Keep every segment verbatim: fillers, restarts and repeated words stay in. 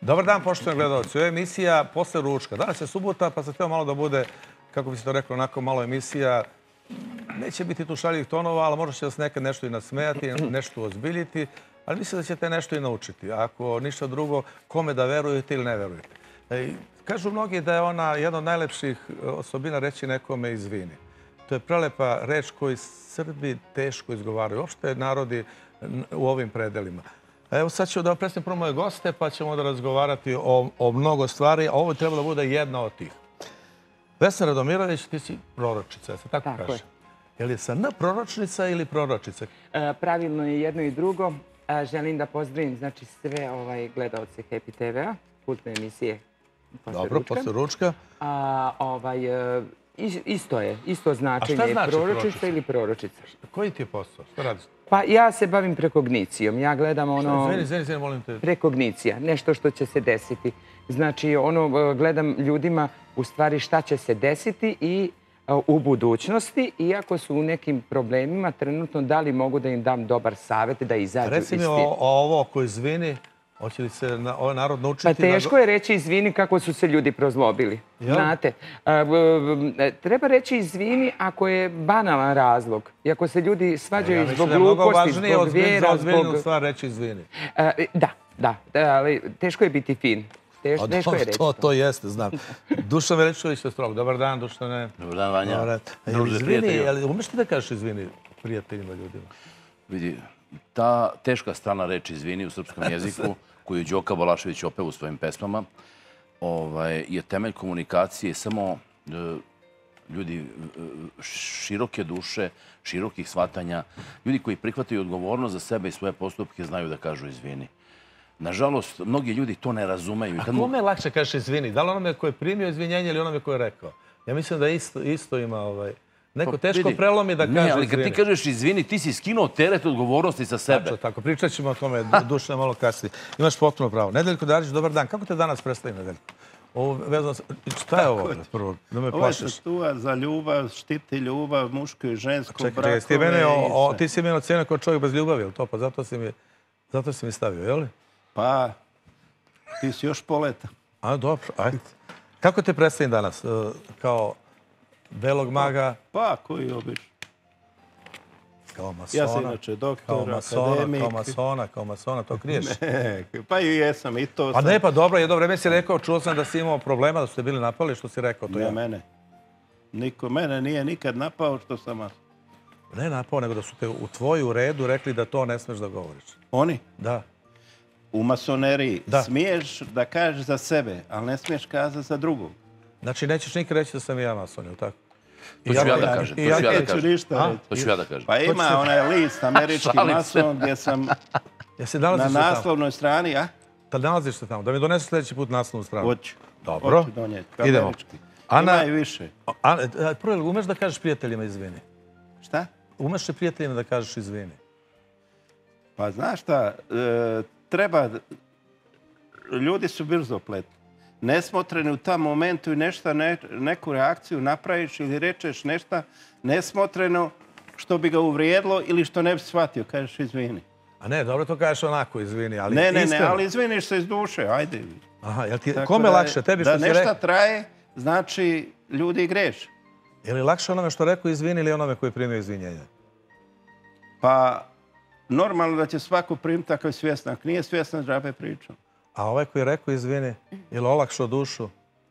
Dobar dan, poštovani gledalci. Ovo je emisija posle ručka. Danas je subota, pa sam htio malo da bude, kako bi se to reklo, onako malo emisija. Neće biti tu šaljivih tonova, ali možda će vas nekad nešto i nasmejati, nešto ozbiljiti, ali mislim da ćete nešto i naučiti. Ako ništa drugo, kome da verujete ili ne verujete. Kažu mnogi da je ona jedna od najlepših osobina reći nekome izvini. To je prelepa reč koju Srbi teško izgovaraju. Uopšte narodi u ovim predelima. Evo sad ću da predstavim prvo moje goste, pa ćemo da razgovarati o, o mnogo stvari, a ovo je trebalo da bude jedna od tih. Vesna Radomirović, ti si proročica, ja se tako, tako kaže. Je li sa N proročnica ili proročica? E, pravilno je jedno i drugo. E, želim da pozdravim znači, sve ovaj, gledalce Happy te ve-a, kultne emisije posle Dobro, ručka. posle ručka. A, ovaj, e, isto je, isto značenje. A šta znači proročica proročica? Ili proročica? Koji ti je posao? Šta radiš? Pa ja se bavim prekognicijom. Ja gledam ono... Zveni, zveni, zveni, molim te. Prekognicija, nešto što će se desiti. Znači, ono, gledam ljudima u stvari šta će se desiti i u budućnosti, iako su u nekim problemima, trenutno da li mogu da im dam dobar savjet da izađu iz Reci mi o, ovo oko izvini, hoće li se na, ovaj narod naučiti? Pa teško je reći izvini kako su se ljudi prozlobili. Ja? Znate, a, treba reći izvini ako je banalan razlog. I ako se ljudi svađaju ja, zbog gluposti, zbog vjera, zbog... stvar reći izvini. A, da, da, ali teško je biti fin. Teško, teško je reći to. To jeste, znam. Dušan Veličković, Astrolog. Dobar dan, Dušane. Dobar dan, Vanja. Izvini, umeš ti da kažeš izvini prijateljima, ljudima? Vidi, ta teška strana reči izvini u srpskom jeziku, koju Đoka Balašević opeva u svojim pesmama, ovaj, je temelj komunikacije samo e, ljudi e, široke duše, širokih shvatanja, ljudi koji prihvataju odgovornost za sebe i svoje postupke znaju da kažu izvini. Nažalost, mnogi ljudi to ne razumeju. A kome je lakše kažeš izvini? Da li onome ko je primio izvinjenje ili onome ko je rekao? Ja mislim da isto, isto ima ovaj... Neko teško prelomi da kaže izvini. Ne, ali kad ti kažeš izvini, ti si skinuo teret odgovornosti sa sebe. Tačno, tako. Pričat ćemo o tome Dušane malo kasnije. Imaš potpuno pravo. Nedeljko Darić, dobar dan. Kako te danas predstavim, Nedeljko? Ovo, vezano... Šta je ovo? Prvo, da me plašiš. Ovo je tatua za ljubav, štiti ljubav, muško i žensko, čekaj, brakove. Čekaj, ti, mene, o, o, ti si mene ocenio kao čovjek bez ljubavi, ili to? Pa zato si mi, zato si mi stavio, je li? Pa, ti si još poleta. A, dobro, ajde. Kako te predstavim danas? Kao belog maga? Pa, koji obično. Kao masona. Ja sam inače doktor, kao masona, akademik. Kao masona, kao masona, to kriješ? Ne, pa i jesam i to Pa sam. ne, pa dobro, jedno vreme si rekao, čuo sam da si imao problema, da su te bili napali, što si rekao to ne, ja. mene. Niko mene nije nikad napao što sam mas. Ne napao, nego da su te u tvoju redu rekli da to ne smeš da govoriš. Oni? Da. U masoneriji da. Smiješ da kažeš za sebe, ali ne smiješ kazati za drugog. Znači, nećeš nikad reći da sam i ja mason, ili tako? To ću ja da kažem. To ću ja da kažem. To ću ja da kažem. Pa ima onaj list, američki mason, gdje sam na naslovnoj strani, a? Da nalaziš se tamo? Da mi donesu sljedeći put naslovnu stranu. Hoću. Dobro. Hoću donijeti. Idemo. Ima i više. Prvo, umeš da kažeš prijateljima izvini? Šta? Umeš li prijateljima da kažeš izvini? Pa znaš šta, treba... Ljudi su brzopletni. Nesmotreni u tom momentu i nešto, ne, neku reakciju napraviš ili rečeš nešto nesmotreno što bi ga uvrijedilo ili što ne bi shvatio. Kažeš izvini. A ne, dobro to kažeš onako izvini, ali ne, ne, iskreno. ne, ali izviniš se iz duše, ajde. Aha, jel ti, kome da, lakše? Tebi što da si nešto rekao? traje, znači ljudi greše. Je li lakše onome što rekao izvini ili onome koji primio izvinjenje? Pa, normalno da će svako primiti takav svjestan. Ako nije svjestan, džabe pričam. A ovaj koji je rekao izvini, ili olakšao dušu?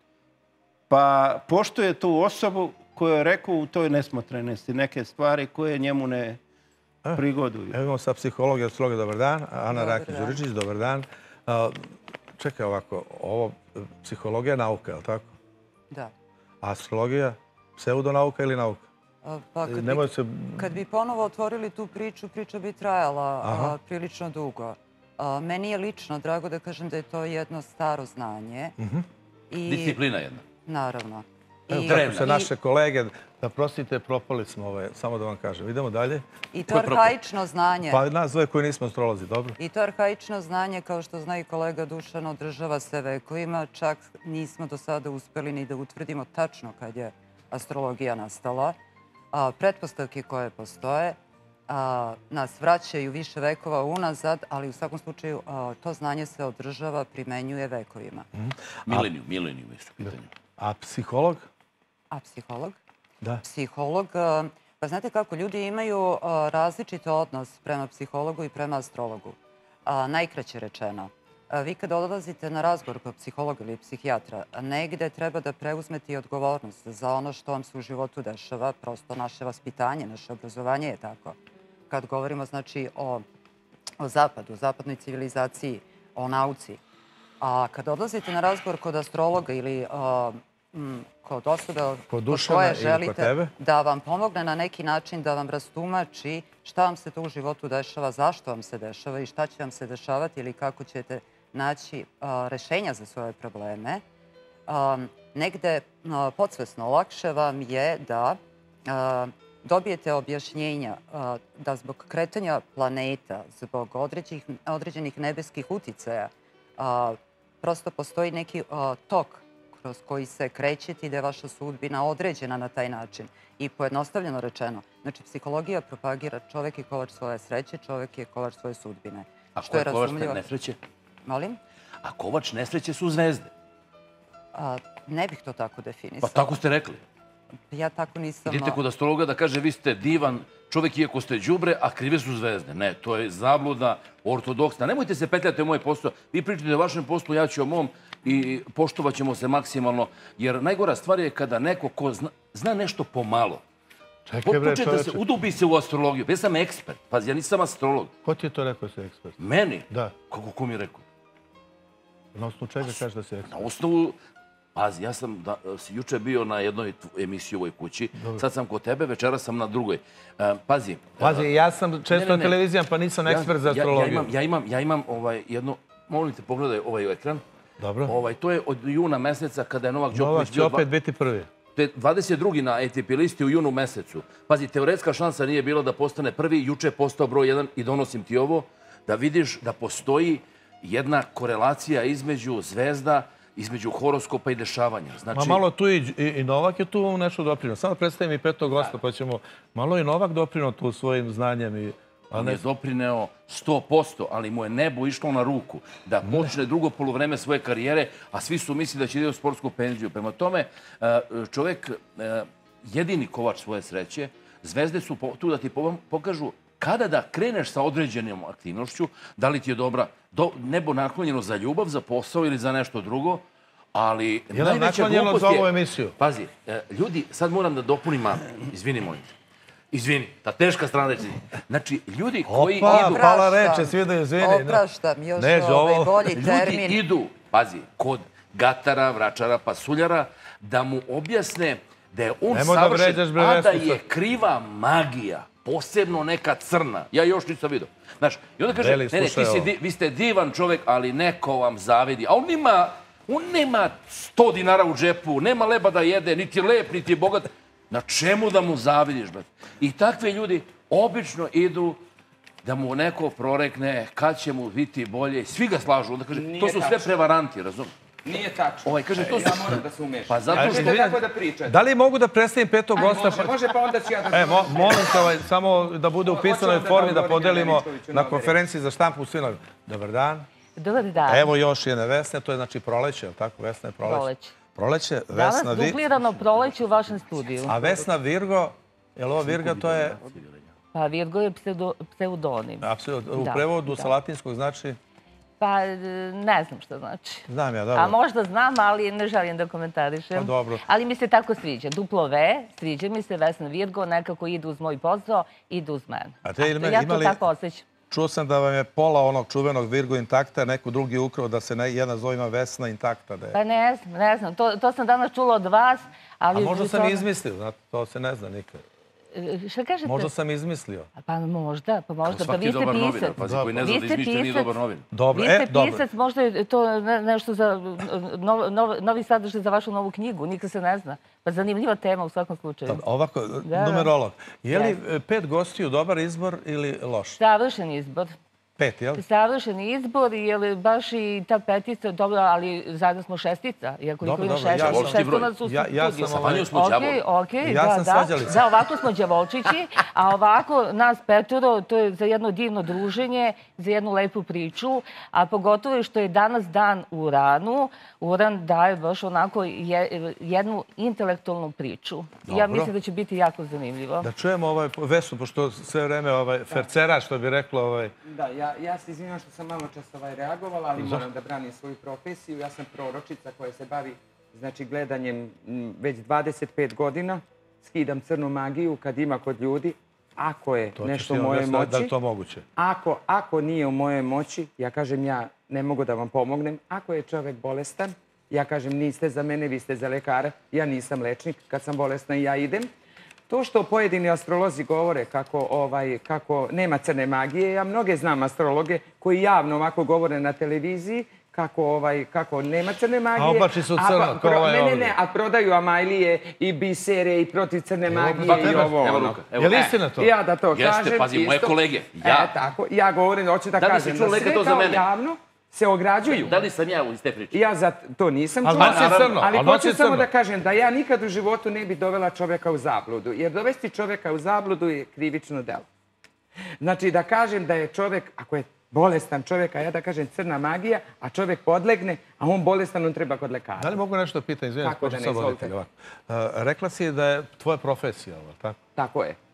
Pa poštuje tu osobu koju je rekao u toj nesmotrenosti neke stvari koje njemu ne prigoduju. Evo imamo sad psihologija, astrologija, dobar dan. Ana Rakić-Đuričić, dobar dan. Čekaj ovako, ovo psihologija je nauka, je li tako? Da. A astrologija, pseudonauka ili nauka? Pa kad bi, se... kad bi ponovo otvorili tu priču, priča bi trajala a, prilično dugo. A, meni je lično drago da kažem da je to jedno staro znanje. Uh-huh. I... Disciplina jedna. Naravno. Evo, kako se naše kolege, da prostite, propali smo ove, samo da vam kažem. Idemo dalje. I to arhaično znanje. Pa nas dvoje koji nismo astrolozi, dobro. I to arhaično znanje, kao što zna i kolega Dušan, održava se vekovima. Čak nismo do sada uspeli ni da utvrdimo tačno kad je astrologija nastala. A, pretpostavke koje postoje. nas vraćaju više vekova unazad, ali u svakom slučaju to znanje se održava, primenjuje vekovima. Milenijum, milenijum je što pitanje. A psiholog? A psiholog? Da. Psiholog, pa znate kako, ljudi imaju različit odnos prema psihologu i prema astrologu. Najkraće rečeno, vi kada odlazite na razgovor kod psihologa ili psihijatra, negde treba da preuzmete i odgovornost za ono što vam se u životu dešava. Prosto naše vaspitanje, naše obrazovanje je tako. Kad govorimo, znači, o zapadu, o zapadnoj civilizaciji, o nauci. A kada odlazite na razgovor kod astrologa ili kod osobe kod koje želite da vam pomogne na neki način, da vam rastumači šta vam se to u životu dešava, zašto vam se dešava i šta će vam se dešavati ili kako ćete naći rešenja za svoje probleme, negde podsvesno lakše vam je da dobijete objašnjenja da zbog kretanja planeta, zbog određenih nebeskih uticaja, prosto postoji neki tok kroz koji se krećete i da je vaša sudbina određena na taj način. I pojednostavljeno rečeno, znači psihologija propagira čovek je kovač svoje sreće, čovek je kovač svoje sudbine. A ko je kovač nesreće? Molim? A kovač nesreće su zvezde. Ne bih to tako definisala. Pa tako ste rekli. Ja tako nisam... Idite kod astrologa da kaže vi ste divan čovjek iako ste đubre, a krive su zvezde. Ne, to je zabluda, ortodoksna. Nemojte se petljati o moj posao. Vi pričate o vašem poslu, ja ću o mom i poštovat ćemo se maksimalno. Jer najgora stvar je kada neko ko zna nešto pomalo, počne da se udubi se u astrologiju. Ja sam ekspert. Pazi, ja nisam astrolog. Ko ti je to rekao da si ekspert? Meni? Da. Kako, ko mi je rekao? Na osnovu čega kažeš da si ekspert? Na osnovu... Pazi, ja sam juče bio na jednoj emisiji u ovoj kući, sad sam kod tebe, večera sam na drugoj. Pazi... Pazi, ja sam često na televizijama, pa nisam ekspert za astrologiju. Ja imam jedno... Molim te, pogledaj ovaj ekran. Dobro. To je od juna meseca kada je Novak Đoković... Novak će opet biti prvi. To je dvadeset drugi na A T P listi u junu mesecu. Pazi, teoretska šansa nije bila da postane prvi, juče je postao broj jedan i donosim ti ovo, da vidiš da postoji jedna korelacija između zvezda, između horoskopa i dešavanja. Ma malo tu i Novak je tu nešto doprinio. Samo predstavim i petog gosta, pa ćemo malo i Novak doprinio tu svojim znanjem. On je doprineo sto posto, ali mu je nebo išlo na ruku da počne drugo polovreme svoje karijere, a svi su mislili da će ide u sportsku penziju. Prema tome, čovjek jedini kovač svoje sreće, zvezde su tu da ti pokažu kada da kreneš sa određenom aktivnošću, da li ti je dobra, nebo naklonjeno za ljubav, za posao ili za nešto drugo, ali najveća glupost je... Je li naklonjeno za ovu emisiju? Pazi, ljudi, sad moram da dopunim mame. Izvini, moj. Izvini, ta teška strana reći. Znači, ljudi koji idu... Opa, pala reče, svi da izvini. Opraštam, još ovaj bolji termin. Ljudi idu, pazi, kod gatara, vračara, pasuljara, da mu objasne da je on savršen, a da je kriva magija. Posebno neka crna. Ja još nisam vidio. Znaš, i onda kaže, ne, ne, vi ste divan čovjek, ali neko vam zavidi. A on ima, on nema sto dinara u džepu, nema leba da jede, niti je lep, niti je bogat. Na čemu da mu zavidiš, brat? I takve ljudi obično idu da mu neko prorekne kad će mu biti bolje. Svi ga slažu. Onda kaže, to su sve prevaranti, razumiješ? Nije tačno. Ovaj, kaže, to su... Ja moram da se umešam. Pa zato što... Tako da pričate. Da li mogu da predstavim petog gosta? Može, može, pa onda ću ja da... E, molim se samo da bude u pisanoj formi, da podelimo na konferenciji za štampu svima. Dobar dan. Dobar dan. Evo još jedne Vesne, to je znači proleće, je li tako? Vesna je proleće. Proleće. Proleće, Vesna... Danas duplirano proleće u vašem studiju. A Vesna Virgo, je li ovo Virga, to je... Pa Virgo je pseudonim. Apsolutno. U prevodu sa latinskog znači... Pa ne znam što znači. Znam ja, dobro. A možda znam, ali ne želim da komentarišem. Pa dobro. Ali mi se tako sviđa. Duplo V, sviđa mi se, Vesna Virgo, nekako idu uz moj posao, idu uz mene. A te ili ja to tako osjećam. Čuo sam da vam je pola onog čuvenog Virgo intakta, neko drugi ukrao da se jedna zove Vesna intakta. Pa ne znam, ne znam. To sam danas čula od vas. A možda sam izmislio, znate, to se ne zna nikad. Šta kažete? Možda sam izmislio. Pa možda, pa možda. Pa vi ste pisac. Pazi, koji ne zna da izmišlja nije dobar novin. Dobro, e, dobro. Vi ste pisac, možda je to nešto za novi sadržaj za vašu novu knjigu, nikad se ne zna. Pa zanimljiva tema u svakom slučaju. Ovako, numerolog. Je li pet gostiju dobar izbor ili loš? Savršen izbor. Pet, jel? Savršen izbor, jer baš i ta petica, dobro, ali zajedno smo šestica. Jer koliko Dobro, ima dobro, ja šestica, sam- šesto nas u Ja- ja studiju. sam ovaj- Vanju smo Okej, đavoli. okej, Ja da, sam da. svađalica. Da, ovako smo đavolčići, a ovako nas petoro, to je za jedno divno druženje, za jednu lepu priču, a pogotovo što je danas dan Uranu. Uran daje baš onako je- jednu intelektualnu priču. I ja Dobro. mislim da će biti jako zanimljivo. Da čujemo ovaj Vesu, pošto sve vreme ovaj, fercera, što bi reklo, ovaj, Da, ja, ja se izvinjam što sam malo čas ovaj reagovala, ali moram da branim svoju profesiju. Ja sam proročica koja se bavi znači, gledanjem m, već dvadeset pet godina. Skidam crnu magiju kad ima kod ljudi. Ako je to ćeš nešto ti u nam mojoj objasniti da li moći, to moguće. ako, ako nije u mojoj moći, ja kažem ja ne mogu da vam pomognem. Ako je čovek bolestan, ja kažem niste za mene, vi ste za lekara. Ja nisam lečnik, kad sam bolesna i ja idem. To što pojedini astrolozi govore kako, ovaj, kako nema crne magije, ja mnoge znam astrologe koji javno ovako govore na televiziji kako, ovaj, kako nema crne magije. A oblači su crno, pa- kao pro- ovaj Ne, ne, ovdje. ne, a prodaju amajlije i bisere i protiv crne magije pa, i evo, ovo evo ono. Luka, evo. Je li E, istina to? Ja da to Jeste, kažem. pazi, moje isto. kolege, ja- E, tako, ja govorim, hoću da, Da li si kažem čuo, da Leka, sve to za kao mene? javno se ograđuju. Da li sam ja iz te priče? Ja za to nisam Ali čula. nosi crno, Ali ali nosi hoću samo crno. da kažem da ja nikad u životu ne bi dovela čovjeka u zabludu. Jer dovesti čovjeka u zabludu je krivično delo. Znači da kažem da je čovjek, ako je bolestan čovjek, a ja da kažem crna magija, a čovjek podlegne, a on bolestan, on treba kod lekara. Da li mogu nešto da pitam? Izvijem, Kako da ne, sad izvolite. voditelj, ovako. Uh, rekla si da je tvoja profesija ovo, tako? Tako je.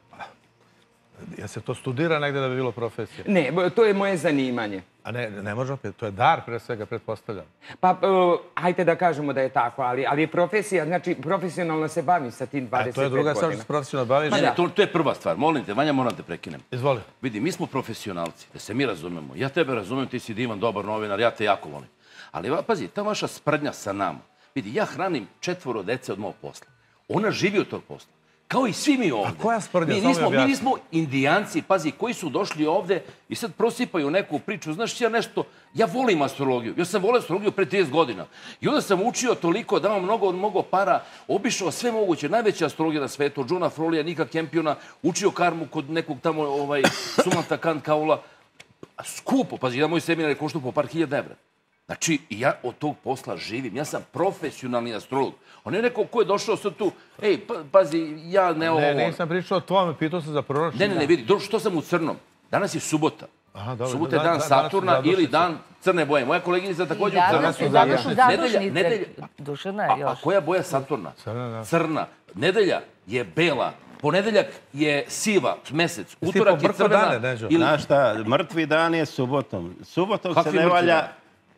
Ja se to studira negdje da bi bilo profesija? Ne, bo- to je moje zanimanje. A ne, ne možemo pitati, to je dar pre svega, pretpostavljam. Pa, uh, hajte da kažemo da je tako, ali, ali profesija, znači profesionalno se bavim sa tim A dvadeset pet to je druga stvar što godina. se profesionalno baviš. Ne, ne, to, to je prva stvar. Molim te, Vanja, moram te prekinem. Izvoli. Vidi, mi smo profesionalci, da se mi razumemo. Ja tebe razumem, ti si divan, dobar novinar, ja te jako volim. Ali, va- pazi, ta vaša sprdnja sa nama. Vidi, ja hranim četvoro dece od mog posla. Ona živi od tog posla. Kao i svi mi ovde. A koja sprdnja? Mi Samo mi nismo, mi objasni. nismo indijanci, pazi, koji su došli ovde i sad prosipaju neku priču. Znaš, ja nešto, ja volim astrologiju. Ja sam volio astrologiju pre trideset godina. I onda sam učio toliko, dao mnogo, mnogo para, obišao sve moguće, najveće astrologije na svetu, od Johna Frolija, Nika Kempiona, učio karmu kod nekog tamo ovaj, Sumanta Khan Kaula. Skupo, pazi, jedan moj seminar je koštao po par hiljada evra. Znači, ja od tog posla živim. Ja sam profesionalni astrolog. On je neko ko je došao sad tu, ej, pa, pazi, ja ne ovo... Ne, nisam pričao o tvojom, pitao sam za proročnost. Ne, ne, ne, vidi, dobro, što sam u crnom? Danas je subota. Aha, dobro, Subota je da- dan da- danas su Saturna zadušnice. ili dan crne boje. Moja koleginica također u I crnom. danas su zadušnice. zadušnice. Nedelja, nedelja. Dušana A, a još. koja boja Saturna? Crna, da. Crna. Nedelja je bela. Ponedeljak je siva, mesec. ti Utorak je pobrkao crvena. dane, Neđo? ili- Znaš šta, mrtvi dan je subotom. Subotom se Kakvi ne mrtvi valja... dan?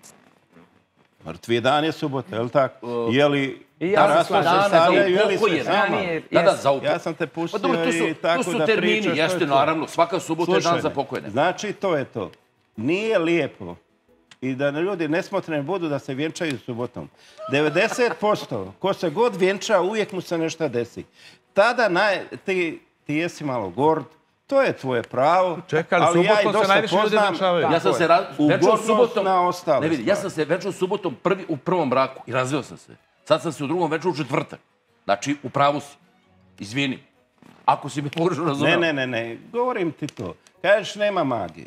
Mrtvi dan je subota, je li tako? Je li I ja se rasno slažem. se Dane stavljaju za ili se upokojene. sama? Ranije- Da, da, Jes. za upokoj. Ja sam te pustio Pa dobro, to su, i tako to su da termini, pričaš, to jeste, je to. naravno. Svaka subota je dan Slušaj za me, pokojne. Znači, to je to. Nije lijepo i da ljudi nesmotreni budu da se vjenčaju subotom. devedeset posto ko se god vjenča, uvijek mu se nešto desi. Tada naj, ti, ti jesi malo gord, to je tvoje pravo. Čekaj, ali ja i subotom se dosta najviše ljudi poznam- venčavaju. Ja sam se Tako je. ra- venčao Ugodnost subotom. na ostale Ne vidi, ja stvari. sam se venčao subotom prvi, u prvom braku i razveo sam se. Sad sam se u drugom venčao u četvrtak. Znači, u pravu si. Izvini. Ako si me pogrešno razumeo. Ne, ne, ne, ne, govorim ti to. Kažeš nema magije.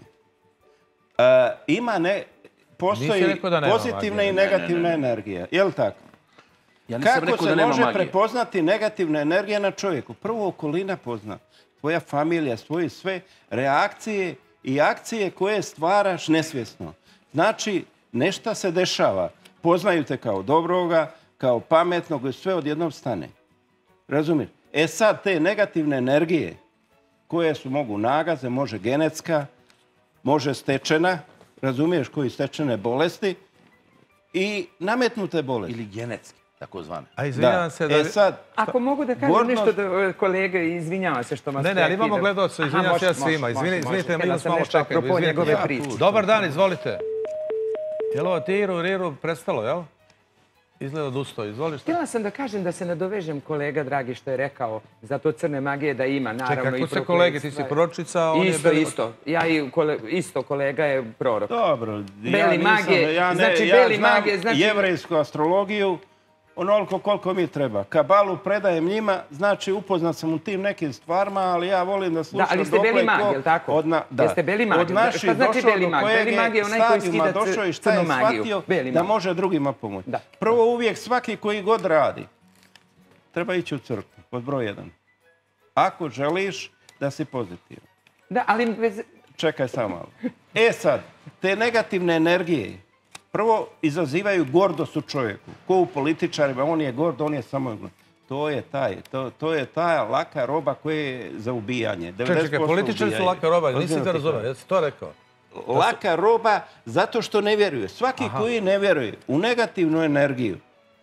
E, ima ne, postoji Nisi rekao da nema pozitivna magije. i negativna energija. Je li tako? Ja nisam Kako rekao se da nema može magije. prepoznati negativna energija na čovjeku? Prvo okolina pozna. Tvoja familija, svoje sve reakcije i akcije koje stvaraš nesvjesno. Znači, nešto se dešava. Poznaju te kao dobroga, kao pametnog i sve odjednom stane. Razumiješ? E sad, te negativne energije koje su mogu nagaze, može genetska, može stečena, razumiješ, koji stečene bolesti i nametnute bolesti. Ili genetski, tako zvane. A izvinjavam se da... E sad, Ako mogu da kažem Gordno- nešto da kolege, izvinjavam se što vas Ne, ne, ali imamo prekidam. gledaoca, Aha, izvinjavam se ja može, može, svima. može, Izvini, može. izvinite, Htjela mi sam malo nešto čekaju. apropo Izvinite. njegove Ja, priče. tu. Dobar dan, izvolite. Jel ovo ti Iru, Riru prestalo, jel? Izgleda odustao, izvoli šta? Htjela sam da kažem da se nadovežem kolega dragi što je rekao za to crne magije da ima, naravno. Čekaj, i kako se kolege, ti si prokletstva. proročica, a on je... Isto, beli- isto. Ja i kole, isto kolega je prorok. dobro. Beli magije, znači ja beli znam magije, znači- jevrejsku astrologiju onoliko koliko mi treba. Kabalu predajem njima, znači upoznat sam u tim nekim stvarima, ali ja volim da slušam Da, ali ste beli mag, je li tako? Od, na, da. Jeste beli mag? Od naših Šta znači došao beli do mag? kojeg Beli mag je je onaj koji stadijuma skida došao i šta je crnu magiju. shvatio Beli da mag. može drugima pomoći. Da. Prvo uvijek svaki koji god radi treba ići u crkvu, pod broj jedan. Ako želiš da si pozitivan. Da, ali bez... Čekaj samo malo. E sad, te negativne energije prvo izazivaju gordost u čovjeku. Ko u političarima, on je gord, on je samo... To je taj, to, to je ta laka roba koja je za ubijanje. Čekaj, čekaj, političari su laka roba, nisi to razumio, jesi to rekao? Laka roba zato što ne vjeruje. Svaki Aha. koji ne vjeruje u negativnu energiju,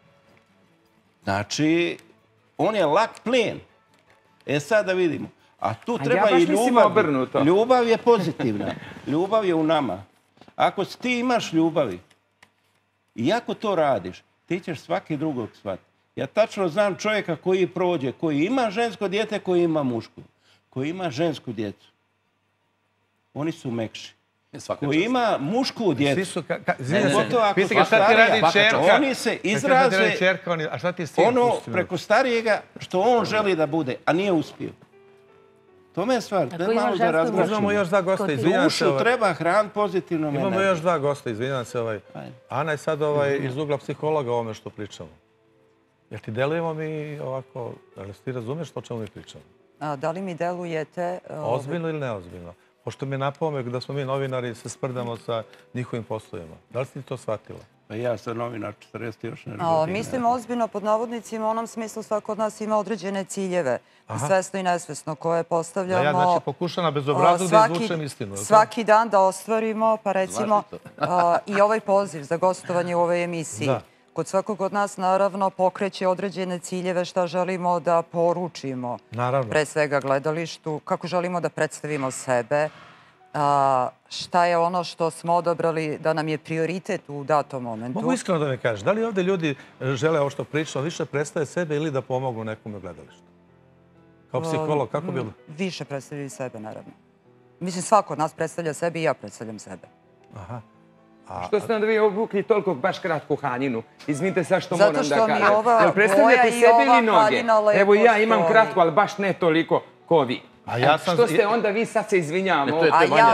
znači, on je lak plijen. E sad da vidimo. A tu treba ja i ljubav. Ljubav je pozitivna. Ljubav je u nama. Ako ti imaš ljubavi i ako to radiš, ti ćeš svaki drugog shvatiti. Ja tačno znam čovjeka koji prođe, koji ima žensko dijete, koji ima mušku. Koji ima žensku djecu. Oni su mekši. Koji ima mušku djecu. Svi su... Ka, ka, Pita šta ti radi čerka? Oni se izraze čerka, oni, a šta ti sin ono pustio? preko starijega što on želi da bude, a nije uspio. To je stvar. Da malo da razgovaramo. Imamo još dva gosta, izvinjam se. Dušu treba hran pozitivnom energijom. Imamo još dva gosta, izvinjam se. Ovaj. Ana je sad ovaj, iz ugla psihologa o ovome što pričamo. Jel ti delujemo mi ovako, ali ti razumiješ o čemu mi pričamo? A, da li mi delujete... Ozbiljno ili neozbiljno? Pošto mi napome da smo mi novinari se sprdamo sa njihovim poslovima. Da li si ti to shvatila? Pa ja sam novinar četrdeset još ne godina. Mislim ozbiljno pod navodnicima u onom smislu svako od nas ima određene ciljeve. Svesno i nesvesno koje postavljamo. Ja znači pokušam na bezobrazlu da izvučem istinu. Svaki dan da ostvarimo, pa recimo i ovaj poziv za gostovanje u ovoj emisiji. Kod svakog od nas, naravno, pokreće određene ciljeve šta želimo da poručimo. Naravno. Pre svega gledalištu, kako želimo da predstavimo sebe, šta je ono što smo odabrali da nam je prioritet u datom momentu. Mogu iskreno da mi kažeš, da li ovdje ljudi žele ovo što pričamo, više predstave sebe ili da pomognu nekom u gledalištu? Kao psiholog, kako bilo? Više predstavljaju sebe, naravno. Mislim, svako od nas predstavlja sebe i ja predstavljam sebe. Aha. Što ste onda vi obukli toliko baš kratku haljinu? Izvinite sad što moram da kažem. Zato što mi ova boja i ova haljina lepo Evo ja imam kratku, ali baš ne toliko ko vi. Što ste onda vi sad se izvinjavamo? A ja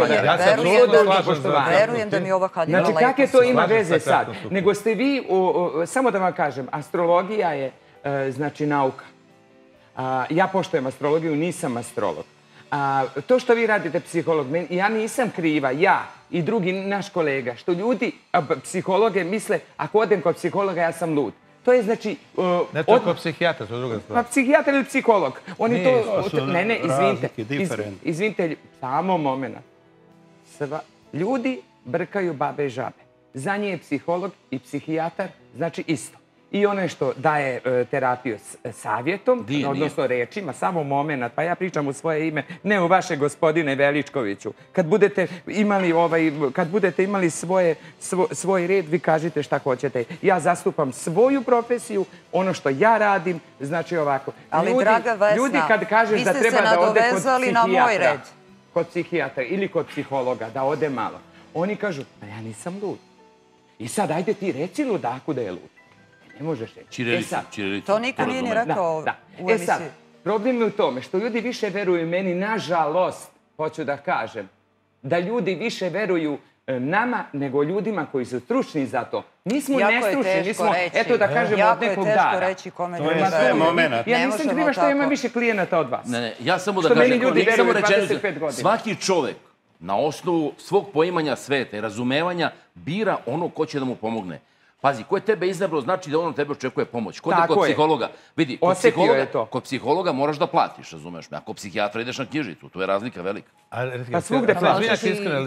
verujem da mi ova haljina lepo. Znači, kakve to ima veze sad? Nego ste vi, samo da vam kažem, astrologija je znači nauka. Ja poštujem astrologiju, nisam astrolog. A, to što vi radite, psiholog, ja nisam kriva, ja i drugi naš kolega, što ljudi, a, psihologe, misle, ako odem kod psihologa, ja sam lud. To je znači... Uh, ne, to je kod psihijatra, to je druga stvar. Pa psihijatar ili psiholog. Oni ne, to... su ne, ne, izvinite. Iz, izvinite, samo moment. Sva, ljudi brkaju babe i žabe. Za nje je psiholog i psihijatar, znači isto. I ono što daje e, terapiju s savjetom, Dije, odnosno rečima, samo moment, pa ja pričam u svoje ime, ne u vaše gospodine Veličkoviću. Kad budete imali, ovaj, kad budete imali svoje, svo, svoj red, vi kažite šta hoćete. Ja zastupam svoju profesiju, ono što ja radim, znači ovako. Ali, ljudi, draga Vesna, ljudi kad kažeš da treba da ode kod psihijatra, na moj red. Kod psihijatra ili kod psihologa, da ode malo, oni kažu, pa ja nisam lud. I sad, ajde ti reci ludaku da je lud. Ne možeš reći. Čirilicu, čirilicu. To niko nije ni rekao u emisiji. E sad, problem je u tome što ljudi više veruju meni, nažalost, hoću da kažem, da ljudi više veruju nama nego ljudima koji su stručni za to. Mi smo nestručni, mi smo, eto da kažemo, od nekog dara. Jako je teško reći kome to je sve moment. Ja nisam kriva što imam više klijenata od vas. Ne, ne, ja samo da kažem, samo rečenicu, svaki čovek na osnovu svog poimanja sveta i razumevanja bira ono ko će da mu pomogne. Pazi, ko je tebe izabrao, znači da on tebe očekuje pomoć. Kod je kod psihologa. Vidi, kod psihologa, kod psihologa moraš da platiš, razumeš me. A kod psihijatra ideš na knjižicu, tu je razlika velika. Pa svugde plaćaš.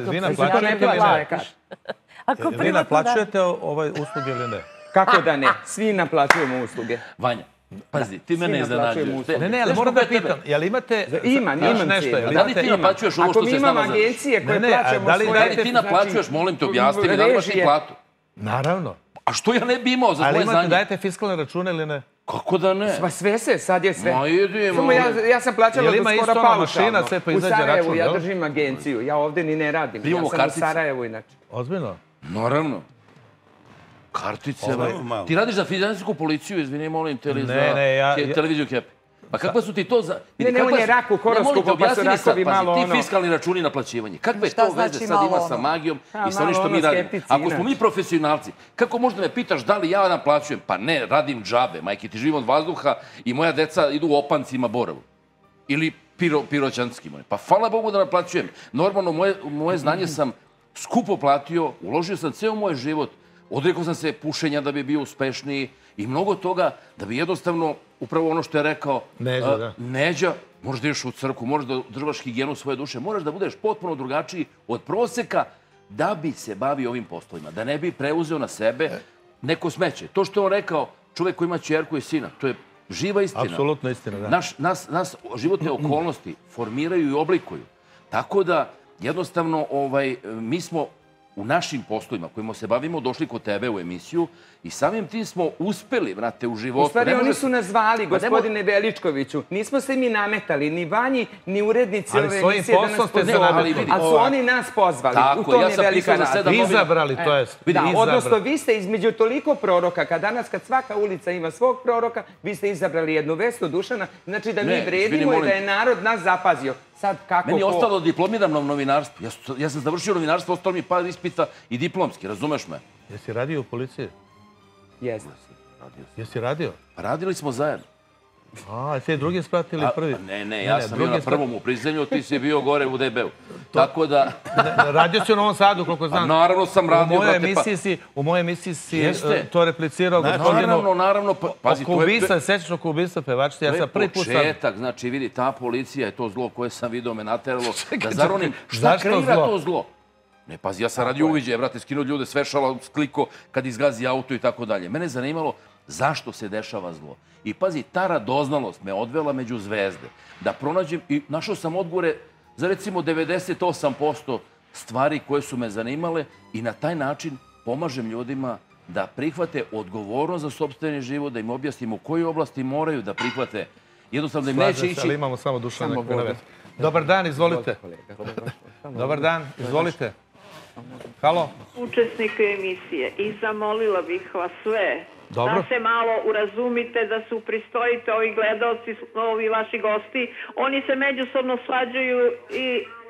Vi naplaćujete ovaj usluge ili ne? Kako da ne? Svi naplaćujemo usluge. Vanja, pazi, ti mene iznenađuješ. Ne, ne, ali moram da pitam, jel imate... Imam, imam nešto. Da li ti naplaćuješ ovo što se s nama Ako mi imam agencije koje plaćamo svoje... Da li ti naplaćuješ, molim te, objasni mi, da li imaš ti platu? Naravno. A što ja ne bi imao za svoje znanje? Ali imate, dajete fiskalne račune ili ne? Kako da ne? Pa sve se, sad je sve. Ma idemo. Samo ja, ja sam plaćala do skoro paušalno. Pa u Sarajevu račun, ja držim agenciju. Ja ovdje ni ne radim. Ja sam kartice u Sarajevu inače. Ozbiljno? Naravno. Kartice, Ovo bre. je malo. Ti radiš za finansijsku policiju, izvini, molim te, ili Ne, za ne, ja- ke- ja- televiziju Happy. Pa kakva su ti to za... Ne, ne, kakva on je su- rak u horoskopu, Ne, molim te, pa su objasni mi sad, rakovi pazi, malo ti ono- fiskalni računi na plaćivanje. Kakve Šta to veze znači sad ima malo sa ono? magijom A, i sa onim što malo mi ono radimo? skeptici, Ako smo inače. mi profesionalci, kako možda me pitaš da li ja naplaćujem? Pa ne, radim džabe, majke, ti živim od vazduha i moja deca idu u opancima boravu. Ili piro, piroćanski moje. Pa hvala Bogu da naplaćujem. Normalno, moje, moje znanje sam skupo platio, uložio sam ceo moj život, odrekao sam se pušenja da bi bio uspešniji i mnogo toga da bi jednostavno, upravo ono što je rekao Neđa, a, da. Neđa, moraš da ideš u crku, moraš da održavaš higijenu svoje duše, moraš da budeš potpuno drugačiji od proseka da bi se bavio ovim poslovima, da ne bi preuzeo na sebe neko smeće. To što je on rekao, čovjek koji ima ćerku i sina, to je živa istina. Apsolutno istina, da. Naš, nas, nas životne okolnosti formiraju i oblikuju. Tako da, jednostavno, ovaj, mi smo u našim poslovima kojima se bavimo došli kod tebe u emisiju i samim tim smo uspeli, vrate, u životu. U stvari, Ne može oni se- su nas zvali, Pa ne mo- gospodine Veličkoviću. Nismo se mi nametali, ni vanji, ni urednici Ali ove svojim emisije da poslom nas ste se pozovu. nametali. Ali, ali su Ovako. oni nas pozvali. Tako, U tom ja je sam velika pisao za razlika. sedam novina. Izabrali, to jest. Da, Izabrali. odnosno vi ste između toliko proroka, kad danas kad svaka ulica ima svog proroka, vi ste izabrali jednu Vestu Dušana, znači da mi Ne, izvini, vredimo i molim da je narod nas zapazio. Sad kako Meni je ko- ostalo da diplomiram na novinarstvu. Ja, su- ja sam završio novinarstvo, ostalo mi je par ispita i diplomski, razumeš me? Jesi radio u policiji? Jeste. Jesi radio? Pa radili smo zajedno. A, ti drugi spratili A, prvi? ne, ne, ja sam bio drugi na sprat- prvom u prizemlju, ti si bio gore u D B-u. Tako da, Ne, radio si u Novom Sadu, koliko a znam. naravno sam U radio, mojoj brate, pa... emisiji si, u mojoj emisiji si Jeste. e, to replicirao gospodinu. Naravno, naravno, pa, pazi, Oko to je... ubistva, sećaš oko ubistva pevačice, ja To je sam prvi put sam... početak, znači vidi, ta policija je to zlo koje sam vidio me nateralo da zaronim. Šta zašto kreira zlo? to zlo? Ne, pazi, ja sam radio uviđaje, brate, skinuo ljude s vešala, skliko kad izgazi auto i tako dalje. Mene je zanimalo zašto se dešava zlo. I pazi, ta radoznalost me odvela među zvezde. Da pronađem, i našao sam odgovore za recimo devedeset osam posto stvari koje su me zanimale i na taj način pomažem ljudima da prihvate odgovornost za sopstveni život, da im objasnim u kojoj oblasti moraju da prihvate. Jednostavno da im neće Slažem se, ići... ali imamo samo Dušana Samo koji na vodu. vezi. Dobar dan, izvolite. Dobar dan, izvolite. Halo? Učesnika emisije i zamolila bih vas sve Dobro. da se malo urazumite, da se upristojite, ovi gledalci, ovi vaši gosti, oni se međusobno svađaju i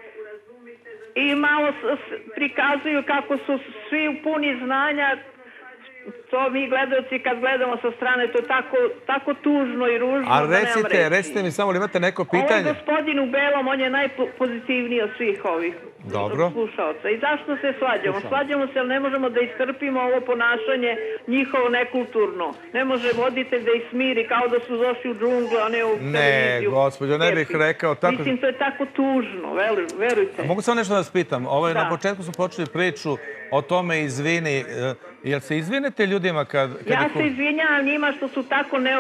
i malo s- s- prikazuju kako su svi puni znanja. To mi gledalci kad gledamo sa strane, to je tako, tako tužno i ružno. A da nemam recite, reči. recite mi samo, ili imate neko Ovaj pitanje? gospodin u belom, on je najpozitivniji od svih ovih Dobro. slušalca. I zašto se svađamo? Svađamo se, jer ne možemo da istrpimo ovo ponašanje njihovo nekulturno. Ne može voditelj da ih smiri kao da su došli u džunglu, a ne u Ne, televiziju. gospođo, ne bih Happy. rekao tako. Mislim, to je tako tužno, veru- verujte. Mogu samo nešto da vas pitam? Ovo je, Da. na početku smo počeli priču o tome izvini. e, Jel se izvinete ljudima kad... kad Ja ih- se izvinjavam njima što su tako ne...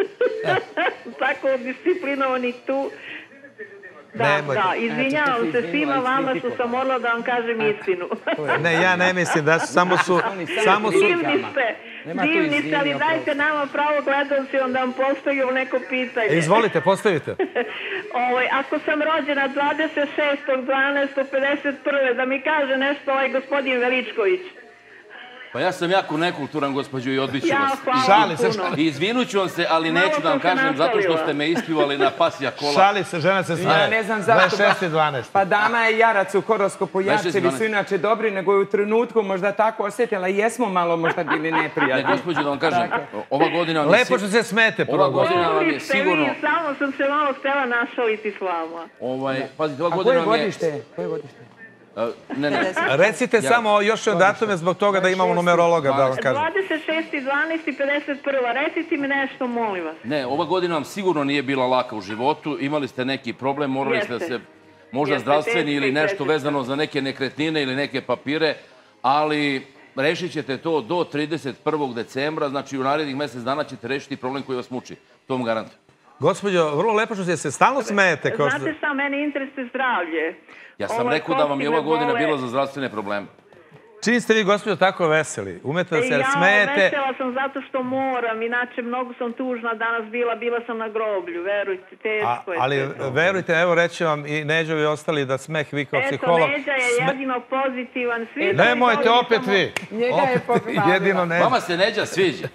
tako disciplinovani tu. Da, Nemojte. da, izvinjavam Eto, što se se svima izvinila, vama što iskritikovala. sam morala da vam kažem istinu. Ne, ja ne mislim da su, samo su... samo su... Divni ste, Nema tu divni ste, izvini, ali oprosti. dajte nama pravo gledalci da vam postavimo neko pitanje. Izvolite, postavite. Ovaj, ako sam rođena dvadeset šestog dvanaestog pedeset prve da mi kaže nešto ovaj gospodin Veličković. Pa ja sam jako nekulturan, gospođo, i odbit ću Ja, vas. hvala Šali se, puno. I izvinut ću vam se, ali Malo neću da vam sam se kažem zato što našalila. ste me ispivali na pasja kola. Šali se, žena se smaje. Ja ne znam zašto. dvadeset šest i dvanaest. Pa dama je jarac u horoskopu, dvadeset šest jarčevi dvanaest. su inače dobri, nego je u trenutku možda tako osjetila. Jesmo malo možda bili Ne, neprijatni. gospođo, da vam kažem, ova godina vam je... Lepo si- što se smete Ova prvo. godina vam je Dobri ste sigurno... vi, samo sam se malo htjela našaliti s vama. Ovaj, pazite, ova A godina koje vam je... godište? Koje godište? A, Ne, ne, Recite samo još jedan datume zbog toga da imamo numerologa da vam kažem. dvadeset šesti dvanaesti pedeset prva Recite mi nešto, molim vas. ne, ova godina vam sigurno nije bila laka u životu. Imali ste neki problem, morali ste da Jeste. se... Možda Jeste, zdravstveni teško ili i nešto teško. vezano za neke nekretnine ili neke papire, ali rešit ćete to do trideset prvog decembra, znači u narednih mjesec dana ćete rešiti problem koji vas muči. To vam garantujem. Gospođo, vrlo lepo što se stalno smete. Kao što... Znate šta, meni interesuje zdravlje. Ja sam Ovaj, rekao da vam je kosti ova me godina bole. bila za zdravstvene probleme. Čim ste vi, gospođo, tako veseli? Umete da se Ja smejete? vesela sam zato što moram, inače mnogo sam tužna danas bila, bila sam na groblju, verujte, A, teško je. ali sve to. verujte, evo reći vam i Neđovi ostali da smeh vi kao Eto, psiholog... Neđa je sme- jedino pozitivan. Svi su Nemojte mi opet samo- vi. Njega je Opet pohvalila. jedino Neđa. Vama se Neđa sviđa.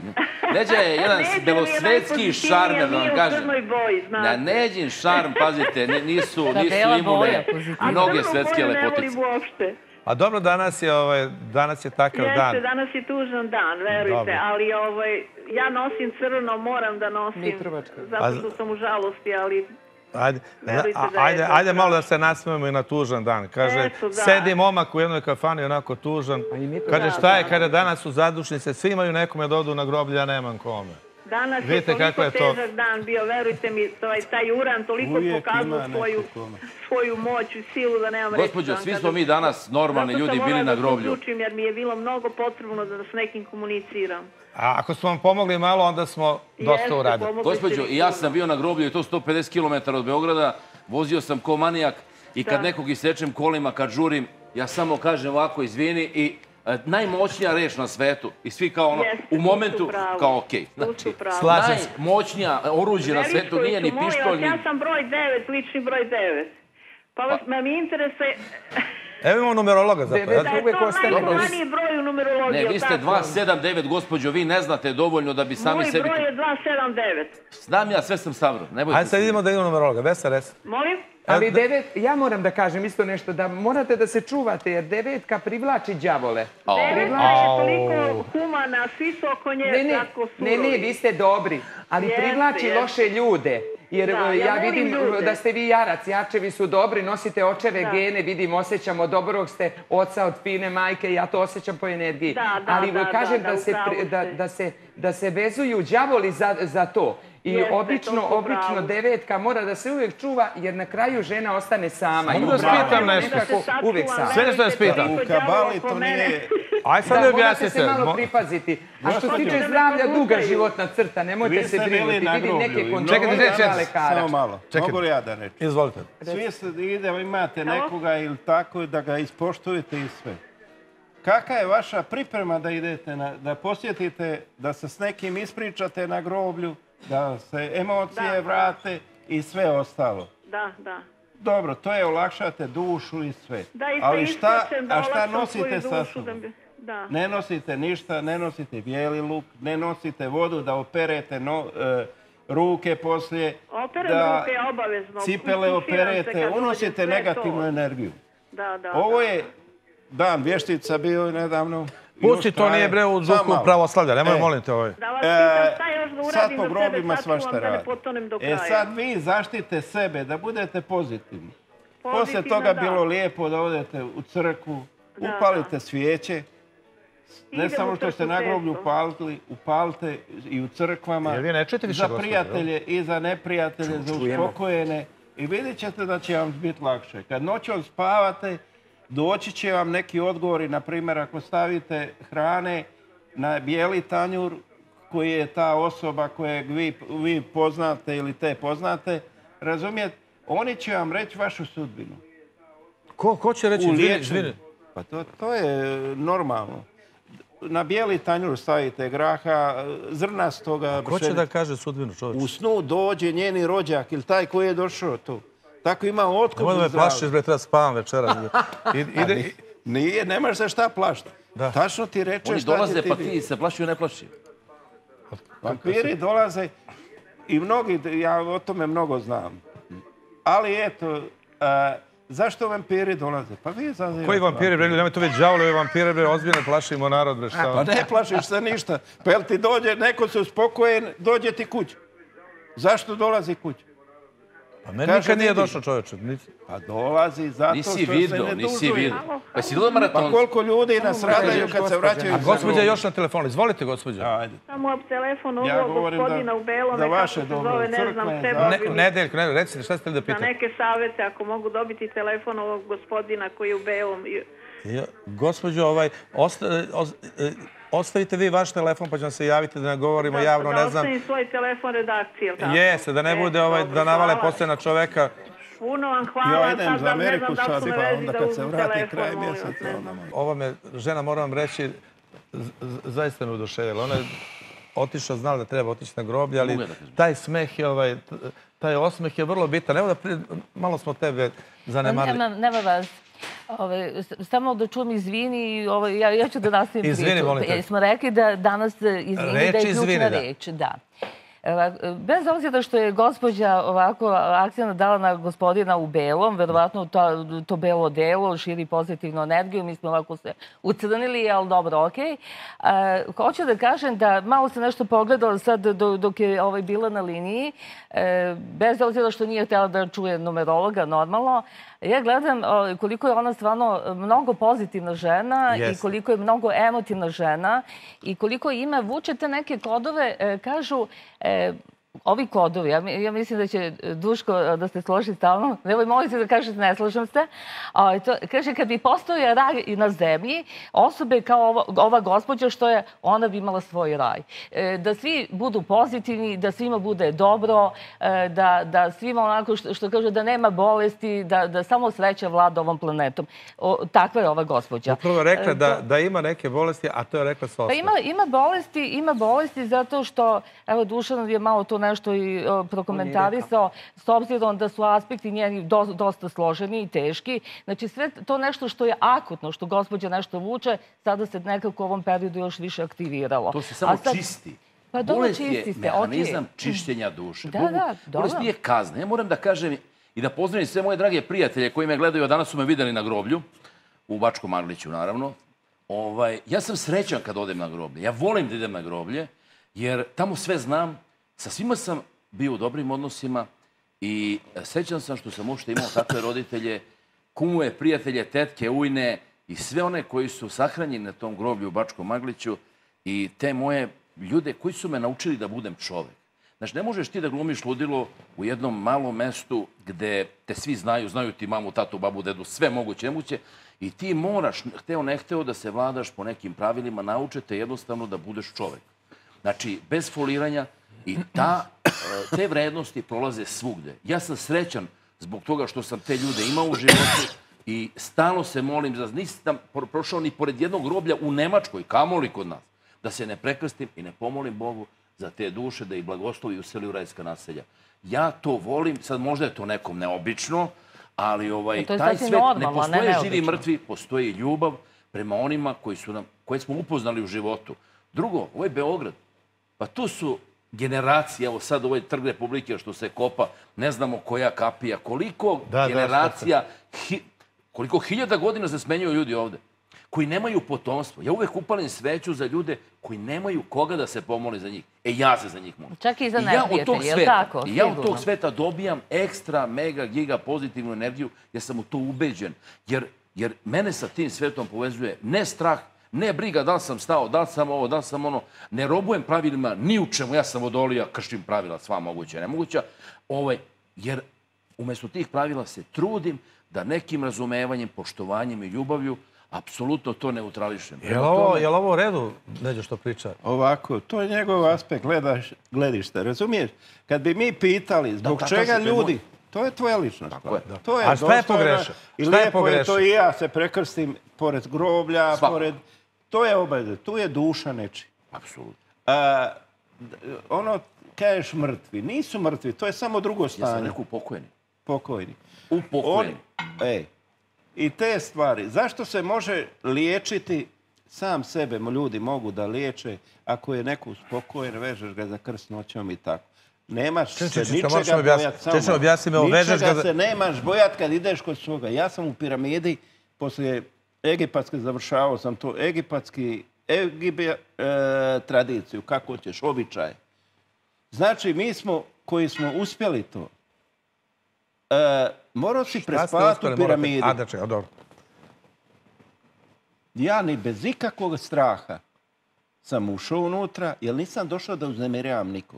Neđa je jedan Neđa mi je belosvetski najpozitivnija, šarmer, da nije vam u kažem. crnoj boji, znate. Na Neđin šarm, pazite, ni- nisu, Ta nisu bela boja imune pozitivna. mnoge Crnu svetske boju ne lepotice. volim uopšte. A dobro, danas je, ovaj, danas je takav dan. Jeste, danas je tužan dan, verujte, Dobro. ali ovaj, ja nosim crno, moram da nosim, Mitrovačka. zato što sam u žalosti, ali Ajde, Verujte a- da je ajde, to ajde pravo. malo da se nasmejemo i na tužan dan. Kaže, Eto, da. sedi momak u jednoj kafani onako tužan. A i mi to Kaže, da, šta je, da. kada danas su zadušnice, svi imaju nekome da odu na groblje, ja nemam kome. danas je Vidite kako toliko je to. težak dan bio, verujte mi, taj, taj uran toliko Uvijek pokazao ima svoju, neko kome. svoju moć i silu da nemam reći. Gospođo, vam svi kada- smo mi danas normalni Zato sam ljudi bili morala na da se groblju. uključim, jer mi je bilo mnogo potrebno da s nekim komuniciram. A ako smo vam pomogli malo, onda smo dosta Jeste, uradili. pomogli ste Gospođo, mi i ja puno. sam bio na groblju i to sto pedeset kilometara od Beograda. Vozio sam ko manijak i kad Da. nekog isečem kolima, kad žurim, ja samo kažem ovako, izvini i e, najmoćnija reč na svetu. I svi kao ono, Jeste, u tu momentu, su pravo. kao okej. Tu su Znači, pravo. Slažem se. najmoćnija oruđe na svetu nije ni Veličkoviću, pištolj, molim vas, ni... ja sam broj devet, lični broj devet. Pa vas, me mi interese Evo imamo numerologa za to. Devet. Ja- da je Uvek to ostane najpoznaniji broj u numerologiji. Ne, vi jel ste tako? dva sedam devet, gospođo, vi ne znate dovoljno da bi sami Moj sebi... broj je dva sedam devet. Znam ja, sve sam savrao, ne bojte Ajde sad se. idemo da idemo numerologa. Vesa, res. Molim? Ali E, da- devet, ja moram da kažem isto nešto, da morate da se čuvate, jer devetka privlači đavole. Au. Devetka je toliko humana, svi su oko nje Ne, ne, tako surovi. ne, ne, vi ste dobri, ali Jeste, privlači jeste. loše ljude. Jer Da, e, ja ja volim vidim ljude. da ste vi jarac, jačevi su dobri, nosite očeve Da. gene, vidim, osjećamo dobrog ste oca od fine majke, ja to osjećam po energiji. Da, da, ali da, kažem da, da, da, se, upravo pri- da, ste. da, se, da se vezuju đavoli za, za to. I Jeste, to obično, su obično pravo. devetka mora da se uvijek čuva, jer na kraju žena ostane sama. Mogu I da vas ubrava, pitam nekako nešto? Da se sačuvam, uvijek sama. Sve nešto vas pitam. toliko U kabali đavola oko to mene. nije... Aj sad Da, mi morate se objasnite. malo Mo- pripaziti. A što se Gospođo. tiče Da me zdravlja, duga pogledaju. životna crta, nemojte Vi se ste bili brinuti. na Vidim groblju. neke i kontrole Čekajte, mnogo- čekajte, lekara. Samo malo. Čekaj. Mogu li ja da rečem? Izvolite. Svi se ide, imate nekoga ili tako da ga ispoštujete i sve. Kakva je vaša priprema da idete, na, da posjetite, da se s nekim ispričate na groblju, da se emocije Da. vrate i sve ostalo? Da, da. Dobro, to je olakšate dušu i sve. Da, i se Ali šta, isplaćem da a šta olakšam nosite svoju sa dušu da sobom? bi- Da. Ne nosite ništa, ne nosite bijeli luk, ne nosite vodu da operete no, e, ruke poslije, Operem da ruke obavezno. cipele Tuširam se operete, kad dođem, unosite sve negativnu to. energiju. Da, da. Ovo da. je dan vještica bio nedavno. Pusti, Još to nije traje. bre u Samo duhu malo. pravoslavlja. Nemoj, E. molim te ovaj. Da vas E, pitam šta još da sad uradim po da grobima sebe svašta sačuvam da ne radi. potonem do E kraja. sad vi zaštite sebe, da budete pozitivni. Poslije Pozitivno, toga da. bilo lijepo da odete u crkvu, Da, upalite da. svijeće. Ne Idem samo u što ste crkvu na groblju često. upalili, upalite i u crkvama. Jel vi ne čujete više, za gospođo, prijatelje i za neprijatelje, za čujemo. uspokojene. I vidjet ćete da će vam biti lakše. Kad noćom spavate, doći će vam neki odgovori. Na primjer, ako stavite hrane na bijeli tanjur, koji je ta osoba kojeg vi, vi poznate ili te poznate, razumijete, oni će vam reći vašu sudbinu. Ko, ko će reći? U Izvini, liječenju. izvini. Pa to, to je normalno. Na bijeli tanjur stavite graha, zrnastoga. Ko će pšenice. da kaže sudbinu, čovječ? U snu dođe njeni rođak ili taj koji je došao tu. Tako ima otkup Nemoj da me u zdravlju. plašiš, bre, treba spavam večeras. I, ide, i- Nije, nemaš se šta plašiti. Da. Tačno ti reče Oni šta će dolaze ti pa biti. ti se plaši ili ne plaši. Vampiri dolaze i mnogi, ja o tome mnogo znam. Ali eto, a, zašto vampiri dolaze? Pa vi zazivate. koji vampiri, bre, nemoj to već đavole, vampire, bre, ozbiljno plašimo narod, bre, šta Pa vam? ne plašiš se ništa. Pa jel ti dođe, neko se uspokojen, dođe ti kući. Zašto dolazi kući? Pa meni kaže, nikad nije vidi. došao, čovječe. Nisi- Pa dolazi zato Nisi što se vidio, ne nisi dužuje. vidio. Pa si gledao Pa maraton? koliko ljudi nas radaju kažeš, kad se gospođa. vraćaju A iz gospođa je groblja. još na telefonu. Izvolite, gospođa. Ajde. Samo telefon Ja ovog govorim gospodina da- u belome, za kako vaše se dobro, zove, ne crkva znam, je treba Ne, bi mi nedeljko, ne, recite, šta ste da za pitate? neke savete, ako mogu dobiti telefon ovog gospodina koji je u belom. I- Ja, gospođo, ovaj, osta- os- e, ostavite vi vaš telefon pa ćemo se javiti da ne govorimo Da, javno, da ne znam. ostavim svoj telefon redakcije, jel tako? Jeste, da ne E, bude ovaj, dobro, da navale hvala. posle na čoveka. Puno vam hvala. Ja idem Sad za vam ne Ameriku znam da li sad, su na pa vezi onda da kad se uzmu vrati telefon, kraj molim vas, mjeseca, ne onda znam. može. Ova me žena, moram vam reći, z- z- zaista me oduševila. Ona je otišla, znala da treba otići na groblje, ali Mogu da kažem. taj smeh je, ovaj, t- taj osmeh je vrlo bitan. Evo da pri- malo smo tebe zanemarili. Nema, nema vas. Ove, s- samo da čujem izvini, i ovaj, ja, ja ću da nastavim Izvini, priču. molim te. Jer smo rekli da danas e, izvini Reč da je ključna izvini, da. reč. Da. Evo, bez obzira što je gospođa ovako akcijna dala na gospodina u belom, verovatno to, to belo delo širi pozitivnu energiju, mi smo ovako se ucrnili, ali dobro, okej. E, hoću da kažem da malo se nešto pogledala sad do- dok je ovaj bila na liniji, e, bez obzira što nije htjela da čuje numerologa normalno, ja gledam o, koliko je ona stvarno mnogo pozitivna žena i Jeste. koliko je mnogo emotivna žena i koliko ima, vuče te neke kodove, e, kažu, e, ovi kodovi, ja, mi- ja mislim da će Duško e, da se složi stalno, nemoj molim se da kažete ne slažem se, a, to, kaže kad bi postojao raj i na zemlji, osobe kao ova, ova gospođa što je, ona bi imala svoj raj. E, da svi budu pozitivni, da svima bude dobro, e, da, da svima onako što, što kaže da nema bolesti, da, da samo sreća vlada ovom planetom. O, takva je ova gospođa. Upravo je rekla E, da, to- da ima neke bolesti, a to je rekla sa pa osmehom. ima, ima bolesti, ima bolesti zato što, evo Dušan je malo to nešto i o, prokomentarisao, s obzirom da su aspekti njeni do- dosta složeni i teški. Znači sve to nešto što je akutno, što gospođa nešto vuče, sada se nekako u ovom periodu još više aktiviralo. To se samo A sad- čisti. Pa dobro, Bolest je čisti se, mehanizam okej. čišćenja duše. Da, Bogu, da, bolest dobro. nije kazna. Ja moram da kažem i da pozdravim sve moje drage prijatelje koji me gledaju, a danas su me videli na groblju, u Bačkom Magliću naravno. Ovaj, ja sam srećan kad odem na groblje. Ja volim da idem na groblje, jer tamo sve znam. Sa svima sam bio u dobrim odnosima i srećan sam što sam uopšte imao takve roditelje, kumove, prijatelje, tetke, ujne i sve one koji su sahranjeni na tom groblju u Bačkom Magliću i te moje ljude koji su me naučili da budem čovek. Znači, ne možeš ti da glumiš ludilo u jednom malom mestu gde te svi znaju, znaju ti mamu, tatu, babu, dedu, sve moguće, nemoguće i ti moraš, hteo ne hteo, da se vladaš po nekim pravilima, naučete jednostavno da budeš čovek. Znači, bez foliranja i ta, te vrednosti prolaze svugde. Ja sam srećan zbog toga što sam te ljude imao u životu i stalno se molim, za nisam prošao ni pored jednog groblja u Nemačkoj, kamoli kod nas, da se ne prekrstim i ne pomolim Bogu za te duše, da ih blagoslovi i useli u rajska naselja. Ja to volim, sad možda je to nekom neobično, ali ovaj, To je taj sasvim svet, ne normalno, a ne postoje živi i neobično. mrtvi, postoji ljubav prema onima koji su nam, koje smo upoznali u životu. Drugo, ovo je Beograd. Pa tu su generacije, evo sad ovaj trg Republike što se kopa, ne znamo koja kapija, koliko Da, da, generacija, hi, koliko hiljada godina se smenjuju ljudi ovde, koji nemaju potomstvo. Ja uvek upalim sveću za ljude koji nemaju koga da se pomoli za njih. E, ja se za njih molim. Čak i za I ja od neprijatelje, tog je li sveta, tako? i ja od Sigurno. tog sveta dobijam ekstra, mega, giga pozitivnu energiju jer sam u to ubeđen. Jer, jer mene sa tim svetom povezuje ne strah, ne briga da li sam stao, da li sam ovo, da li sam ono. Ne robujem pravilima ni u čemu. Ja sam vodolija, kršim pravila, sva moguća i nemoguća. Ovaj, jer umjesto tih pravila se trudim da nekim razumevanjem, poštovanjem i ljubavlju apsolutno to neutrališem. Je li ovo, je li ovo u redu, Neđo, što priča? Ovako, to je njegov aspekt gledaš, gledišta, razumiješ? Kad bi mi pitali zbog takav čega si, to je ljudi, moj. to je tvoja ličnost. Tako je. Da. To je A šta je dostojno pogrešio? I Šta je lijepo je pogrešio? to i ja se prekrstim pored groblja, Svako. pored... To je obaveza, tu je duša nečija. Apsolutno. A, d- ono, kažeš mrtvi, nisu mrtvi, to je samo drugo Ja sam stanje, rekao upokojeni. pokojni. Upokojeni. Oni, ej, i te stvari. Zašto se može liječiti sam sebe, mo- ljudi mogu da liječe ako je neko uspokojen, vežeš ga za krst noćom i tako. Nemaš Čekaj, se čekaj, moraš ničega mi objasniti. bojati. samo Čekaj, objasni mi ovo, vežeš ga Ničega za- se nemaš bojati kad ideš kod svoga. Ja sam u piramidi, poslije egipatske završavao sam to, egipatski, egibe, e, tradiciju, kako ćeš, običaj. Znači, mi smo, koji smo uspjeli to, e, morao si Šta ste prespavati uspjeli, u morate- piramidi. A, da, čekaj, dobro. Ja ni bez ikakvog straha sam ušao unutra, jer nisam došao da uznemiravam nikog.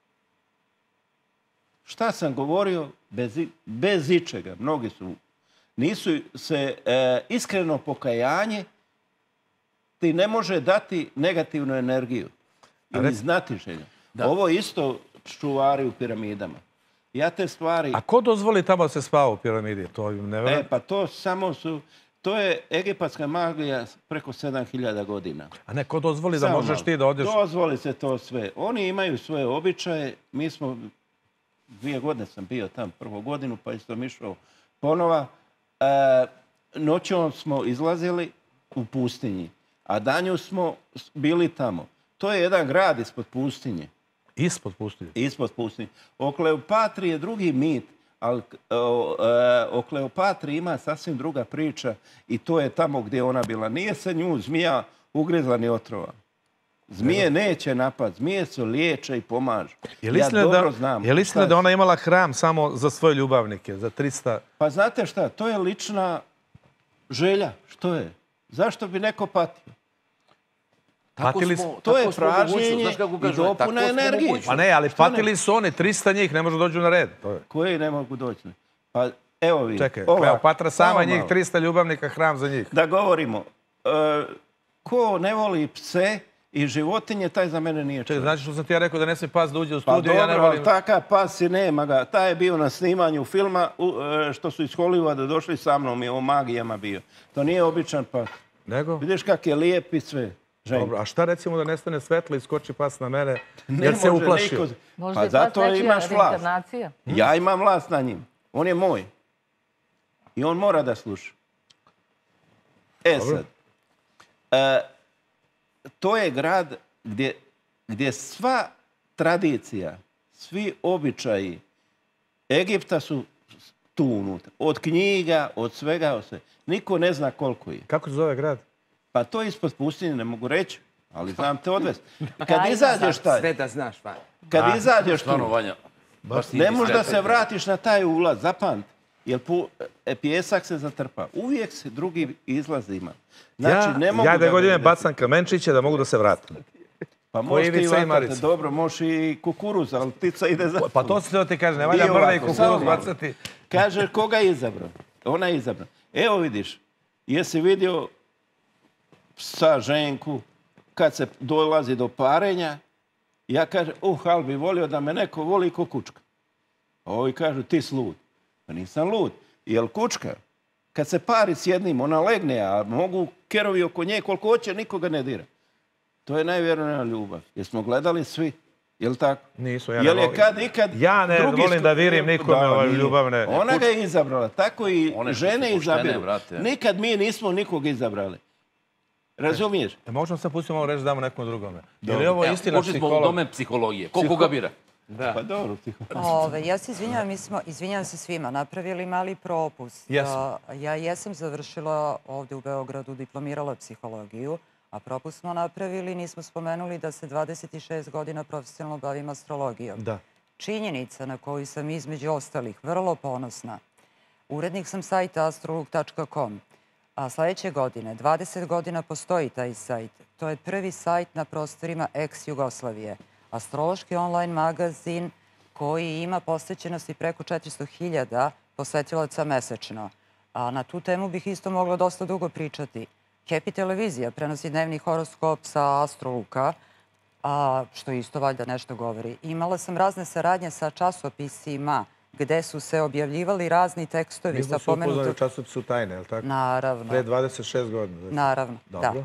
Šta sam govorio? Bez, i- bez ičega. Mnogi su, nisu se e, iskreno pokajanje ti ne može dati negativnu energiju. Ili znati želju. Ovo je isto čuvari u piramidama. Ja te stvari... A ko dozvoli tamo da se spava u piramidi? To ne E, verujem. pa to samo su... To je egipatska magija preko sedam hiljada godina. A ne, ko dozvoli da Samo možeš malo. ti da odeš... Dozvoli se to sve. Oni imaju svoje običaje. Mi smo... Dvije godine sam bio tam prvu godinu, pa isto sam išao ponova. E, noćom smo izlazili u pustinji, a danju smo bili tamo. To je jedan grad ispod pustinje. Ispod pustinje? Ispod pustinje. O Kleopatri je drugi mit, ali o, e, o Kleopatri ima sasvim druga priča i to je tamo gdje ona bila. Nije se nju zmija ugrizla ni otrova. Zmije neće napad, zmije se liječe i pomažu. Je Ja dobro da, znam. Je li istina šta da je. ona imala hram samo za svoje ljubavnike, za trista... Pa znate šta, to je lična želja. Što je? Zašto bi neko patio? Tako Patili smo- su- To je tako smo mogućnost, pražnjenje znaš kako i kažu, dopuna tako smo energije. mogućnost. Pa ne, ali Što ne? patili su oni, trista njih, ne može dođu na red. To je. Koji ne mogu doći? Pa evo vi. Čekaj, ovako, Kleopatra sama samo njih, malo. trista ljubavnika, hram za njih. Da govorimo. E, ko ne voli pse i životinje, taj za mene nije Čekaj, čovjek. znači što sam ti ja rekao da ne smije pas da uđe u Pa studiju, ja ne dobro, volim... ali takav pas i nema ga. Taj je bio na snimanju filma u, e, što su iz Hollywooda došli sa mnom i o magijama bio. To nije običan pas. Nego? Vidiš kak je lijep i sve. Ženko. Dobro, a šta recimo da nestane svetlo i skoči pas na mene, Ne jer se može uplašio? niko- Možda Pa je pas zato nečija imaš vlast. reinkarnacija. Ja imam vlast na njim. On je moj. I on mora da sluša. E sad. E, to je grad gdje, gdje sva tradicija, svi običaji Egipta su tu unutra. Od knjiga, od svega, od sve. Niko ne zna koliko je. Kako se zove grad? Pa to ispod pustinje ne mogu reći, ali znam te odvesti. Kad Ajde. izađeš taj, Sve da znaš, Vanja. kad izađeš Stvarno, tu, Vanja, baš ti ne možeš da diskretan. se vratiš na taj ulaz, zapamti. Jer pu, e, pjesak se zatrpa. Uvijek se drugi izlaz ima. Znači, ja, ne mogu ja da godine idete. bacam kamenčiće da mogu da se vratim. Pa Ko možeš ti Ivica i vatati, Marica. dobro, možeš i kukuruz, ali ptica ide za... Pa to se to ti kaže, ne valja Bio mrda i ovako, samo kukuruz malo. bacati. Kaže, koga je izabrao? Ona je izabrao. Evo vidiš, jesi vidio psa Ženku, kad se dolazi do parenja, ja kažem, uh, ali bi volio da me neko voli ko kučka. A ovi kažu, ti si lud. Pa nisam lud. Jel kučka, kad se pari s jednim, ona legne, a mogu kerovi oko nje koliko hoće, nikoga ne dira. To je najvjerojatnija ljubav. Jesmo gledali svi? Jel tako? Nisu, ja ne Jel je volim. kad ikad... Ja ne drugi volim sko- da virim nikome Da, ovaj nije. ljubavne. Ona ga je izabrala. Tako i One što su žene poštene, izabiru. brate. Nikad mi nismo nikog izabrali. Razumiješ? E, možemo sad pustiti malo reći da damo nekom drugome. Je li ovo Evo, istina ušli smo u psiholog? domen psihologije. Ko koga bira? Pa dobro, ti. Ove, ja se izvinjavam, mi smo, izvinjavam se svima, napravili mali propust. Jesmo. A, ja jesam završila ovdje u Beogradu, diplomirala psihologiju, a propust smo napravili, nismo spomenuli da se dvadeset šest godina profesionalno bavim astrologijom. Da. Činjenica na koju sam između ostalih vrlo ponosna. Urednik sam sajta astrolog tačka com. A sljedeće godine, dvadeset godina postoji taj sajt. To je prvi sajt na prostorima ex-Jugoslavije. Astrološki online magazin koji ima posvećenosti preko četiristo hiljada posetilaca mesečno. A na tu temu bih isto mogla dosta dugo pričati. Happy televizija prenosi dnevni horoskop sa Astroluka, a što isto valjda nešto govori. Imala sam razne saradnje sa časopisima gde su se objavljivali razni tekstovi Mi sa smo se upoznali u pomenutog... časopisu Tajne, je li tako? Naravno. Pre dvadeset šest godina. znači. Naravno, Dobro.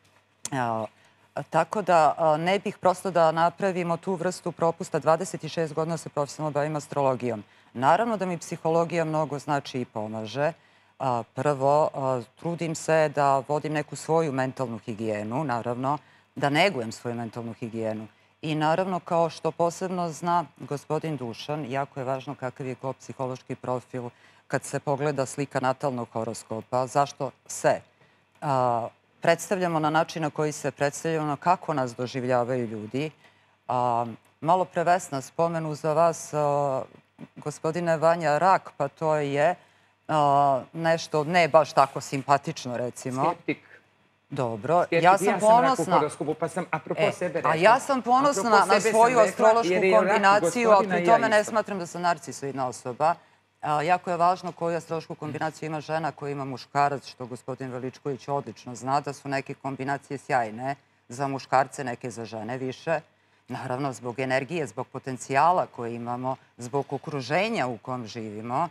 da. A, tako da a, ne bih prosto da napravimo tu vrstu propusta. dvadeset šest godina se profesionalno bavim astrologijom. Naravno da mi psihologija mnogo znači i pomaže. A, prvo, a, trudim se da vodim neku svoju mentalnu higijenu, naravno, da negujem svoju mentalnu higijenu. I naravno, kao što posebno zna gospodin Dušan, jako je važno kakav je ko psihološki profil kad se pogleda slika natalnog horoskopa. Zašto se a, predstavljamo na način na koji se predstavljamo, kako nas doživljavaju ljudi. A, malo pre Vesna spomenu za vas, a, gospodine Vanja, rak, pa to je a, nešto ne baš tako simpatično, recimo. Skeptik. Dobro, Skeptik. ja sam rak u ponosna. horoskopu, pa sam apropo E, sebe rekla. a ja sam ponosna Apropo na sebe svoju sam rekla, astrološku jer je rak u kombinaciju, a gospodina pri i ja tome ne isto. smatram da sam narcisoidna osoba. A, jako je važno koju astrološku kombinaciju ima žena, koju ima muškarac, što gospodin Veličković odlično zna, da su neke kombinacije sjajne za muškarce, neke za žene više. Naravno, zbog energije, zbog potencijala koje imamo, zbog okruženja u kom živimo.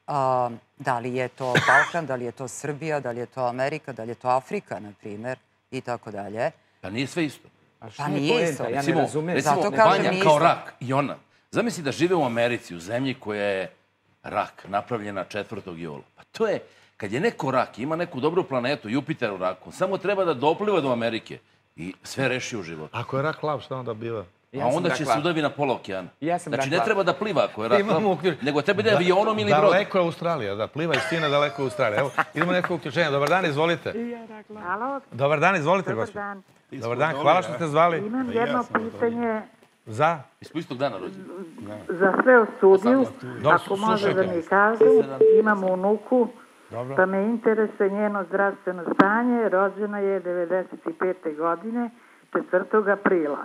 Da li je to Balkan, da li je to Srbija, da li je to Amerika, da li je to Afrika, na primjer, i tako dalje. Pa nije sve isto. Pa nije isto. Ja ne razumem. Recimo, Vanja kao rak i ona. Zamisli da žive u Americi, u zemlji koja je rak, napravljena četvrtog jula. Pa to je, kad je neko rak, ima neku dobru planetu, Jupiter u raku, samo treba da dopliva do Amerike i sve reši u životu. Ako je rak lav, šta onda biva? A onda će se udavi na pola okeana. Znači, ne treba da pliva ako je rak lav, nego treba da je avionom ili brodom. Daleko je Australija, da, pliva iz Kine, daleko je Australija. Evo, idemo neko uključenje. Dobar dan, izvolite. Halo. Dobar dan, izvolite, gospođo. Dobar dan, hvala što ste zvali. Imam jedno pitanje Za? Ispo istog dana rođena. Za sve u studiju. Ako može da mi kažu, imam unuku, pa me interesuje njeno zdravstveno stanje. Rođena je devedeset pete. godine, četvrtog aprila.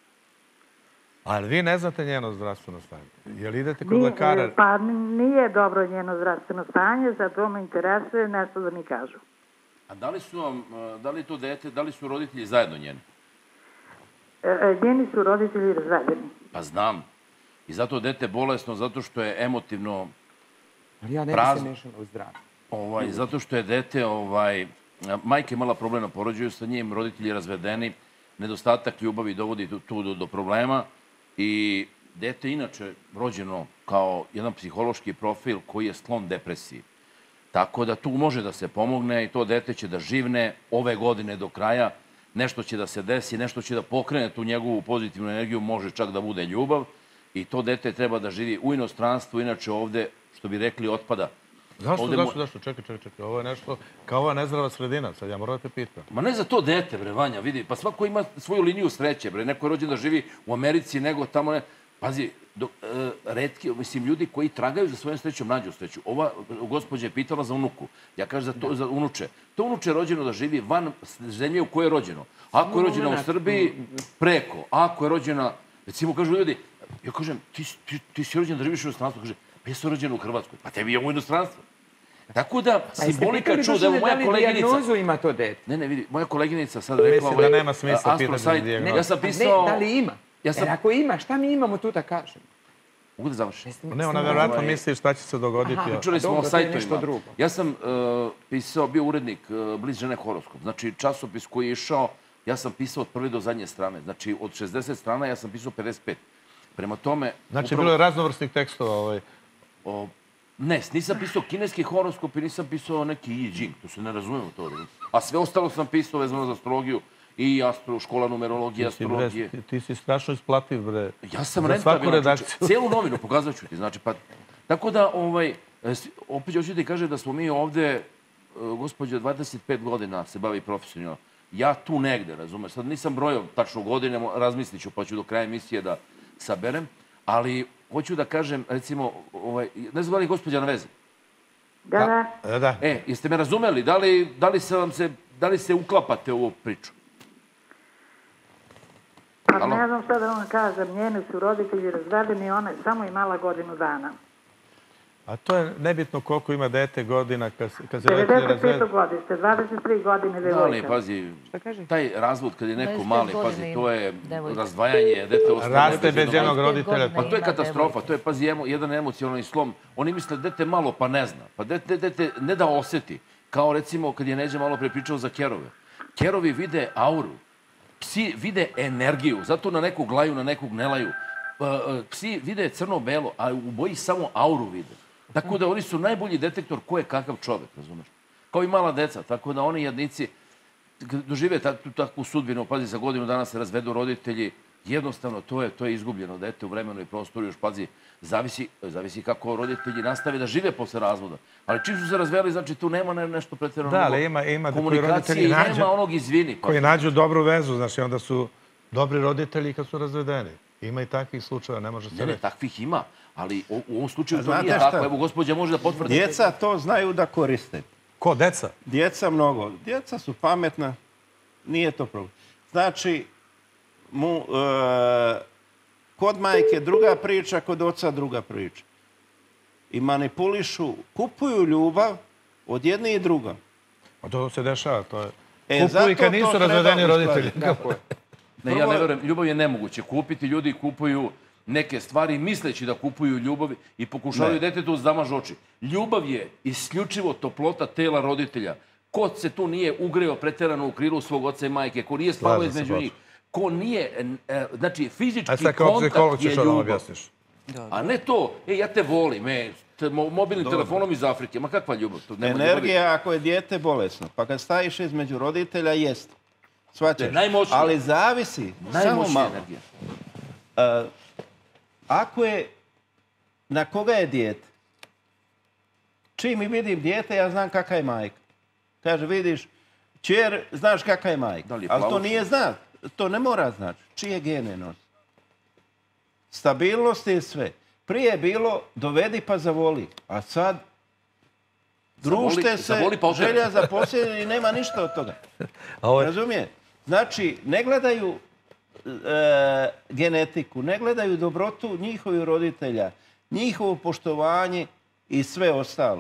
Ali vi ne znate njeno zdravstveno stanje? Je li idete kod lekara? Pa nije dobro njeno zdravstveno stanje, zato me interesuje nešto da mi kažu. A da li su vam, da li to dete, da li su roditelji zajedno njeni? Njeni su roditelji razvedeni. Pa znam. I zato dete bolesno, zato što je emotivno ali ja ne bi se mešala u zdravlje. Ovaj, zato što je dete, ovaj, majka je imala problem na porođaju sa njim, roditelji razvedeni, nedostatak ljubavi dovodi tu do, do problema i dete inače rođeno kao jedan psihološki profil koji je sklon depresiji. Tako da tu može da se pomogne i to dete će da živne ove godine do kraja. Nešto će da se desi, nešto će da pokrene tu njegovu pozitivnu energiju, može čak da bude ljubav. I to dete treba da živi u inostranstvu, inače ovde, što bi rekli, otpada. Zašto, zašto, zašto? Čekaj, čekaj, čekaj. Ovo je nešto kao ova nezdrava sredina. Sad ja moram da te pitam. Ma ne za to dete, bre, Vanja, vidi. Pa svako ima svoju liniju sreće, bre. Neko je rođen da živi u Americi, nego tamo ne... Pazi, do, e, retki, mislim, ljudi koji tragaju za svojom srećom nađu sreću. Ova gospođa je pitala za unuku. Ja kažem za, to, za unuče. To unuče je rođeno da živi van zemlje u kojoj je rođeno. Ako je rođena u Srbiji, preko. Ako je rođena, recimo, kažu ljudi, ja kažem, ti, ti, ti si rođen da živiš u inostranstvu. Kaže, pa ja sam rođen u Hrvatskoj. Pa tebi je u inostranstvu. Tako da, simbolika čuda, evo moja koleginica... dijagnozu ima to dete? Ne, ne, vidi, moja koleginica sad rekla... Mislim da nema smisla pitati za dijagnozu. Ja sam pisao... Ne, da li ima? Jer ako ima, šta mi imamo tu da kažemo? Mogu da završim? Ne, ona vjerojatno misli šta će se dogoditi. Pričali smo o sajtovima. Ja sam pisao, bio urednik Bliz žene horoskop. Znači, časopis koji je išao, ja sam pisao od prve do zadnje strane. Znači, od šezdeset strana ja sam pisao pedeset pet. Prema tome... Znači, bilo je raznovrsnih tekstova? Ne, nisam pisao kineski horoskop i nisam pisao neki I Ching. To se ne razumemo to. A sve ostalo sam pisao vezano za astrologiju. I astro, škola numerologije, astrologije. Ti si strašno isplativ, bre. Ja sam rentabilan. Cijelu novinu pokazat ću ti. Znači, pa... Tako da, ovaj... Opet hoću ti kaže da smo mi ovde, gospođa, dvadeset pet godina se bavi profesionalno. Ja tu negde, razumeš. Sad nisam brojao tačno godine, razmislit ću, pa ću do kraja emisije da saberem. Ali hoću da kažem, recimo, ovaj... Ne znam da li gospođa na vezi? Da, da. E, jeste me razumeli? Da li, da li se vam se... Da li se uklapate u ovu priču? Pa ne znam šta da vam kažem, njeni su roditelji razvedeni, ona je samo imala godinu dana. A to je nebitno koliko ima dete godina kad se roditelji razvede. devedeset pete. godište, dvadeset tri godine devojka. Da, ali pazi, taj razvod kad je neko mali, pazi, to je razdvajanje, dete ostane... Raste bez jednog roditelja. Pa to je katastrofa, to je, pazi, jedan emocionalni slom. Oni misle dete malo pa ne zna, pa dete ne da oseti. Kao recimo kad je Neđa malo prepričao za kerove. Kerovi vide auru. Psi vide energiju, zato na nekog laju, na nekog ne laju. Psi vide crno-belo, a u boji samo auru vide. Tako da oni su najbolji detektor ko je kakav čovek, razumeš? Kao i mala deca, tako da oni jednici dožive takvu sudbinu, pazi, za godinu dana se razvedu roditelji, jednostavno to je, to je izgubljeno dete u vremenu i prostoru, još pazi, zavisi, zavisi kako roditelji nastave da žive posle razvoda. Ali čim su se razveli, znači tu nema nešto pretjerano da, ali ima, ima komunikacije i nađu, nema onog izvini. Koji nađu dobru vezu, znači onda su dobri roditelji kad su razvedeni. Ima i takvih slučajeva, ne može se reći. Ne, ne, takvih ima, ali u ovom slučaju to nije tako. Evo, gospođa može da potvrdi. Djeca to znaju da koriste. Ko, deca? Djeca mnogo. Djeca su pametna, nije to problem. Znači, mu, e, kod majke druga priča, kod oca druga priča. I manipulišu, kupuju ljubav od jedne i druga. A to se dešava, to je... E, kupuju i kad nisu razvedeni roditelji. Ne, ja ne verujem, ljubav je nemoguće kupiti. Ljudi kupuju neke stvari misleći da kupuju ljubav i pokušavaju detetu da zamažu oči. Ljubav je isključivo toplota tela roditelja. Ko se tu nije ugreo preterano u krilu svog oca i majke, ko nije spavao između njih, ko nije, znači fizički kontakt je ljubav. A ne to, e, ja te volim, e, mobilnim telefonom iz Afrike, ma kakva ljubav? Energija, ako je dijete bolesno, pa kad staviš između roditelja, jest. Svaćaš. Ali zavisi, samo malo. Ako je, na koga je dijete? Čim mi vidim dijete, ja znam kakva je majka. Kaže, vidiš, čer, znaš kakva je majka. Ali to nije znak. To ne mora znači. Čije gene nosi? Stabilnost je sve. Prije je bilo dovedi pa zavoli. A sad društe se, želja za posljednje i nema ništa od toga. Razumije? Znači, ne gledaju genetiku, ne gledaju dobrotu njihovih roditelja, njihovo poštovanje i sve ostalo.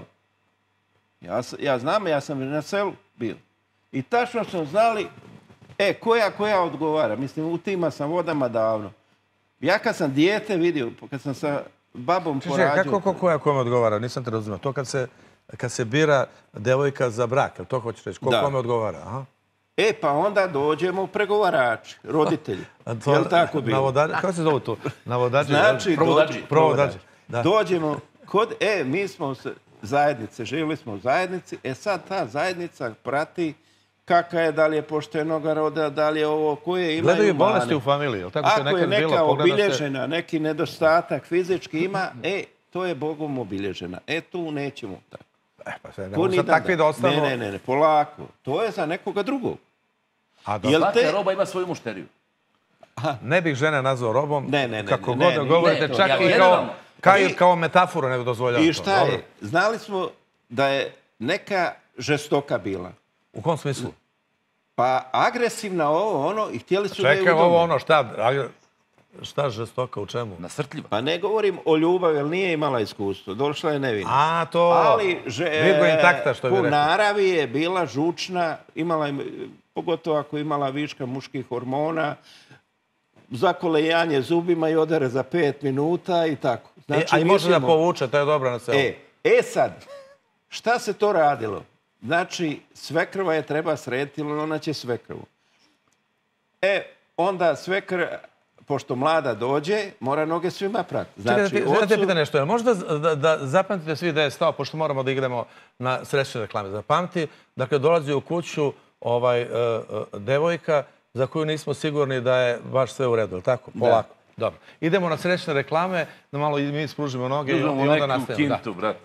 Ja znam, ja sam na selu bio. I tačno smo znali, e, koja koja odgovara. Mislim, u tima sam vodama davno. Ja kad sam dijete vidio, kad sam sa babom porađao... Kako koja kome odgovara? Nisam te razumio. To kad se bira devojka za brak, to hoćeš reći? Ko kome odgovara? E, pa onda dođemo pregovarači, roditelji. Je li tako bilo? Kako se zove to? Navodađi? Znači, provodađi. Dođemo kod, e, mi smo zajednice, živjeli smo u zajednici, e sad ta zajednica prati kakva je, da li je poštenoga roda, da li je ovo, koje imaju mane. Gledaju bolesti u familiji. Ako je neka obilježena, neki nedostatak fizički ima, e, to je Bogom obilježena. E, tu nećemo tako. E, pa sve, ne mogu sad takvi da ostanu. Ne, ne, ne, polako. To je za nekoga drugog. Svaka roba ima svoju mušteriju. Ne bih žene nazvao robom. Ne, ne, ne. Kako god govorite, čak i kao metaforu ne dozvoljavam to. I šta je? Znali smo da je neka žestoka bila. U kom smislu? Pa agresivna ovo, ono, i htjeli su da je udome. Čekaj, ovo ono, šta? Šta žestoka, u čemu? Nasrtljiva. Pa ne govorim o ljubavi, jer nije imala iskustvo. Došla je nevina. A, to... Virgo intakta, što bi rekao. Po naravi je bila žučna, imala, pogotovo ako imala viška muških hormona, zakolejanje zubima i odere za pet minuta i tako. A i može da povuče, to je dobro na selu. E sad, šta se to radilo? Znači, svekrva je treba srediti, ili ona će svekrvu. E, onda svekr, pošto mlada dođe, mora noge svima pratiti. Čekaj, da te pita nešto. Možda da zapamtite svi da je stao, pošto moramo da igramo na srećne reklame. Zapamti, dakle, dolazi u kuću devojka za koju nismo sigurni da je baš sve u redu, ili tako? Polako. Dobro. Idemo na srećne reklame, da malo i mi spružimo noge i onda nastavimo. Uzmemo neku kintu, brat.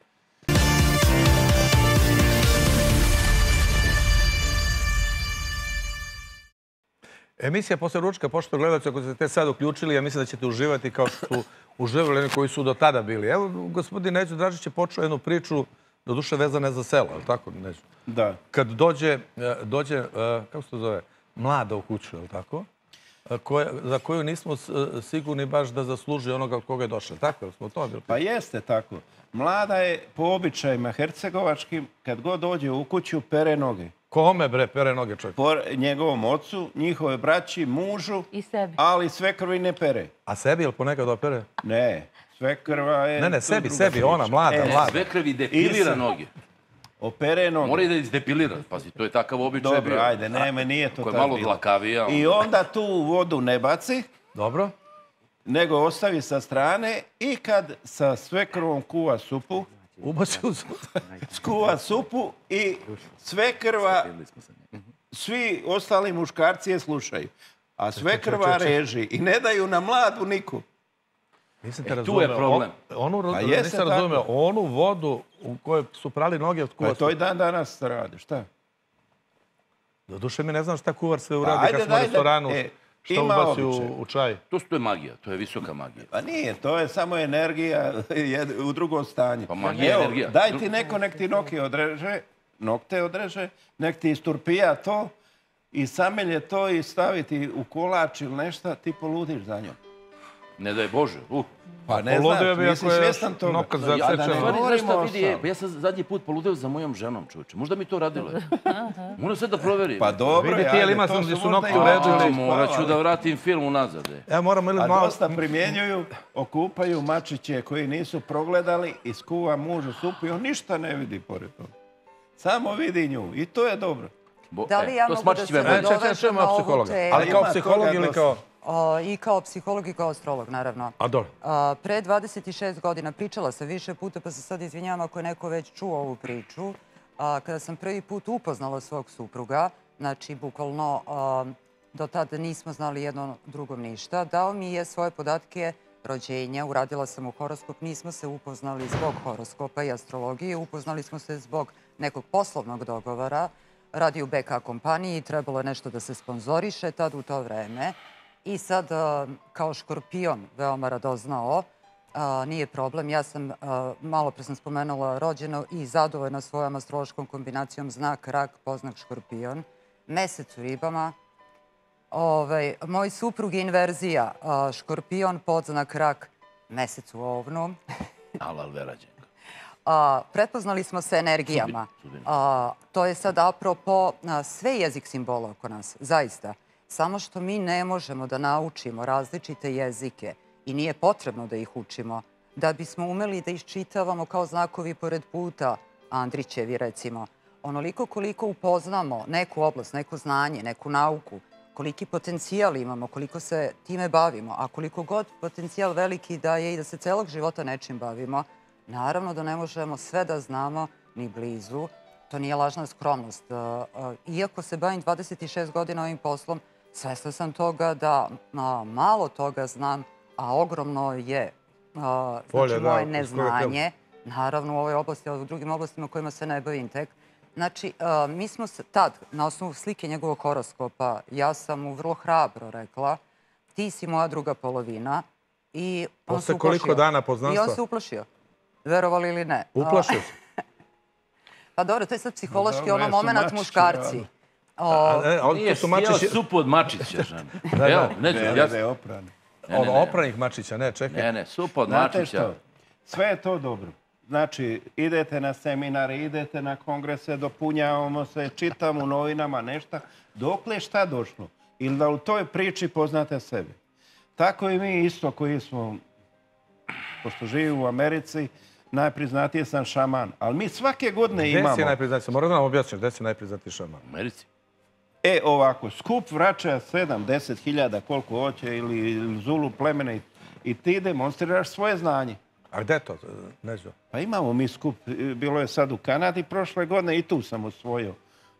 Emisija Posle ručka, pošto gledalci, ako ste te sad uključili, ja mislim da ćete uživati kao što su uživali oni koji su do tada bili. Evo, gospodin Neđo Dražić je počeo jednu priču, do duše vezane za selo, je li tako, Neđo? Da. Kad dođe, dođe, kako se to zove, mlada u kuću, je li tako? Za koju nismo sigurni baš da zasluži onoga od koga je došla. Tako je, smo to bili? Pa jeste tako. Mlada je po običajima hercegovačkim, kad god dođe u kuću, pere noge. Kome, bre, pere noge čovjek? Po njegovom ocu, njihove braći, mužu, ali sve krvi ne pere. A sebi ili ponekad opere? Ne, sve krva je... Ne, ne, sebi, sebi, ona, mlada, mlada. Sve krvi depilira noge. Opere noge. Mora i da izdepilira. Pazi, to je takav običaj. Dobro, ajde, nema, nije to tako bilo. Koja je malo dlakavija. I onda tu vodu ne baci. Dobro. Nego ostavi sa strane i kad sa sve krvom kuva supu, ubaci u supu. Skuva supu i sve krva, svi ostali muškarci je slušaju. A sve krva reži i ne daju na mladu niku. Tu je problem. Nisam razumio, onu vodu u kojoj su prali noge od kuva supu. Pa to i dan danas radi, šta? Do duše mi ne znam šta kuvar sve uradi kad smo u restoranu. Što ubaci u čaj? To je magija, to je visoka magija. Pa nije, to je samo energija u drugom stanju. Pa magija je energija. Daj ti neko, nek ti noke odreže, nokte odreže, nek ti isturpija to i samelje to i staviti u kolač ili nešto, ti poludiš za njom. Ne daj Bože. Uh. Pa ne Poludeo znaš, bi nisi ako je svjestan toga. nokat Ja, da, zasečen. stvari, znaš govorimo šta o vidi, sam. pa ja sam zadnji put poludeo za mojom ženom, čovječe. Možda mi to radilo. Moram sve da proverim. Pa dobro, Vidi ti, ajde, jel ima to sam su gdje su možda nokti i uredili? mačići A, morat ću spavali. da vratim film unazad. e. Ja moram ili A malo... dosta primjenjuju, okupaju mačiće koji nisu progledali, iskuva mužu supu i on ništa ne vidi pored toga. Samo vidi nju i to je dobro. Bo, Da li ja to mogu smačić da se me boli. E, čekaj, nadovežem čujemo na ovu psihologa. temu? Ali kao Ima psiholog toga ili dosta. kao... O, I kao psiholog i kao astrolog, naravno. A dobro. A, pre dvadeset šest godina pričala sam više puta, pa se sad izvinjavam ako je neko već čuo ovu priču. A, kada sam prvi put upoznala svog supruga, znači bukvalno a, do tada nismo znali jedno drugom ništa, dao mi je svoje podatke rođenja, uradila sam u horoskop, nismo se upoznali zbog horoskopa i astrologije, upoznali smo se zbog nekog poslovnog dogovora, radi u B K kompaniji, trebalo je nešto da se sponzoriše tad u to vreme. I sad, kao škorpion, veoma radoznao, nije problem. Ja sam, malo pre sam spomenula, rođena i zadovoljna svojom astrološkom kombinacijom znak rak, poznak škorpion, mesec u ribama. Ovaj, moj suprug je inverzija, škorpion, podznak rak, mesec u ovnu. Alal verađenka. A, prepoznali smo se energijama. A, to je sad apropo a, sve jezik simbola oko nas, zaista. Samo što mi ne možemo da naučimo različite jezike i nije potrebno da ih učimo, da bismo umeli da iščitavamo kao znakovi pored puta, Andrićevi recimo. Onoliko koliko upoznamo neku oblast, neko znanje, neku nauku, koliki potencijal imamo, koliko se time bavimo, a koliko god potencijal veliki da je i da se celog života nečim bavimo, naravno da ne možemo sve da znamo ni blizu. To nije lažna skromnost. Iako se bavim dvadeset šest godina ovim poslom, svesna sam toga da malo toga znam, a ogromno je znači, moje neznanje. Naravno u ovoj oblasti, ali u drugim oblastima kojima se ne bavim tek. Znači, mi smo se tad, na osnovu slike njegovog horoskopa, ja sam mu vrlo hrabro rekla, ti si moja druga polovina. I on se uplašio. Koliko dana poznanstva? I on se uplašio. Verovali ili ne. Uplašio se? Pa dobro, to je sad psihološki ono moment muškarci. Nije sjela supu od mačića, žena. Evo, neću, ja sam... Od opranih mačića, ne, čekaj. Ne, ne, supu od mačića. Sve je to dobro. Znači, idete na seminare, idete na kongrese, dopunjavamo se, čitamo u novinama nešto. Dokle je šta došlo? Ili da u toj priči poznate sebe. Tako i mi isto koji smo, pošto živimo u Americi, najpriznatiji sam šaman. Ali mi svake godine imamo... Gde si najpriznatiji? Moram da nam objasniš, gde si najpriznatiji šaman? U Americi. E, ovako, skup vraća sedam, deset hiljada, koliko hoće, ili Zulu plemena i ti demonstriraš svoje znanje. A gde to, Neđo? Pa imamo mi skup, bilo je sad u Kanadi prošle godine i tu sam osvojio.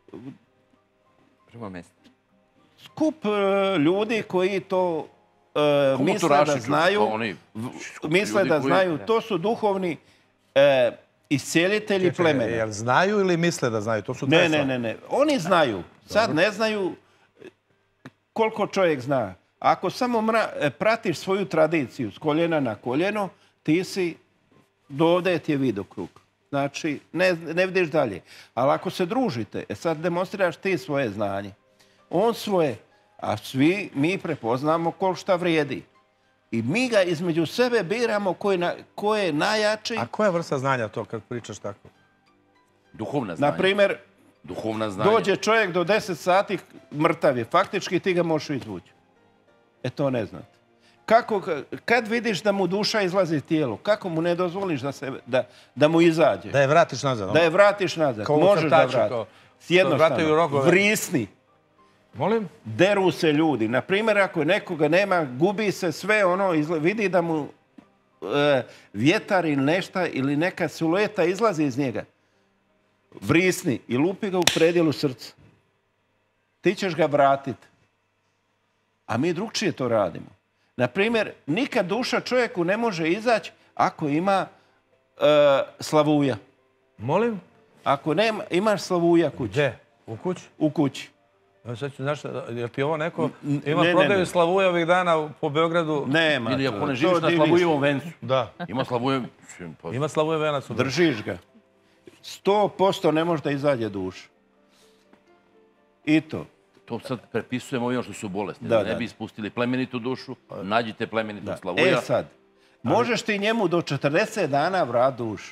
Prvo mjesto. Skup ljudi koji to misle da znaju, misle da znaju, to su duhovni iscijelitelji plemena. Jel znaju ili misle da znaju? To su ne, ne, ne, ne. Oni znaju. Sad ne znaju koliko čovjek zna. Ako samo pratiš svoju tradiciju s koljena na koljeno, ti si, dovde ti je vidokrug. Znači, ne, ne vidiš dalje. Ali ako se družite, e sad demonstriraš ti svoje znanje. On svoje, a svi mi prepoznamo koliko šta vrijedi. I mi ga između sebe biramo ko je, na, ko je najjači. A koja vrsta znanja to kad pričaš tako? Duhovna znanja. Naprimjer, Duhovna znanja. Dođe čovjek do deset sati, mrtav je. Faktički ti ga možeš izvući. E to ne znate. Kako, kad vidiš da mu duša izlazi iz tijelo, kako mu ne dozvoliš da, se, da, da mu izađe? Da je vratiš nazad. Da je vratiš nazad. Kao možeš da vratiš. Jednostavno. Vrisni. Molim? Deru se ljudi. Naprimjer, ako nekoga nema, gubi se sve ono, izla, vidi da mu e, vjetar ili nešto ili neka silueta izlazi iz njega. Vrisni i lupi ga u predjelu srca. Ti ćeš ga vratiti. A mi drugčije to radimo. Naprimjer, nikad duša čovjeku ne može izaći ako ima e, slavuja. Molim? Ako nema, imaš slavuja kući. Gdje? U kući? U kući. Sad ću, znaš, je ti ovo neko, ima ne, prodaju ne, ne. slavuja ovih dana po Beogradu? Nema. Ili ako ne živiš na slavujevom vencu. Da. Ima slavuje... Ima slavuje venac. Držiš ga. Sto posto ne može da izađe duša. I to. To sad prepisujemo ovima što su bolesni. Da, Da ne da. bi ispustili plemenitu dušu, nađite plemenitog Slavoja. E sad, možeš ti njemu do četrdeset dana vrat dušu.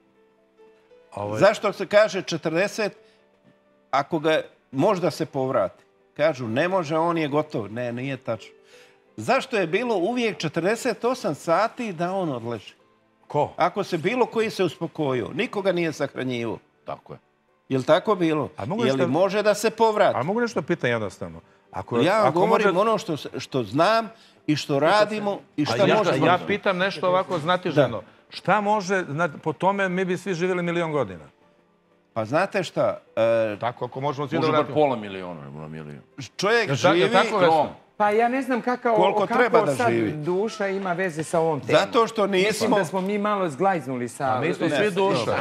Zašto se kaže četrdeset ako ga možda se povrati? Kažu, ne može, on je gotov. Ne, nije tačno. Zašto je bilo uvijek četrdeset osam sati da on odleži? Ko? Ako se bilo koji se uspokojio, nikoga nije sahranjivo. Tako je. Je li tako bilo? Je li može da se povrati? A mogu nešto pitan jednostavno? Ja vam govorim ono što znam i što radimo i što možemo. Ja pitam nešto ovako znatiženo. Šta može, po tome mi bi svi živjeli milion godina? Pa znate šta? Tako, ako možemo svi da vratimo. Može bar vratimo. pola miliona. milion. Čovjek živi... Pa ja ne znam koliko treba da sad živi. duša ima veze sa ovom temom. Zato što nismo... Mislim da smo mi malo zglajznuli sa... A mi smo svi duša.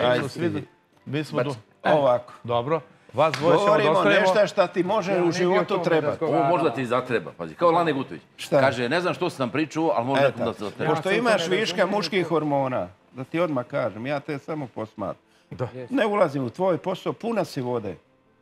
Mi smo duša. Ovako. Dobro. Vas dvoje ćemo da Govorimo ostavimo. nešto šta ti može u životu trebati. Ovo možda ti zatreba. Pazi, kao Lane Gutović. Kaže, ne znam što sam pričao, ali možda nekom da se zatreba. Pošto imaš viška muških hormona, da ti odmah kažem, ja te samo posmatram. Ne ulazim u tvoj posao, puna si vode.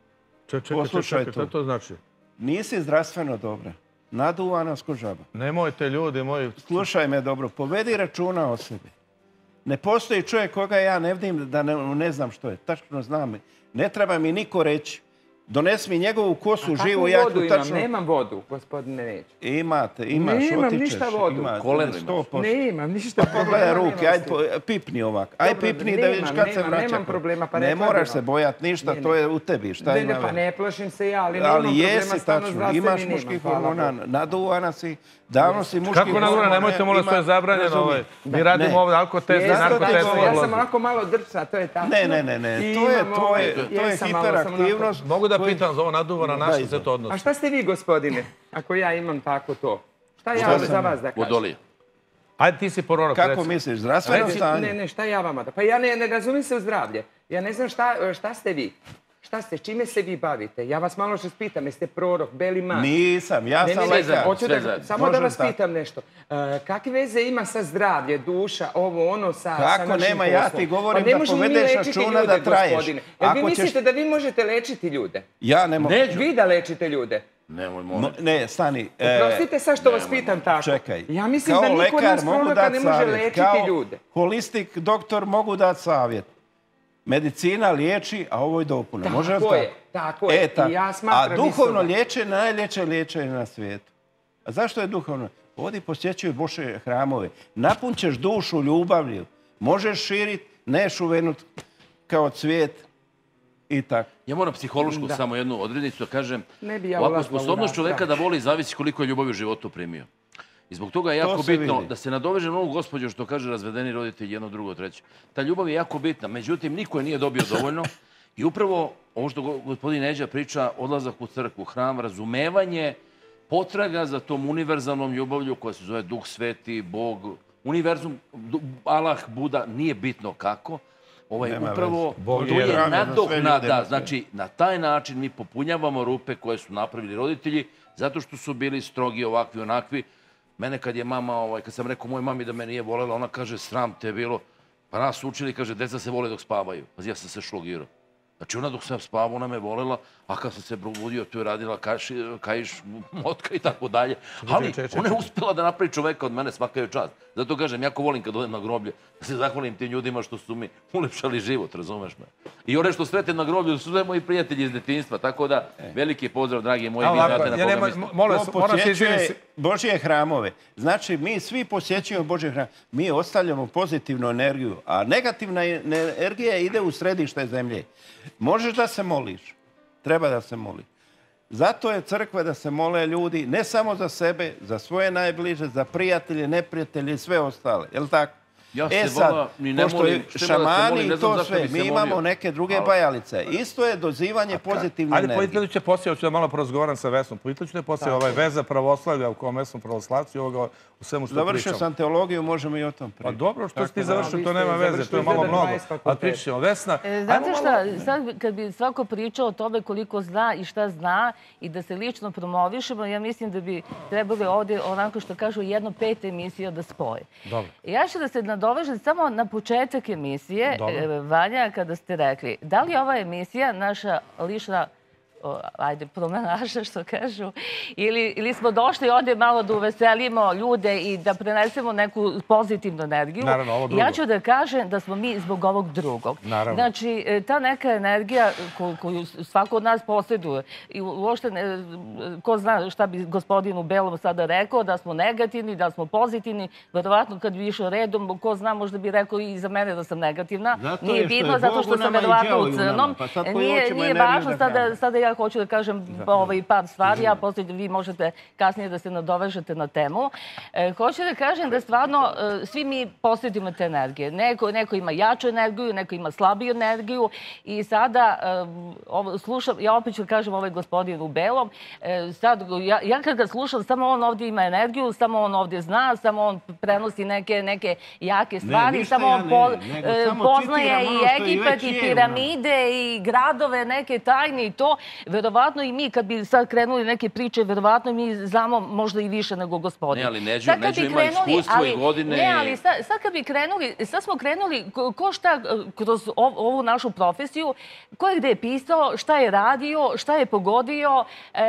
Čekaj, čekaj, što to znači? Nisi zdravstveno dobra. Naduvana sko žaba. Nemojte, ljudi moji. Slušaj me dobro, povedi računa o sebi. Ne postoji čovjek koga ja ne vidim da ne znam što je. Tačno znam. Ne treba mi niko reći. Dones mi njegovu kosu živu. A kakvu vodu imam? Nemam vodu, gospodine Neđe. Imate, imaš, otičeš. Nemam ništa vodu. Koleno imaš. Ne imam ništa. Pogledaj ruke, ajde pipni ovak. Ajde pipni da vidiš kad se vraća. Nemam problema, pa ne moraš se bojati ništa, to je u tebi. Šta ima? Ne, pa ne plašim se ja, ali nemam problema. Ali jesi tačno, imaš muških hormona, naduvana si, davno si muških hormona. Kako naduvana, nemojte molim što je zabranjeno. Mi radimo ovdje alkotest, narkotest. Ja sam onako malo drča, to je tako. Ne, ne, ne, ne, to je hiperaktivnost. Mogu da pitam za ovo naduvana, na što se to odnosi? A šta ste vi, gospodine, ako ja imam tako to? Šta ja za vas da kažem? Vodolije. Ajde, ti si prorok. Kako misliš, zdravstveno stanje? Ne, ne, šta ja vama da... Pa ja ne razumijem se u zdravlje. Ja ne znam šta ste vi. Šta ste, čime se vi bavite? Ja vas malo što spitam, jeste prorok, beli man? Nisam, ja sam lekar. Samo da vas pitam nešto. Kakve veze ima sa zdravlje, duša, ovo, ono, sa našim poslom? Kako nema, ja ti govorim da povedeš računa da traješ. Jel vi mislite da vi možete lečiti ljude? Ja ne mogu. Vi da lečite ljude? Nemoj, molim. Ne, stani. Oprostite sad što vas pitam tako. Čekaj. Ja mislim da niko od nas proroka ne može lečiti ljude. Kao holistik doktor mogu dati savjet. Medicina liječi, a ovo je dopuna. Tako je, tako je. A duhovno liječe najljepše liječenje na svijetu. A zašto je duhovno? Odi posjećuju Božje hramove. Napunćeš dušu ljubavlju. Možeš širiti, neš uvenut kao cvijet i tako. Ja moram psihološku samo jednu odrednicu da kažem. Ovako, sposobnost čovjeka da voli zavisi koliko je ljubavi u životu primio. I zbog toga je jako bitno da se nadoveže na ovu gospođu što kaže razvedeni roditelji, jedno, drugo, treće. Ta ljubav je jako bitna, međutim, niko je nije dobio dovoljno. I upravo ovo što gospodin Neđa priča, odlazak u crkvu, hram, razumevanje, potraga za tom univerzalnom ljubavlju koja se zove Duh Sveti, Bog, univerzum, Allah, Buda, nije bitno kako. Upravo to je nadoknada. Znači, na taj način mi popunjavamo rupe koje su napravili roditelji zato što su bili strogi ovakvi, onakvi. Mene kad je mama, kad sam rekao mojoj mami da me nije volela, ona kaže, sram te je bilo. Pa nas učili, kaže, deca se vole dok spavaju. Pa ja sam se šlogirao. Znači, ona dok sam spavao, ona me volela, a kad sam se probudio, tu je radila kajiš, motka i tako dalje. Ali ona je uspjela da napravi čoveka od mene, svaka joj čast. Zato kažem, jako volim kad odem na groblje, da se zahvalim tim ljudima što su mi ulepšali život, razumeš me? I one što sretem na groblju su sve moji prijatelji iz detinjstva, tako da veliki pozdrav, dragi moji, vi znate na koga mislim. Božje hramove. Znači, mi svi posjećujemo Božje hramove. Mi ostavljamo pozitivnu energiju, a negativna energija ide u središte zemlje. Možeš da se moliš. Treba da se moli. Zato je crkva da se mole ljudi, ne samo za sebe, za svoje najbliže, za prijatelje, neprijatelje i sve ostale. Je li tako? Ja se vola, ni ne molim, šamani i to sve, mi imamo neke druge bajalice. Isto je dozivanje pozitivne energije. Ajde, pojitliću poslije, hoću da malo porazgovaram sa Vesnom. Pojitliću te poslije ovaj veza pravoslavlja u kom smo pravoslavci, ovoga u svemu što pričamo. Završio sam teologiju, možemo i o tom pričati. Pa dobro, što si ti završio, to nema veze, to je malo mnogo. Ali pričat ćemo. Vesna... Znate šta, sad kad bi svako pričao o tome koliko zna i šta zna i da se lično promovišemo, ja mislim da bi trebali ovdje, onako što kažu, jedno pet emisija da spoje. Ja ću da se nadovežem samo na početak emisije, Vanja, kada ste rekli, da li je ova emisija naša lična ajde, promenaša, što kažu, ili smo došli ovdje malo da uveselimo ljude i da prenesemo neku pozitivnu energiju. Naravno, ovo drugo. Ja ću da kažem da smo mi zbog ovog drugog. Naravno. Znači, ta neka energija koju svako od nas posjeduje i uopšte, ko zna šta bi gospodin u belom sada rekao, da smo negativni, da smo pozitivni, verovatno kad bi išao redom, ko zna, možda bi rekao i za mene da sam negativna. Nije bitno, zato što sam verovatno u crnom. Nije važno, sada ja hoću da kažem par stvari, a poslije vi možete kasnije da se nadovežete na temu. Hoću da kažem da stvarno svi mi posjedimo te energije. Neko ima jaču energiju, neko ima slabiju energiju i sada slušam, ja opet ću kažem ovaj gospodin u belom, sad ja kad ga slušam, samo on ovdje ima energiju, samo on ovdje zna, samo on prenosi neke jake stvari, samo on poznaje i Egipat i piramide i gradove, neke tajne i to. Verovatno i mi kad bi sad krenuli neke priče, verovatno mi znamo možda i više nego gospodin. Ne, ali Neđo ima iskustvo i godine. Ne, ali sad kad bi krenuli, sad smo krenuli ko šta kroz ovu našu profesiju, ko je gde je pisao, šta je radio, šta je pogodio,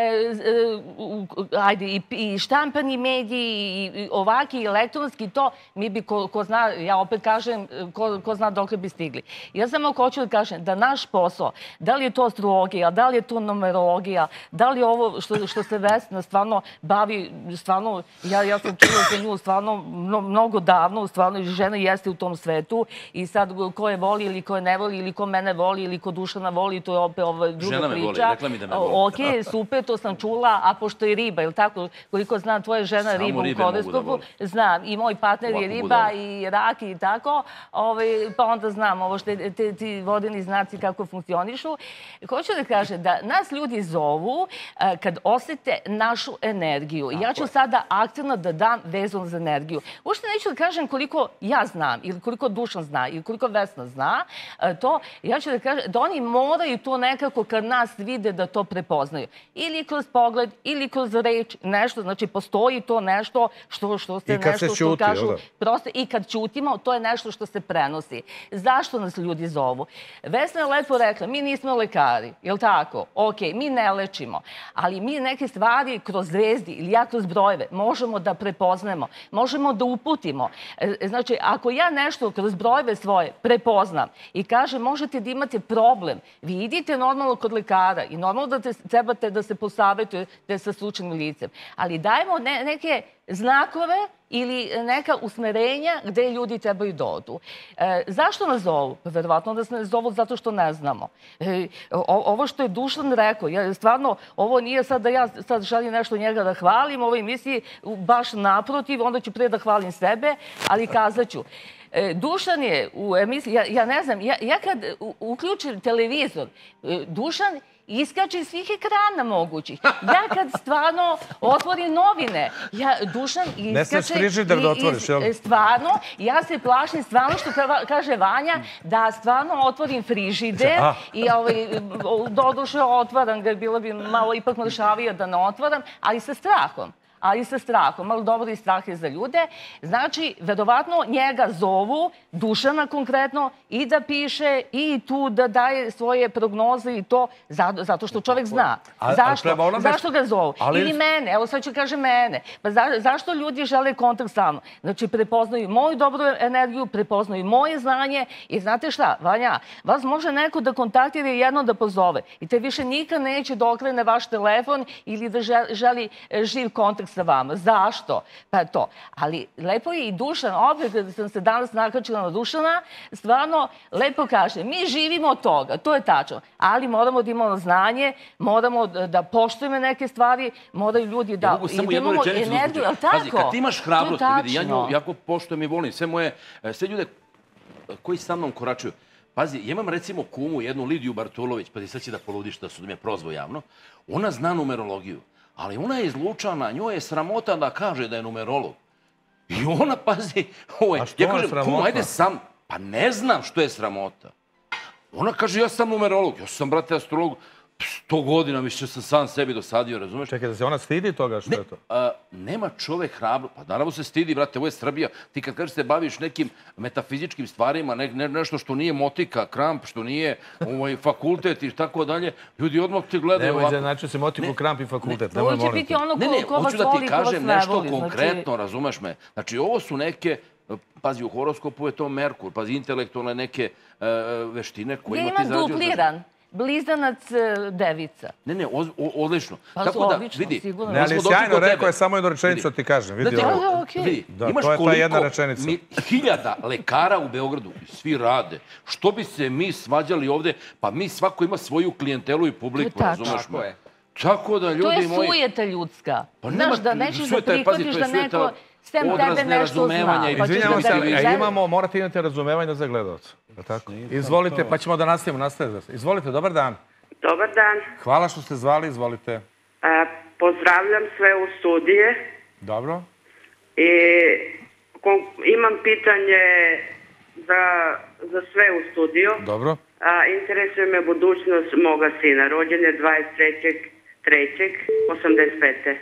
ajde, i štampani mediji, i ovaki, i elektronski, to mi bi, ko zna, ja opet kažem, ko zna dok bi stigli. Ja samo hoću da kažem da naš posao, da li je to astrologija, da li je to numerologija, da li je ovo što se Vesna stvarno bavi, stvarno, ja sam čula za nju stvarno mnogo davno, stvarno žena jeste u tom svetu i sad ko je voli ili ko je ne voli ili ko mene voli ili ko Dušana voli, to je opet druga priča. Žena me voli, rekla mi da me voli. Ok, super, to sam čula, a pošto je riba, ili tako, koliko znam, tvoja žena riba u horoskopu, znam, i moj partner je riba i rak i tako, pa onda znam ovo što ti vodeni znaci kako funkcionišu. Hoću da kažem da nas ljudi zovu kad osjete našu energiju. Ja ću sada akcent da dam vezom za energiju. Uopšte neću da kažem koliko ja znam ili koliko Dušan zna ili koliko Vesna zna, to ja ću da kažem da oni moraju to nekako kad nas vide da to prepoznaju. Ili kroz pogled, ili kroz reč, nešto, znači postoji to nešto što se nešto što kažu. Prosto i kad ćutimo, to je nešto što se prenosi. Zašto nas ljudi zovu? Vesna je lepo rekla, mi nismo lekari, je li tako? Ok, mi ne lečimo, ali mi neke stvari kroz zvezdi ili ja kroz brojeve možemo da prepoznamo, možemo da uputimo. Znači, ako ja nešto kroz brojeve svoje prepoznam i kažem možete da imate problem, vi idite normalno kod lekara i normalno da trebate da se posavetujete sa stručnim licem, ali dajemo neke znakove ili neka usmerenja gde ljudi trebaju da odu. Zašto nas zovu? Verovatno da nas zovu zato što ne znamo. Ovo što je Dušan rekao, stvarno, ovo nije sad da ja sad želim nešto njega da hvalim, u ovoj emisiji baš naprotiv, onda ću prije da hvalim sebe, ali kazat ću. Dušan je u emisiji, ja ne znam, ja kad uključim televizor, Dušan iskače iz svih ekrana mogućih. Ja kad stvarno otvorim novine, Dušan iskače iz stvarno, ja se plašim stvarno što kaže Vanja, da stvarno otvorim frižider i doduše otvaram ga, bilo bi malo ipak mršavije da ne otvaram, ali sa strahom. ali sa strahom, ali dobro i strah je za ljude. Znači, verovatno njega zovu, Dušana konkretno, i da piše i tu da daje svoje prognoze i to, zato što čovjek zna. Zašto? Zašto ga zovu? Ili mene, evo sad ću kažem mene. Pa zašto ljudi žele kontakt sa mnom? Znači, prepoznaju moju dobru energiju, prepoznaju moje znanje i znate šta, Vanja, vas može neko da kontaktira i jedno da pozove i te više nikad neće da okrene vaš telefon ili da želi živ kontakt sa vama. Zašto? Pa to. Ali lepo je i Dušan, opet kada sam se danas nakačila na Dušana, stvarno lepo kaže, mi živimo od toga, to je tačno, ali moramo da imamo znanje, moramo da poštujemo neke stvari, moraju ljudi da imamo energiju, ali tako? Pazi, kad ti imaš hrabrost, vidi, ja nju jako poštujem i volim, sve moje, sve ljude koji sa mnom koračuju. Pazi, ja imam recimo kumu, jednu Lidiju Bartulović, pa ti sad će da poludiš da su me prozvao javno, ona zna numerologiju. Ali ona je izlučana, njoj je sramota da kaže da je numerolog. I ona, pazi, ja kažem, kuma, ajde sam, pa ne znam što je sramota. Ona kaže, ja sam numerolog, ja sam, brate, astrolog, sto godina više sam sam sebi dosadio, razumeš? Čekaj, da se ona stidi toga što je to? A, nema čovek hrabro. Pa naravno se stidi, brate, ovo je Srbija. Ti kad kažeš se baviš nekim metafizičkim stvarima, ne, ne, nešto što nije motika, kramp, što nije ovaj, fakultet i tako dalje, ljudi odmah te gledaju Nemoj ovako. da znači se motiku, Ne. kramp i fakultet. Ne, Nemoj, Ovo će molim biti te. ono Ne, ne, ko, ko vas hoću da voli, ti ko vas kažem ne nešto voli. konkretno, razumeš me? Znači, ovo su neke, pazi, u horoskopu je to Merkur, pazi, intelektualne neke e, veštine koje Ja ima ti imam zarađuješ. dupliran. Blizanac e, devica. Ne, ne, o- o- odlično. Pa Tako da, odlično, vidi, sigurno. Ne, mi ali smo došli sjajno kod rekao tebe. je samo jednu rečenicu Vidi. da ti kažem. Vidi Da ti- ovo. Da, da, okej. Vidi, Da, imaš to je ta koliko jedna rečenica. mi- hiljada lekara u Beogradu i svi rade. Što bi se mi svađali ovde? Pa mi svako ima svoju klijentelu i publiku, To je tako. razumeš Tako me? je. Tako da, To ljudi je moji... sujeta ljudska. Pa nema- Znaš, da nećeš da sujeta je, pazi, prihvatiš to je da sujeta neko sem odraz tebe nešto zna. nerazumevanja i Pa ćeš Izvinjavam da se, ga- ali želi- imamo, morate imati razumevanje za gledalca. Je li tako? Izvolite, pa ćemo da nastavimo, nastavimo. Izvolite, dobar dan. Dobar dan. Hvala što ste zvali, izvolite. A, pozdravljam sve u studije Dobro. i kon- imam pitanje za, za sve u studiju. Dobro. A, interesuje me budućnost moga sina. Rođen je dvadeset trećeg trećeg osamdeset pete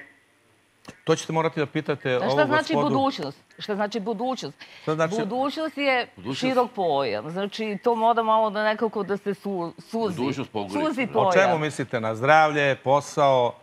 To ćete morati da pitate A ovu šta znači gospodu. budućnost? Šta znači budućnost? Šta znači- Budućnost je Budućnost- širok pojam. Znači, to mora malo da nekako da se su, suzi. Budućnost pogori. Suzi O čemu pojam. mislite? Na zdravlje, posao,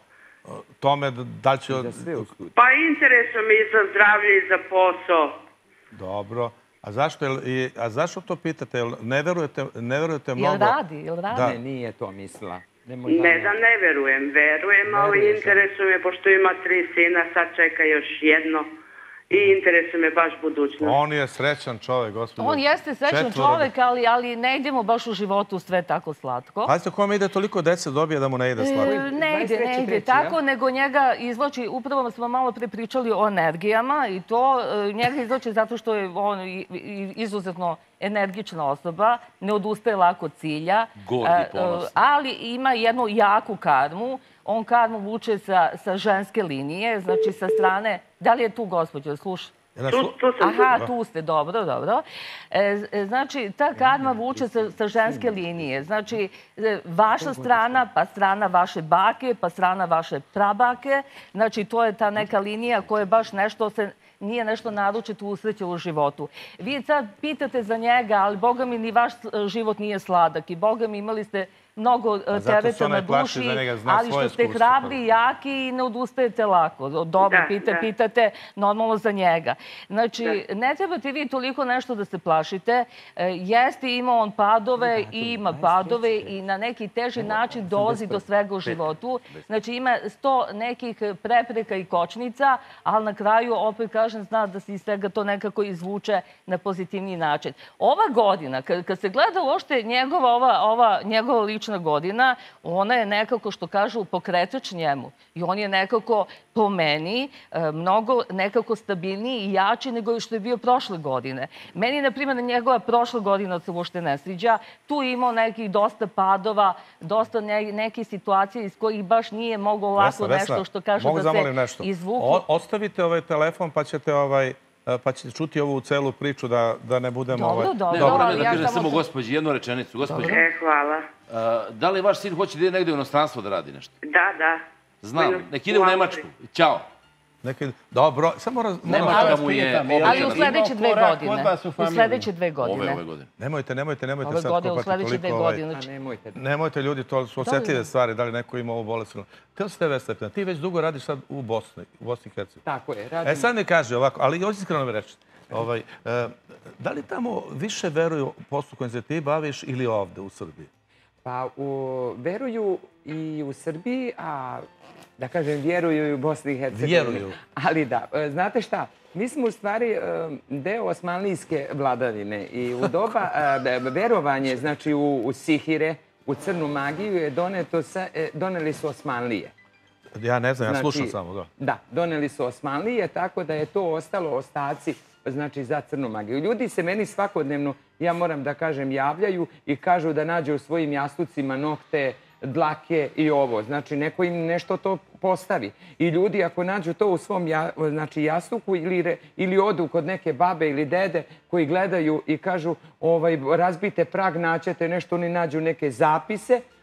tome da da li će... Za sve u studiju. Pa interesuje me i za zdravlje i za posao. Dobro. A zašto, jel- i- a zašto to pitate? Jel ne verujete, ne verujete mnogo? Jel radi? Jel radi? Da. Ne, nije to mislila. Nemoj Ne dalje. da ne verujem, verujem, ali Veruješ, interesuje me, pošto ima tri sina, sad čeka još jedno i interesuje me baš budućnost. On je srećan čovjek, gospodin. On jeste srećan čovek, ali, ali ne idemo baš u životu sve tako slatko. Pazite, kome ide toliko dece dobije da mu ne ide slatko. E, ne ide, ne ide tako, nego njega izvlači, upravo smo malo pre pričali o energijama i to e, njega izvlači zato što je on i- i- izuzetno energična osoba, ne odustaje lako od cilja, Gordi, e, e, ponosan. ali ima jednu jaku karmu. On karmu vuče sa, sa ženske linije, znači sa strane... Da li je tu gospođo, sluša? Znaš, Tu, tu sam Aha, tu ste, dobro, dobro. E, e, znači, ta karma vuče sa, sa ženske linije. Znači, e, vaša strana, pa strana vaše bake, pa strana vaše prabake. Znači, to je ta neka linija koja je baš nešto se nije nešto naročito usrećilo u životu. Vi sad pitate za njega, ali boga mi ni vaš e, život nije sladak i boga mi imali ste mnogo e, zato se tereta onaj na plaši duši, za njega, zna ali svoje što ste iskustvo. hrabri, jaki i ne odustajete lako. Dobro, Da, pita, da. pitate normalno za njega. Znači, ne trebate vi toliko nešto da se plašite. E, jeste, ima on padove i ima padove i na neki teži način dolazi do svega u životu. Znači, ima sto nekih prepreka i kočnica, ali na kraju, opet kažem, zna da se iz svega to nekako izvuče na pozitivni način. Ova godina, kad, kad se gleda uopšte njegova, ova, ova njegova lična godina, ona je nekako, što kažu, pokretač njemu. I on je nekako, po meni, e, mnogo nekako stabilniji i jači nego što je bio prošle godine. Meni, na primjer, njegova prošla godina se uopšte ne sviđa. Tu je imao nekih dosta padova, dosta ne, nekih situacija iz kojih baš nije moglo lako Vesna, nešto Vesna, što kažu mogu da zamolim se nešto? izvuku. O- ostavite ovaj telefon pa ćete ovaj pa ćete čuti ovu celu priču da, da ne budemo... Dobro, ovaj... dobro. Ne, dobro, ali da ja kažem samo samo sam- gospođi jednu rečenicu. Gospođo, E, hvala. a, da li vaš sin hoće da ide negde u inostranstvo da radi nešto? Da, da. Znam, U nek ide u Austriji. Nemačku. Ćao. Neki... Dobro, samo raz... moram- Nemačka mu je Ali u obećana. sledeće dve korak godine. kod vas u U familiji? sledeće dve godine. Ove, ove godine. Nemojte, nemojte, nemojte Ove sad godine, u kopati sledeće toliko... dve ovaj- godine. A nemojte. Nemojte ljudi, to su osjetljive stvari, da li neko ima ovu bolest. Teo ste Vesna, ti već dugo radiš sad u Bosni, u Bosni i Hercegovini. Tako je, radim. E sad mi kaže ovako, ali još iskreno mi reći, ovaj, e, da li tamo više veruju poslu kojim se ti baviš ili ovde u Srbiji? Pa u, veruju i u Srbiji, a da kažem vjeruju i u Bosni i Hercegovini. Vjeruju. Ali da, e, znate šta? Mi smo u stvari e, deo osmanlijske vladavine i u doba e, verovanje, znači u, u sihire, u crnu magiju je doneto sa, e, doneli su Osmanlije. Ja ne znam, ja Znači, slušam samo, da. Da, doneli su Osmanlije, tako da je to ostalo ostaci znači za crnu magiju. Ljudi se meni svakodnevno, ja moram da kažem, javljaju i kažu da nađe u svojim jastucima nokte, dlake i ovo. Znači, neko im nešto to postavi. I ljudi ako nađu to u svom ja, znači, jastuku ili, re, ili odu kod neke babe ili dede koji gledaju i kažu ovaj, razbite prag, naćete nešto, oni nađu neke zapise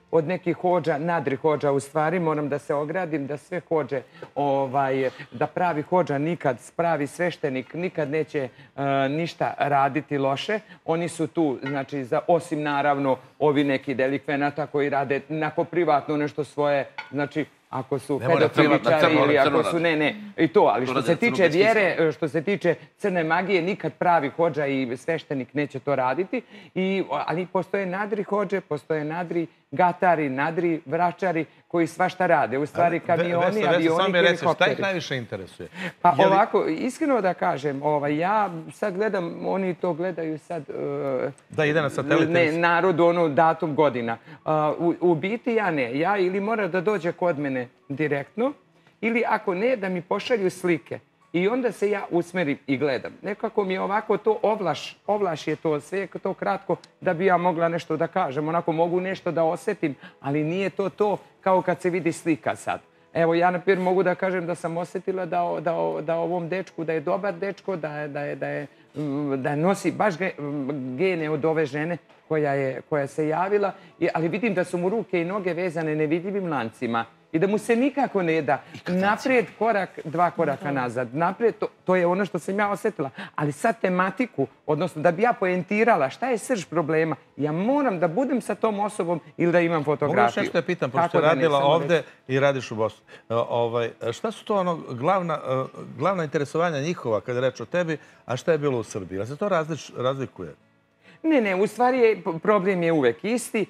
od nekih hođa, nadri hođa u stvari, moram da se ogradim, da sve hođe, da pravi hođa nikad, pravi sveštenik nikad neće ništa raditi loše. Oni su tu, znači, osim naravno ovi neki delikvenata koji rade nako privatno nešto svoje, znači, ako su pedofiličari ili ako su... Ne, ne, i to, ali što se tiče vjere, što se tiče crne magije, nikad pravi hođa i sveštenik neće to raditi. Ali postoje nadri hođe, postoje nadri gatari, nadri vračari koji svašta rade. U stvari kamioni, avioni, helikopteri. Šta ih najviše interesuje? Pa ovako, iskreno da kažem, ja sad gledam, oni to gledaju sad... Da, ide na satelite. Ne, narodu, ono, datum godina. U biti ja ne. Ja ili mora da dođe kod mene direktno, ili ako ne, da mi pošalju slike. I onda se ja usmerim i gledam. Nekako mi je ovako to ovlaš, ovlaš je to sve to kratko da bi ja mogla nešto da kažem. Onako mogu nešto da osjetim, ali nije to to kao kad se vidi slika sad. Evo, ja na primjer mogu da kažem da sam osjetila da ovom dečku, da je dobar dečko, da nosi baš gene od ove žene koja se javila, ali vidim da su mu ruke i noge vezane nevidljivim lancima. I da mu se nikako ne da naprijed korak, dva koraka nazad. Naprijed, to je ono što sam ja osjetila. Ali sad tematiku, odnosno da bi ja poentirala šta je srž problema, ja moram da budem sa tom osobom ili da imam fotografiju. Mogu još nešto da pitam, pošto je radila ovde i radiš u Bosni. Šta su to ono glavna interesovanja njihova kada reč o tebi, a šta je bilo u Srbiji? Da se to razlikuje? Ne, ne, u stvari problem je uvek isti.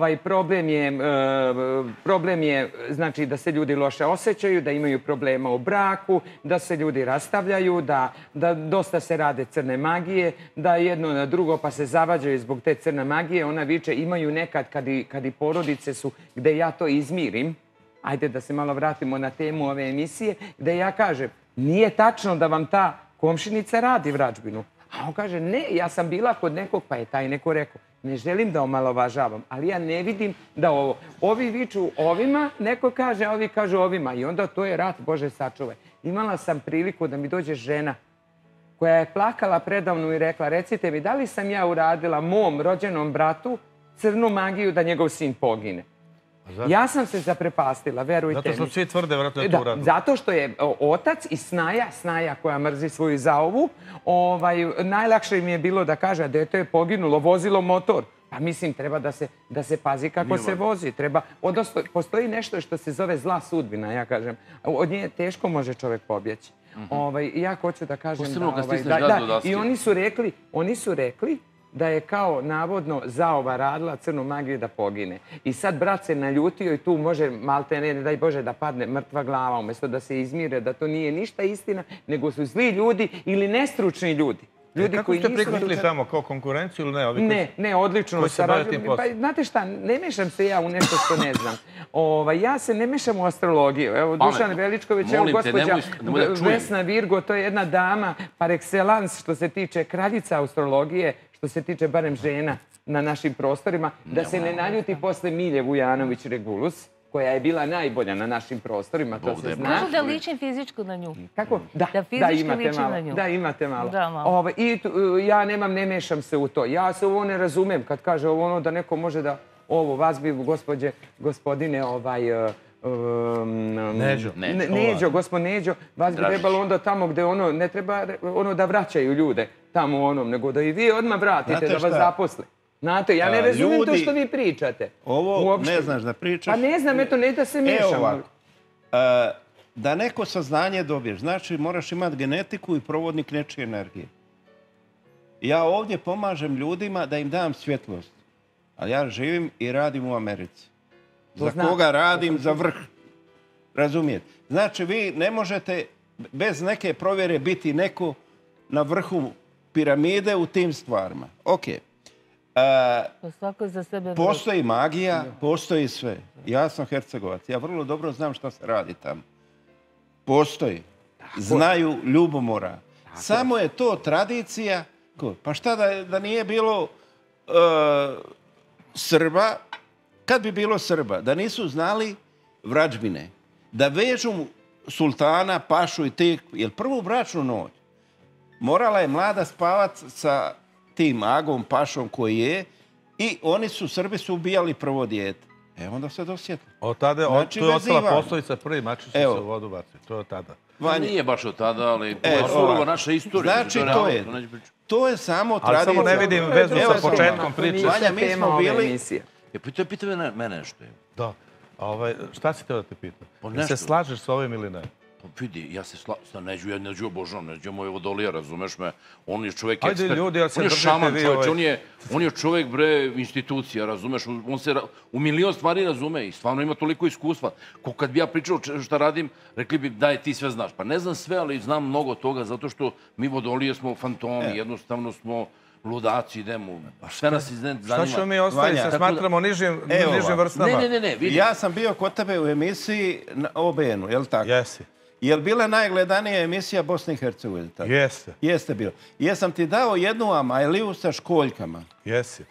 Problem je znači da se ljudi loše osjećaju, da imaju problema u braku, da se ljudi rastavljaju, da dosta se rade crne magije, da jedno na drugo pa se zavađaju zbog te crne magije. Ona viče imaju nekad kad i porodice su gde ja to izmirim. Ajde da se malo vratimo na temu ove emisije, gde ja kažem nije tačno da vam ta komšinica radi vražbinu. A on kaže, ne, ja sam bila kod nekog, pa je taj neko rekao, ne želim da omalovažavam, ali ja ne vidim da ovo. Ovi viču ovima, neko kaže, a ovi kažu ovima. I onda to je rat, Bože sačuvaj. Imala sam priliku da mi dođe žena koja je plakala predavno i rekla, recite mi, da li sam ja uradila mom rođenom bratu crnu magiju da njegov sin pogine? Ja sam se zaprepastila, verujte mi. Zato što svi tvrde, vjerojatno je to uradilo. Zato što je otac i snaja, snaja koja mrzi svoju zaovu, najlakše mi je bilo da kaže, dete je poginulo, vozilo motor. Pa mislim, treba da se pazi kako se vozi. Odnosno, postoji nešto što se zove zla sudbina, ja kažem. Od nje teško može čovjek pobjeći. Ja hoću da kažem da... I oni su rekli, oni su rekli, da je kao navodno zaova radila crnu magiju da pogine. I sad brat se naljutio i tu može malte ne, ne daj Bože, da padne mrtva glava, umjesto da se izmire, da to nije ništa istina, nego su zli ljudi ili nestručni ljudi. Kako ste prihvatili tamo, kao konkurenciju ili ne? Ne, ne, odlično. Znate šta, ne mešam se ja u nešto što ne znam. Ja se ne mešam u astrologiju. Evo, Dušan Veličković, evo, gospođa Vesna Virgo, to je jedna dama par excellence što se tiče kraljica astrologije, što se tiče barem žena na našim prostorima, da se ne naljuti posle Milje Vujanović Regulus, koja je bila najbolja na našim prostorima, to se zna. Kažu da ličim fizičko na nju. Kako? Da, da fizički ličim na nju. Da, imate malo. I ja nemam, ne mešam se u to. Ja se ovo ne razumem kad kaže ono da neko može da ovo, vas bi, gospođe, gospodine, ovaj... Neđo. Neđo, gospod Neđo, vas bi trebalo onda tamo gde ono, ne treba ono da vraćaju ljude tamo onom, nego da i vi odmah vratite, da vas zaposle. Znate, ja ne razumijem to što vi pričate. Ovo ne znaš da pričaš. Pa ne znam, eto, ne da se mešam. Evo ovako, da neko saznanje dobiješ, znači moraš imati genetiku i provodnik nečije energije. Ja ovdje pomažem ljudima da im dam svjetlost, ali ja živim i radim u Americi. Za koga radim? Za vrh. Razumijete? Znači, vi ne možete bez neke provjere biti neko na vrhu piramide u tim stvarima. Ok. Postoji magija, postoji sve. Ja sam Hercegovac. Ja vrlo dobro znam šta se radi tamo. Postoji. Znaju ljubomora. Samo je to tradicija. Pa šta da nije bilo Srba? Kad bi bilo Srba, da nisu znali vražbine, da vežu sultana, pašu i te, jer prvu bračnu noć morala je mlada spavat sa tim agom, pašom koji je i oni su, Srbi su ubijali prvo dijete. E, onda se dosjeti. Od tada, Znači, tu je ostala vezivanje. poslovica prvi mačić će se Evo. u vodu baciti. To je od tada. Pa nije baš od tada, ali to E, je surovo ovako. naša istorija. Znači, je to realno, je, to neće pričati. to je samo Ali tradicija. samo ne vidim vezu Evo, sa samo- početkom priče. Vanja, mi smo bili... E, pa to je pitanje mene, mene nešto. je. Da. A ovaj, šta si teo da te pitam? Pa Jel nešto. se slažeš sa ovim ili ne? Pa vidi, ja se sla... sa Neđu, ja Neđu obožavam, Neđu je moj vodolija, razumeš me? On je čovjek Ajde, ekspert. ljudi, ja se on je držite šaman vi, čovječ, ovaj- on je, on je čovjek, bre, institucija, razumeš? On se ra- u milion stvari razume i stvarno ima toliko iskustva. Ko kad bi ja pričao če- šta radim, rekli bi daj ti sve znaš. Pa ne znam sve, ali znam mnogo toga, zato što mi vodolije smo fantomi, jednostavno smo ludaci, idemo. Sve nas izne zanima. Šta ćemo mi ostaviti? Vanja, Se tako smatramo nižim, Evo nižim ovako. vrstama. Ne, ne, ne, ne, vidi. Ja sam bio kod tebe u emisiji na O B N-u, je li tako? Jesi. Je li bila najgledanija emisija Bosne i Hercegovine? Tako? Jeste. Jeste bilo. Jesam ti dao jednu amajliju sa školjkama. Jesi.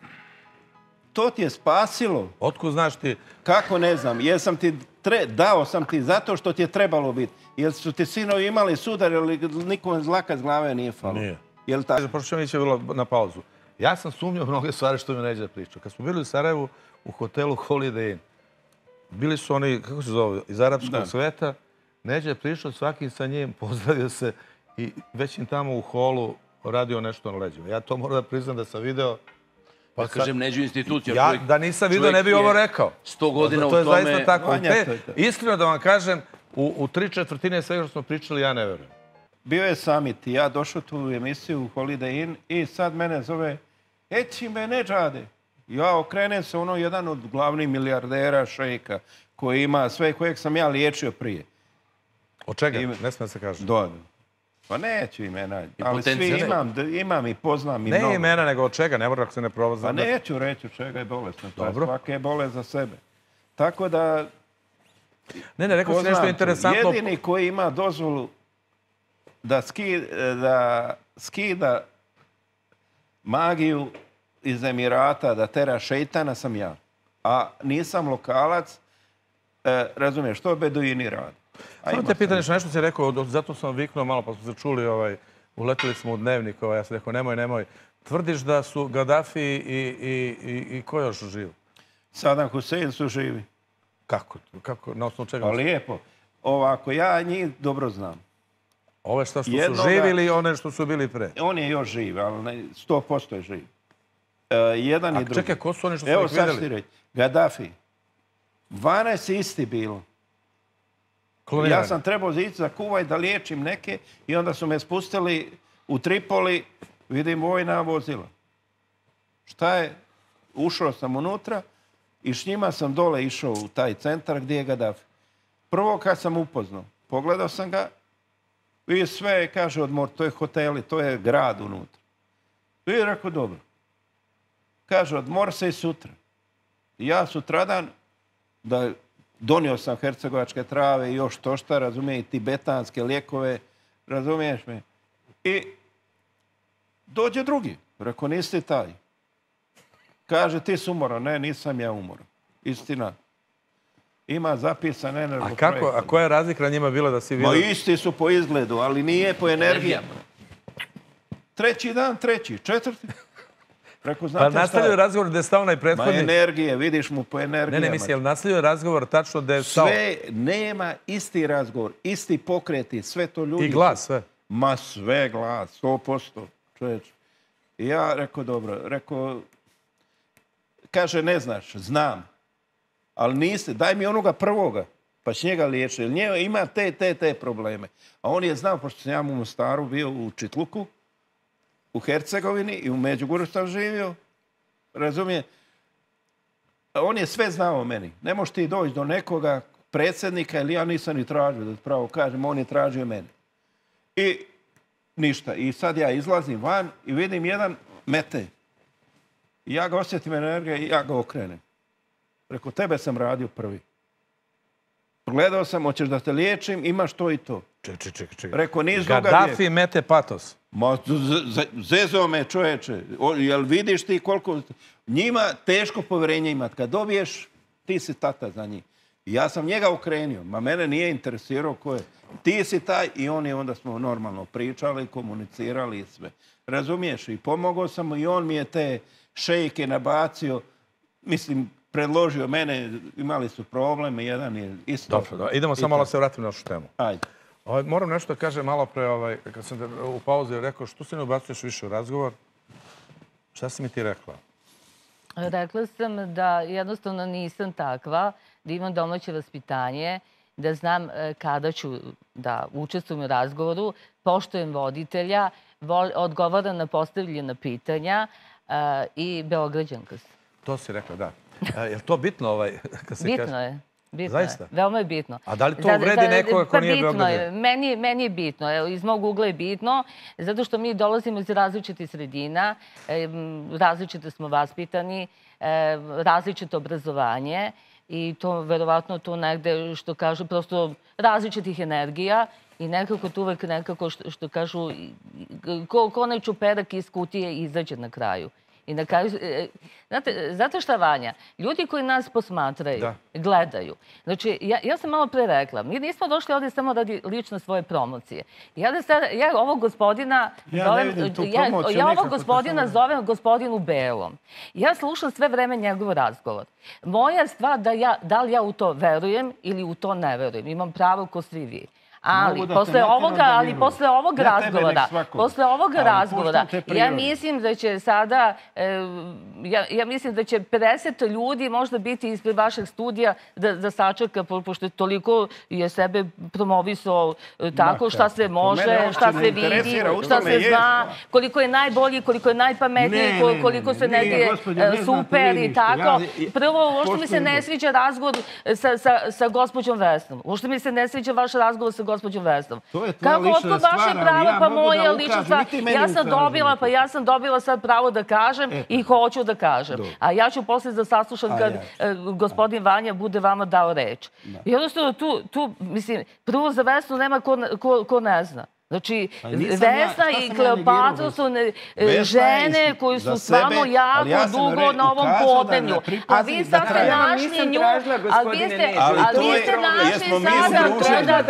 To ti je spasilo. Otkud znaš ti? Kako ne znam. Jesam ti tre... dao sam ti zato što ti je trebalo biti. Jer su ti sinovi imali sudar ili nikom zlaka z glave nije falo. Nije. Je li tako? Pošto ćemo ići bilo na pauzu. Ja sam sumnjao mnoge stvari što mi Neđa pričao. Kad smo bili u Sarajevu u hotelu Holiday Inn, bili su oni, kako se zove, iz arapskog Da. sveta. Neđa je prišao svaki sa njim, pozdravio se i već im tamo u holu radio nešto na leđima. Ja to moram da priznam da sam video. Pa sad- kažem, Neđu institucija. Ja, čovjek- da nisam vidio, čovjek ne bi je ovo rekao. sto godina To je u tome. zaista tako. Vanja, Te- to je to. iskreno da vam kažem, u, u tri četvrtine svega što smo pričali, ja ne verujem. Bio je summit i ja došao tu u emisiju u Holiday Inn i sad mene zove Eći me ne džade. Ja okrenem se ono jedan od glavnih milijardera šejka koji ima sve kojeg sam ja liječio prije. Od čega? I- Ne smije se kaže. Do, Pa neću imena, ali svi potencijal. imam, d- imam i poznam i Ne mnogo. imena, nego od čega, ne mora ako se ne provoza. Pa neću reći od čega je bolesno. To je Dobro. svake je bolest za sebe. Tako da... Ne, ne, rekao si poznam nešto to. interesantno. Jedini koji ima dozvolu da, ski, da skida magiju iz Emirata, da tera šeitana sam ja. A nisam lokalac, e, razumiješ, što beduini radi. A Samo ima te pitanje sam- što nešto si rekao, do- zato sam viknuo malo, pa smo se čuli, ovaj, uletili smo u dnevnik, ovaj, ja sam rekao, nemoj, nemoj. Tvrdiš da su Gaddafi i, i, i, i ko još živ? Saddam Hussein su živi. Kako? Kako? Na osnovu čega? Pa lijepo. Ovako, ja njih dobro znam. Ove što, što Jednoga- su živi ili one što su bili pre? On je još živ, ali ne, sto posto je živ. E, jedan A i drugi. čekaj, ko su oni što su Evo ih sad vidjeli? ću ti reći. Gaddafi. dvanaest je isti bilo. Klonirani. Ja sam trebao ići za Kuvaj da liječim neke i onda su me spustili u Tripoli, vidim vojna vozila. Šta je? Ušao sam unutra i s njima sam dole išao u taj centar gdje je Gaddafi. Prvo kad sam upoznao, pogledao sam ga i sve kaže odmor, to je hoteli, to je grad unutra. I rekao dobro. Kaže odmor se i sutra. I ja sutradan da donio sam hercegovačke trave i još to šta, razumije, i tibetanske lijekove, razumiješ me? I dođe drugi. Rekao, nisi taj. Kaže, ti si umoran. Ne, nisam ja umoran. Istina. Ima zapisan energo A kako, a koja je razlika na njima bila da si Ma vidio? isti su po izgledu, ali nije po energiji. Treći dan, treći, četvrti. Rekao, Pa znate šta nastavio je? razgovor gde je stao onaj Ma prethodni. energije, vidiš mu po Ne, energijama. ne, mislim, jel nastavio razgovor tačno gde je stao? Sve, nema isti razgovor, isti pokreti, sve to ljudi... I glas, sve. Ma sve glas, sto posto, čovječ. I ja rekao, dobro, rekao, kaže, ne znaš, znam, ali niste, daj mi onoga prvoga, pa će njega liječi, jer njega ima te, te, te probleme. A on je znao, pošto sam ja u Mostaru bio u Čitluku, u Hercegovini i u Međugorju sam živio, razumije, on je sve znao o meni. Ne možeš ti doći do nekoga predsjednika ili ja nisam ni tražio, da ti pravo kažem, on je tražio mene. I ništa. I sad ja izlazim van i vidim jedan mete. I ja ga osjetim energije i ja ga okrenem. Preko tebe sam radio prvi. Gledao sam, hoćeš da te liječim, imaš to i to. Čekaj, čekaj, čekaj. Rekao, niz druga Gaddafi mete patos. Ma, z- z- zezao me čoveče. O, jel vidiš ti koliko... Njima teško povjerenje imat. Kad dobiješ, ti si tata za njih. I ja sam njega okrenio. Ma mene nije interesirao ko je. Ti si taj i on je, onda smo normalno pričali, komunicirali i sve. Razumiješ? I pomogao sam mu i on mi je te šejke nabacio. Mislim, predložio mene, imali su probleme, jedan je isto... Dobro, idemo samo malo da se vratimo na našu temu. Ajde. Moram nešto da kažem malo pre, kad sam u pauzi rekao, što se ne ubacuješ više u razgovor? Šta si mi ti rekla? Rekla sam da jednostavno nisam takva, da imam domaće vaspitanje, da znam kada ću da učestvujem u razgovoru, poštujem voditelja, odgovaram na postavljena pitanja i Beograđanka sam. To si rekla, da. Je li to bitno? Bitno je. Bitno je. Veoma je bitno. A da li to uvredi nekoga ko nije Beograđan? Meni je bitno. Iz mog ugla je bitno, zato što mi dolazimo iz različitih sredina, različito smo vaspitani, različito obrazovanje i to verovatno to negde, što kažu, prosto različitih energija i nekako to uvek nekako, što kažu, ko onaj čuperak iz kutije izađe na kraju. I na kraju, znate šta, Vanja? Ljudi koji nas posmatraju, gledaju. Znači, ja sam malo pre rekla, mi nismo došli ovdje samo radi lično svoje promocije. Ja ovog gospodina ja ovog gospodina zovem gospodin u belom. Ja slušam sve vreme njegov razgovor. Moja stvar da li ja u to verujem ili u to ne verujem. Imam pravo ko svi vi. Ali posle ovoga, ali posle ovog razgovora, posle ovog razgovora, ja mislim da će sada, ja mislim da će pedeset ljudi možda biti ispred vašeg studija da sačeka, pošto toliko je sebe promovisao tako šta se može, šta se vidi, šta se zna, koliko je najbolji, koliko je najpametniji, koliko se negdje super i tako. Prvo, uopšte mi se ne sviđa razgovor sa gospođom Vesnom. Uopšte mi se ne sviđa vaš razgovor sa gospođom Vesnom. Kako otkud vaše pravo, pa moje lična stvar? Ja sam dobila, pa ja sam dobila sad pravo da kažem i hoću da kažem. A ja ću poslije da saslušam kad gospodin Vanja bude vama dao reč. Jednostavno tu, mislim, prvo za Vesnu nema ko ne zna. Znači, Vesna i Kleopatra su žene koje su stvarno jako dugo na ovom podneblju. A vi sad ste našli nju, ali vi ste našli sada da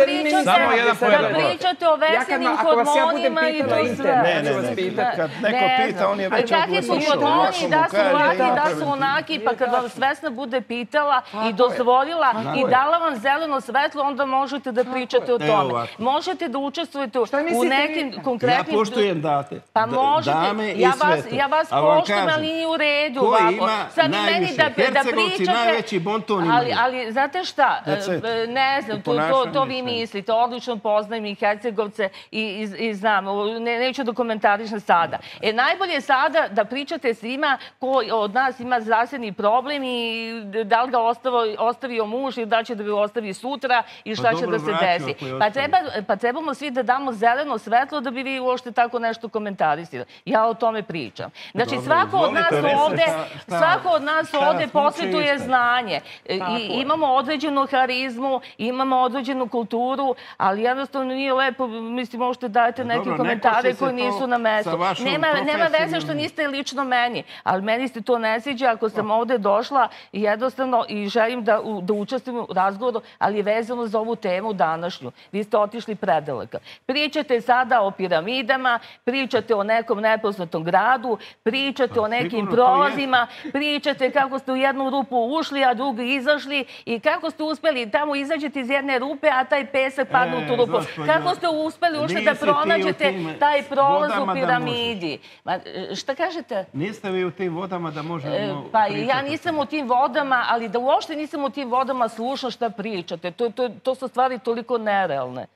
pričate o Vesninim hormonima i to sve. Ne, ne, ne, kad neko pita, on je već odlučio. Kakvi su hormoni, da su ovaki, da su onaki, pa kad vam Vesna bude pitala i dozvolila i dala vam zeleno svetlo, onda možete da pričate o tome. Možete da učestvujete u nekim konkretnim... Ja poštujem date. Pa možete. Ja vas poštujem, ali nije u redu. Ko ima najviše? Hercegovci najveći bonton imaju. Ali, znate šta? Ne znam, to vi mislite. Odlično poznajem i Hercegovce i znam. Neću da komentarišem sada. Najbolje je sada da pričate svima ko od nas ima zdravstveni problem i da li ga ostavio muž ili da će da ga ostavi sutra i šta će da se desi. Pa trebamo svi da damo zeleno svetlo da bi vi uopšte tako nešto komentarisali. Ja o tome pričam. Znači, svako od nas ovde, svako od nas ovde posvetuje znanje. Imamo određenu harizmu, imamo određenu kulturu, ali jednostavno nije lepo, mislim, možete dajete neke komentare koji nisu na mestu. Nema veze što niste lično meni, ali meni se to ne sviđa ako sam ovde došla i jednostavno i želim da učestvujem u razgovoru, ali je vezano za ovu temu današnju. Vi ste otišli predaleko. Pričate sada o piramidama, pričate o nekom nepoznatom gradu, pričate o nekim prolazima, pričate kako ste u jednu rupu ušli, a drugu izašli i kako ste uspeli tamo izađete iz jedne rupe, a taj pesak padne u tu rupu. Kako ste uspeli ušte da pronađete taj prolaz u piramidi? Šta kažete? Niste vi u tim vodama da možemo pričati? Pa ja nisam u tim vodama, ali da uopšte nisam u tim vodama slušam šta pričate. To su stvari toliko nerealne.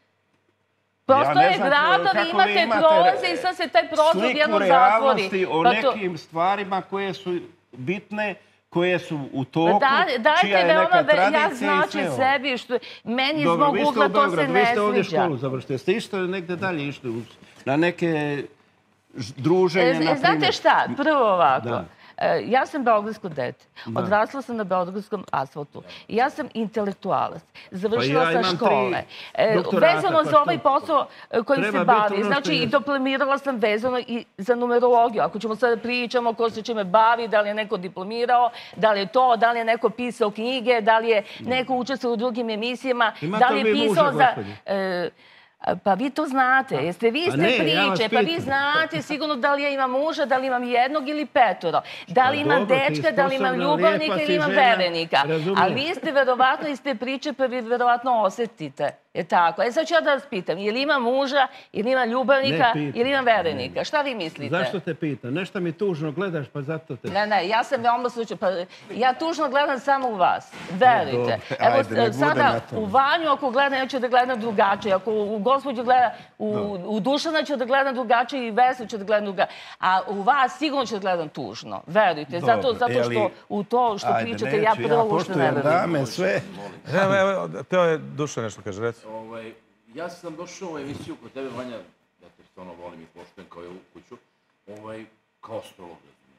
Prosto je gradovi, imate prolaze i sad se taj prozor jedno zatvori. Sliku realnosti o nekim stvarima koje su bitne, koje su u toku, čija je neka tradicija i sve ovo. Ja znači sebi, što meni iz mog ugla to se ne sviđa. Vi ste ovdje školu završili. Ste isto negde dalje išli na neke druženje, na primjer? Znate šta, prvo ovako. Ja sam beogradsko dete. Odrasla sam na beogradskom asfaltu. Ja sam intelektualac. Završila sam škole. Vezano za ovaj posao koji se bavi. Znači, i diplomirala sam vezano i za numerologiju. Ako ćemo sada pričamo ko se čime bavi, da li je neko diplomirao, da li je to, da li je neko pisao knjige, da li je neko učestvovao u drugim emisijama, da li je pisao za... Pa vi to znate, jeste vi ste priče, pa vi znate sigurno da li ja imam muža, da li imam jednog ili petoro, da li imam dečka, da li imam ljubavnika ili imam verenika. Ali vi ste verovatno iz te priče pa vi verovatno osetite. Je tako. E sad ću ja da vas pitam, ili ima muža, ili ima ljubavnika, ili ima verenika. Šta vi mislite? Zašto te pitam? Nešto mi tužno gledaš, pa zato te... Ne, ne, ja sam veoma slučaj. Ja tužno gledam samo u vas. Verujte. Evo sada u Vanju ako gledam, ja ću da gledam drugačije. Ako u gospođu gleda, u Dušana ću da gledam drugačije i Vesnu ću da gledam drugačije. A u vas sigurno ću da gledam tužno. Verujte. Zato što u to što pričate ja prvo uopšte ne verujem. Evo, teo je Dušan nešto kaže, reci. Ja sam došao u emisiju kod tebe, Vanja, ja te stvarno volim i poštujem kao i ovu kuću, kao astrolog.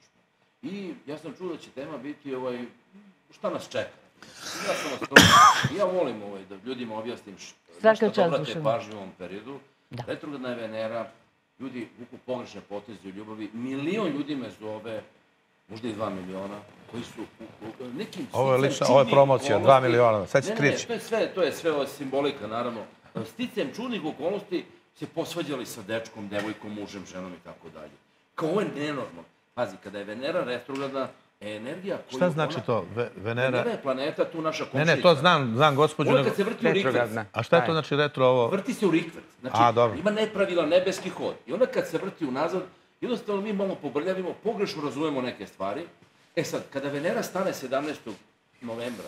I ja sam čuo da će tema biti šta nas čeka. Ja sam astrolog i ja volim da ljudima objasnim nešto da obrate pažnju u ovom periodu. Retrogradna je Venera, ljudi vuku pogrešne poteze u ljubavi, milion ljudi me zove, možda i dva miliona, koji su u nekim... Ovo je lična, ovo je promocija, dva miliona, sad će krići. Ne, ne, to je sve simbolika, naravno. Sticajem čudnih okolnosti se posvađali sa dečkom, devojkom, mužem, ženom i tako dalje. Kao ovo je nenormalno. Pazi, kada je Venera retrogradna, energija koju... Šta znači to? Venera? Venera je planeta, tu naša komšica. Ne, ne, to znam, znam, gospođu. Ovo je kad se vrti u rikverc. A šta je to znači retro ovo? Vrti se u rikverc. Znači, ima nepravilan nebeski hod. I onda kad se vrti unazad, jednostavno mi malo pobrljavimo, pogrešno razumemo neke stvari. E sad, kada Venera stane sedamnaestog novembra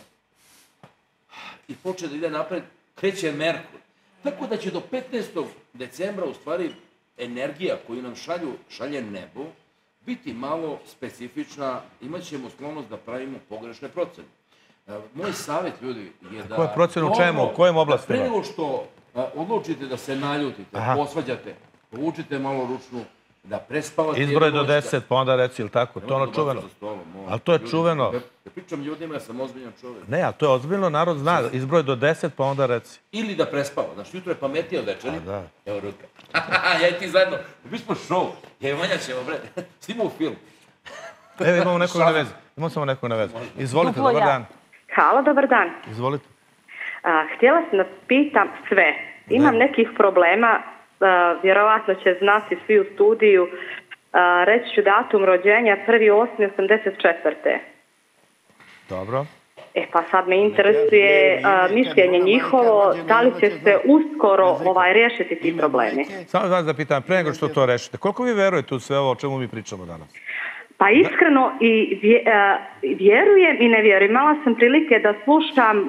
i počne da ide napred, kreće Merkur. Tako da će do petnaestog decembra, u stvari, energija koju nam šalju, šalje nebo, biti malo specifična, imat ćemo sklonost da pravimo pogrešne procene. Moj savjet, ljudi, je da... Koje procene u čemu? U kojim oblastima? Pre nego što odlučite da se naljutite, posvađate, povučite malo ručnu, da prespavate... Izbroj do deset, pa onda reci, ili tako? To je ono čuveno. Ali to je čuveno. Ja pričam ljudima, ja sam ozbiljan čovjek. Ne, ali to je ozbiljno, narod zna. Izbroj do deset, pa onda reci. Ili da prespava. Znaš, jutro je pametnije od večeri. Evo ruka. Ja i ti zajedno. Mi smo show. Ja i Vanja ćemo, bre. Snimamo film. Evo, imamo nekog na vezi. Imamo samo nekog na vezi. Izvolite, dobar dan. Halo, dobar dan. Izvolite. Htjela sam da pitam sve. Imam nekih problema. Vjerovatno će znati svi u studiju. Reći ću datum rođenja prvi osmi osamdeset četvrte. Dobro. E pa sad me interesuje mišljenje njihovo, da li će se uskoro riješiti ti problemi. Samo vas da pitam, pre nego što to rešite, koliko vi verujete u sve ovo o čemu mi pričamo danas? Pa iskreno i vjerujem i ne vjerujem. Imala sam prilike da slušam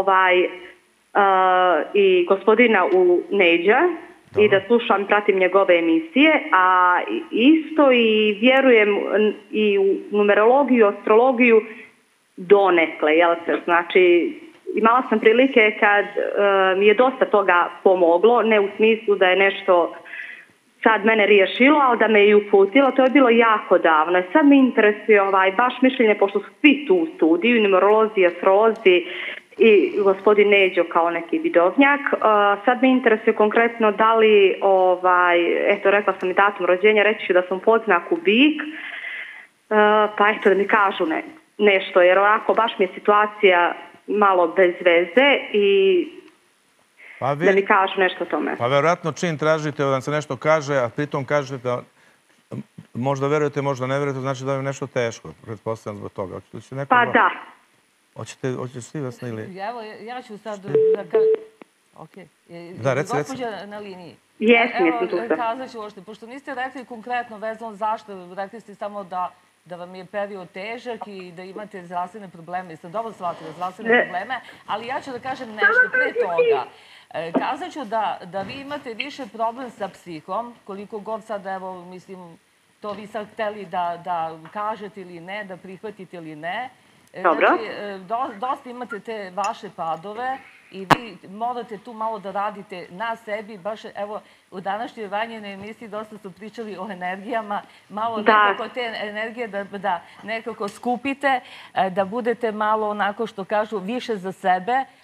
i gospodina u Neđa, i da slušam, pratim njegove emisije, a isto i vjerujem i u numerologiju, astrologiju donekle, jel se? Znači, imala sam prilike kad mi je dosta toga pomoglo, ne u smislu da je nešto sad mene riješilo, ali da me i uputilo, to je bilo jako davno. Sad me interesuje baš mišljenje, pošto su svi tu u studiju, numerolozi, astrolozi, i gospodin Neđo kao neki vidovnjak. Sad me interesuje konkretno da li, eto, rekla sam i datum rođenja, reći ću da sam pod znaku bik, pa eto da mi kažu nešto, jer ovako baš mi je situacija malo bez veze i da mi kažu nešto o tome. Pa verovatno čim tražite da vam se nešto kaže, a pritom kažete da možda verujete, možda ne verujete, znači da vam je nešto teško, pretpostavljam zbog toga. Pa da. Hoćete svi Vesna ili... Evo, ja ću sad da kažem... Okej. Da, reci, reci. Gospođa na liniji. Jesam, jesam tu. Evo, kazat ću ošte, pošto niste rekli konkretno vezano zašto, rekli ste samo da vam je period težak i da imate zdravstvene probleme. Jeste dobro shvatili zdravstvene probleme, ali ja ću da kažem nešto pre toga. Kazat ću da vi imate više problem sa psihom, koliko god sad, evo, mislim, to vi sad hteli da kažete ili ne, da prihvatite ili ne. Dobro. Znači, dosta imate te vaše padove i vi morate tu malo da radite na sebi. Baš, evo, u današnjoj Vanjinoj emisiji dosta su pričali o energijama. Malo nekako te energije da nekako skupite, da budete malo onako što kažu više za sebe,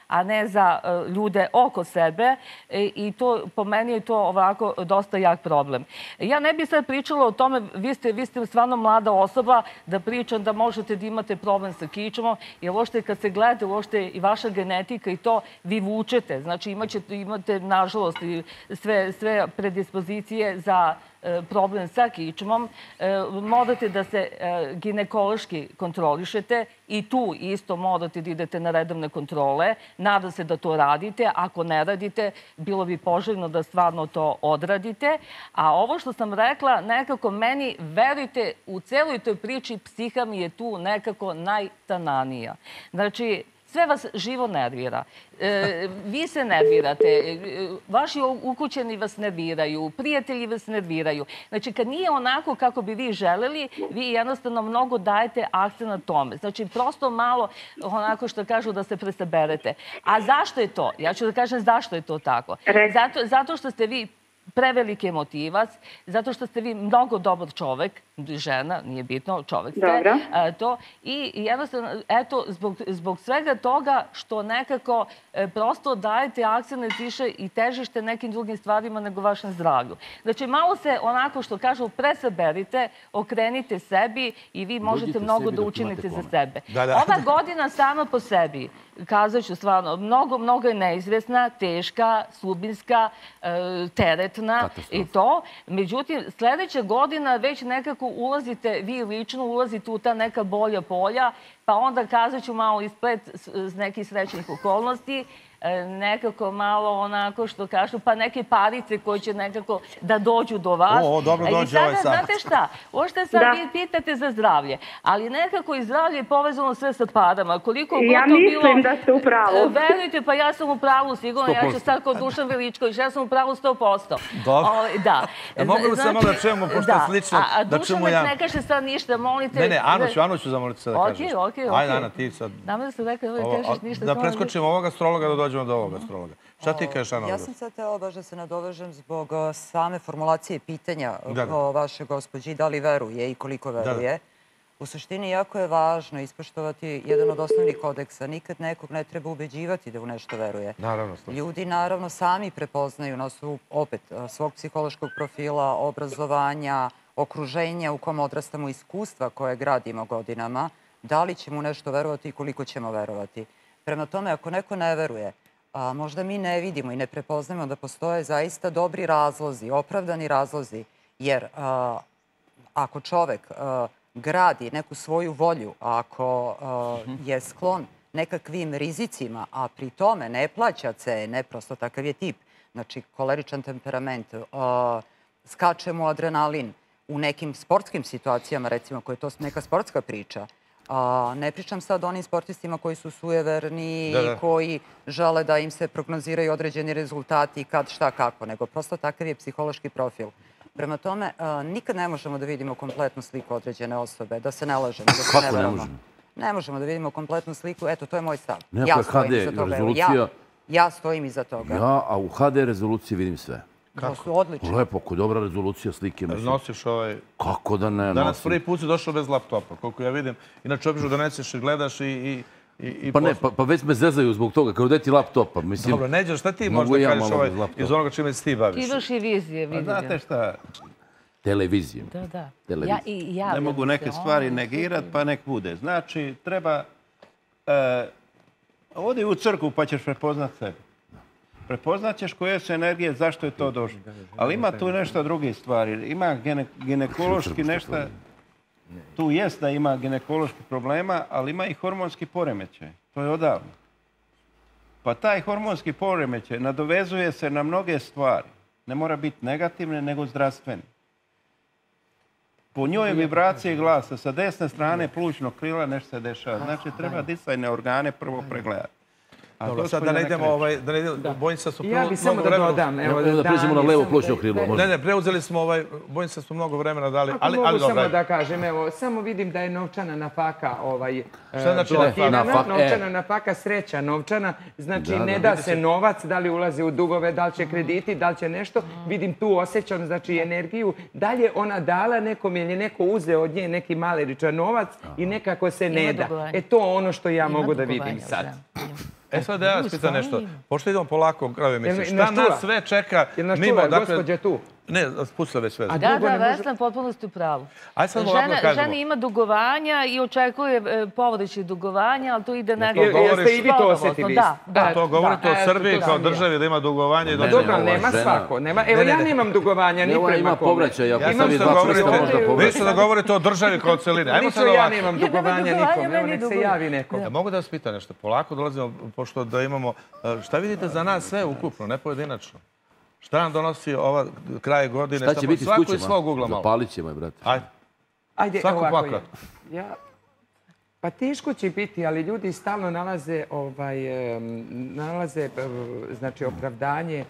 a ne za ljude oko sebe i to, po meni je to ovako dosta jak problem. Ja ne bih sad pričala o tome, vi ste, vi ste stvarno mlada osoba, da pričam da možete da imate problem sa kičmom, jer uopšte kad se gledate, uopšte i vaša genetika i to, vi vučete. Znači imate, nažalost, sve, sve predispozicije za problem sa kičmom. Morate da se ginekološki kontrolišete i tu isto morate da idete na redovne kontrole. Nadam se da to radite. Ako ne radite, bilo bi poželjno da stvarno to odradite. A ovo što sam rekla, nekako meni, verujte, u celoj toj priči psiha mi je tu nekako najtananija. Znači, sve vas živo nervira. Vi se nervirate, vaši ukućeni vas nerviraju, prijatelji vas nerviraju. Znači, kad nije onako kako bi vi želeli, vi jednostavno mnogo dajete akcent na tome. Znači, prosto malo, onako što kažu, da se presaberete. A zašto je to? Ja ću da kažem zašto je to tako. Zato što ste vi preveliki emotivac, zato što ste vi mnogo dobar čovek, žena, nije bitno, čovek ste. To. I jednostavno, eto, zbog svega toga što nekako prosto dajete akcent više i težište nekim drugim stvarima nego vašem zdravlju. Znači, malo se onako što kažu, presaberite, okrenite sebi i vi možete mnogo da učinite za sebe. Ova godina sama po sebi, kazat ću stvarno, mnogo, mnogo je neizvesna, teška, sudbinska, teretna i to. Međutim, sledeća godina već nekako ulazite, vi lično ulazite u ta neka bolja polja, pa onda kazat ću malo ispred nekih srećnih okolnosti, nekako malo onako što kažu, pa neke parice koje će nekako da dođu do vas. O, dobro dođe ovaj sam. Znate šta, uopšte sad vi pitate za zdravlje, ali nekako i zdravlje je povezano sve sa parama. Koliko god to bilo... Ja mislim da ste u pravu. Verujte, pa ja sam u pravu sigurno, ja ću sad kod Dušan Veličković, ja sam u pravu sto posto. Dobro. Da. Mogu li se malo da čujemo, pošto je slično, da čujemo ja... A Dušan ne kaže sad ništa, molite... Ne, ne, Anu ću, Anu ću zamoliti sad da kažeš. Okej, okej, okej. Ajde, Ana, ti sad... Nama da se rekao da ne kažeš ništa. Da preskočimo ovog astrologa, da dođemo do ovog astrologa. Šta ti kažeš, Ana? Ja sam sad tela baš da se nadovežem zbog same formulacije pitanja vaše gospođi, da li veruje i koliko veruje. U suštini, jako je važno ispoštovati jedan od osnovnih kodeksa. Nikad nekog ne treba ubeđivati da u nešto veruje. Naravno. Ljudi naravno sami prepoznaju na osnovu opet svog psihološkog profila, obrazovanja, okruženja u kom odrastamo, iskustva koje gradimo godinama, da li ćemo u nešto verovati i koliko ćemo verovati. Prema tome, ako neko ne veruje, možda mi ne vidimo i ne prepoznajemo da postoje zaista dobri razlozi, opravdani razlozi, jer ako čovek gradi neku svoju volju, ako je sklon nekakvim rizicima, a pri tome ne plaća cene, prosto takav je tip, znači koleričan temperament, skače mu adrenalin u nekim sportskim situacijama, recimo, koje je to neka sportska priča. Ne pričam sad o onim sportistima koji su sujeverni i koji žele da im se prognoziraju određeni rezultati kad, šta, kako, nego prosto takav je psihološki profil. Prema tome, nikad ne možemo da vidimo kompletnu sliku određene osobe, da se ne lažemo, da se ne veramo. Ne možemo da vidimo kompletnu sliku, eto, to je moj stav. Ja stojim iza toga. Ja stojim iza toga. Ja, a u ha de rezoluciji vidim sve. To su odlično. Lepo, ako je dobra rezolucija slike. Nosiš ovaj... Kako da ne nosim? Danas prvi put si došao bez laptopa, koliko ja vidim. Inače, obično doneseš i gledaš i... Pa ne, pa već me zezaju zbog toga, kao da ti laptopa. Dobro, Neđo, šta ti možda kažeš iz onoga čime se ti baviš? Ti imaš i vizije, vidim. Znate šta? Televizije. Da, da. Ne mogu neke stvari negirati, pa nek bude. Znači, treba... Odi u crkvu pa ćeš prepoznat sebe. Prepoznat ćeš koje su energije, zašto je to došlo. Ali ima tu nešto druge stvari. Ima ginekološki nešto... Tu jest da ima ginekoloških problema, ali ima i hormonski poremećaj. To je odavno. Pa taj hormonski poremećaj nadovezuje se na mnoge stvari. Ne mora biti negativne, nego zdravstvene. Po njoj vibracije glasa sa desne strane plućnog krila nešto se dešava. Znači, treba disajne organe prvo pregledati. Dobro, sad da ne idemo, da ne idemo, Bojnica su... Ja bih samo da dodam. Da pređemo na levo plućno krilo. Ne, ne, preuzeli smo ovaj, Bojnica smo mnogo vremena dali, ali dobro. Ako mogu samo da kažem, evo, samo vidim da je novčana nafaka Šta znači nafaka? Novčana nafaka, sreća novčana, znači ne da se novac, da li ulazi u dugove, da li će krediti, da li će nešto, vidim tu osjećam, znači energiju, da li je ona dala nekom ili je neko uzeo od nje neki maleričan novac i nekako se ne da. E to ono što ja mogu da vidim sad. E sad ja vas pitam nešto. Pošto idemo polako kraju emisije, Jel nas šta čula? nas sve čeka Jel nas mimo... čula? dakle- Gospođa tu? Ne, spustila već sve. A Da, dugo da, ne može- Vesna, potpuno ste u pravu. Ajde sad ovako da Žena, kažemo. žena ima dugovanja i očekuje e, povraćaj dugovanja, ali to ide negdje... to govoriš- Jeste i vi to osjetili? Da, da. A to govorite da. o Srbiji Eto, to kao sam ja. državi da ima dugovanje. i da- Ne, Dobro, ova nema žena- svako. Nema, evo Ne, ne, ja ne. nemam dugovanja ni Ne, ona prema ima kome. povraćaj, ako Ja stavi sam što dva govorite, prsta možda vi povraća. ste da govorite o državi kao celini. Ajmo sad Lično ja ovako. nemam Ja nemam dugovanja dugovanja, nikom. Evo meni nek se duguju. javi nekom. Ja mogu da vas pitam nešto? Polako dolazimo, pošto da imamo... e, Šta vidite za nas sve ukupno, ne pojedinačno? Šta nam donosi ova kraj godine? Šta će Samo biti s svako iz kućama? svog ugla malo. Zapalit ćemo je, brate. Ajde. Ajde, Svako ovako je. plakat. Ja, pa teško će biti, ali ljudi stalno nalaze, ovaj, em, nalaze e, znači, opravdanje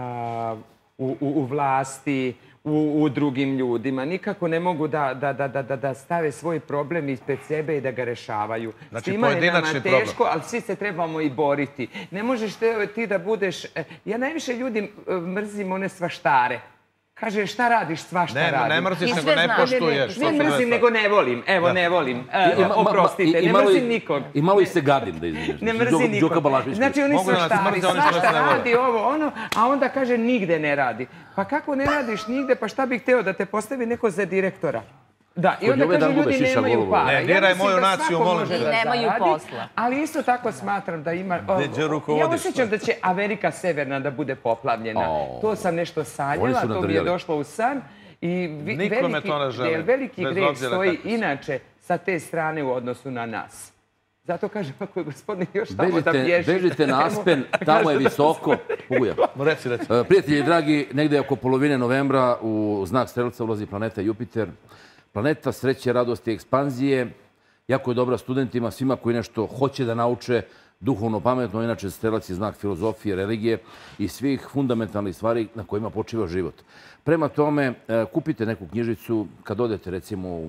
a, u, u, u vlasti, u, u drugim ljudima. Nikako ne mogu da, da, da, da, da stave svoj problem ispred sebe i da ga rešavaju. Znači, Svima je nama pojedinačni problem. teško, ali svi se trebamo i boriti. Ne možeš te, ti da budeš... e, Ja najviše ljudi e, mrzim one svaštare. Kaže, šta radiš, svašta Ne, radim. ne mrziš, I nego sve ne znaš. poštuješ. Ne To su dve mrzim, stvari. nego ne volim. Evo, ne volim. E, I- ma- ma- oprostite, i- i ne malo i- mrzim nikog. I malo i se gadim da izvineš. Ne Đo- mrzim Đoka nikog. Balašević. Znači, oni Mogu da nas svaštari, mrze, oni što nas svašta ne vole. radi ovo, ono, a onda kaže nigde ne radi. Pa kako ne radiš nigde, pa šta bih hteo da te postavi neko za direktora? Da, i Kod onda Jove kaže Dangube ljudi šiša nemaju golovo. para. Ne, Ja diraj mislim moju da naciju, svako molim može te. da Nemaju zaradi, posla. Ali isto tako smatram da ima... o, Gde o, rukovodiš, Ja osjećam da će Amerika Severna da bude poplavljena. O. To sam nešto Oni sanjala, su to mi je nadrljali. došlo u san. I vi- Nikome veliki, to ne želim, jer veliki bez greh obzira stoji kakvi su. inače sa te strane u odnosu na nas. Zato kažem, ako je gospodin još tamo da Bežite, bježi... bežite na Aspen, tamo je visoko. Puguja. Reci, reci. E, Prijatelji dragi, negde oko polovine novembra u znak Strelca ulazi planeta Jupiter. Planeta sreće, radosti i ekspanzije. Jako je dobra studentima, svima koji nešto hoće da nauče duhovno, pametno. Inače, Strelac je znak filozofije, religije i svih fundamentalnih stvari na kojima počiva život. Prema tome, e, kupite neku knjižicu kad odete recimo u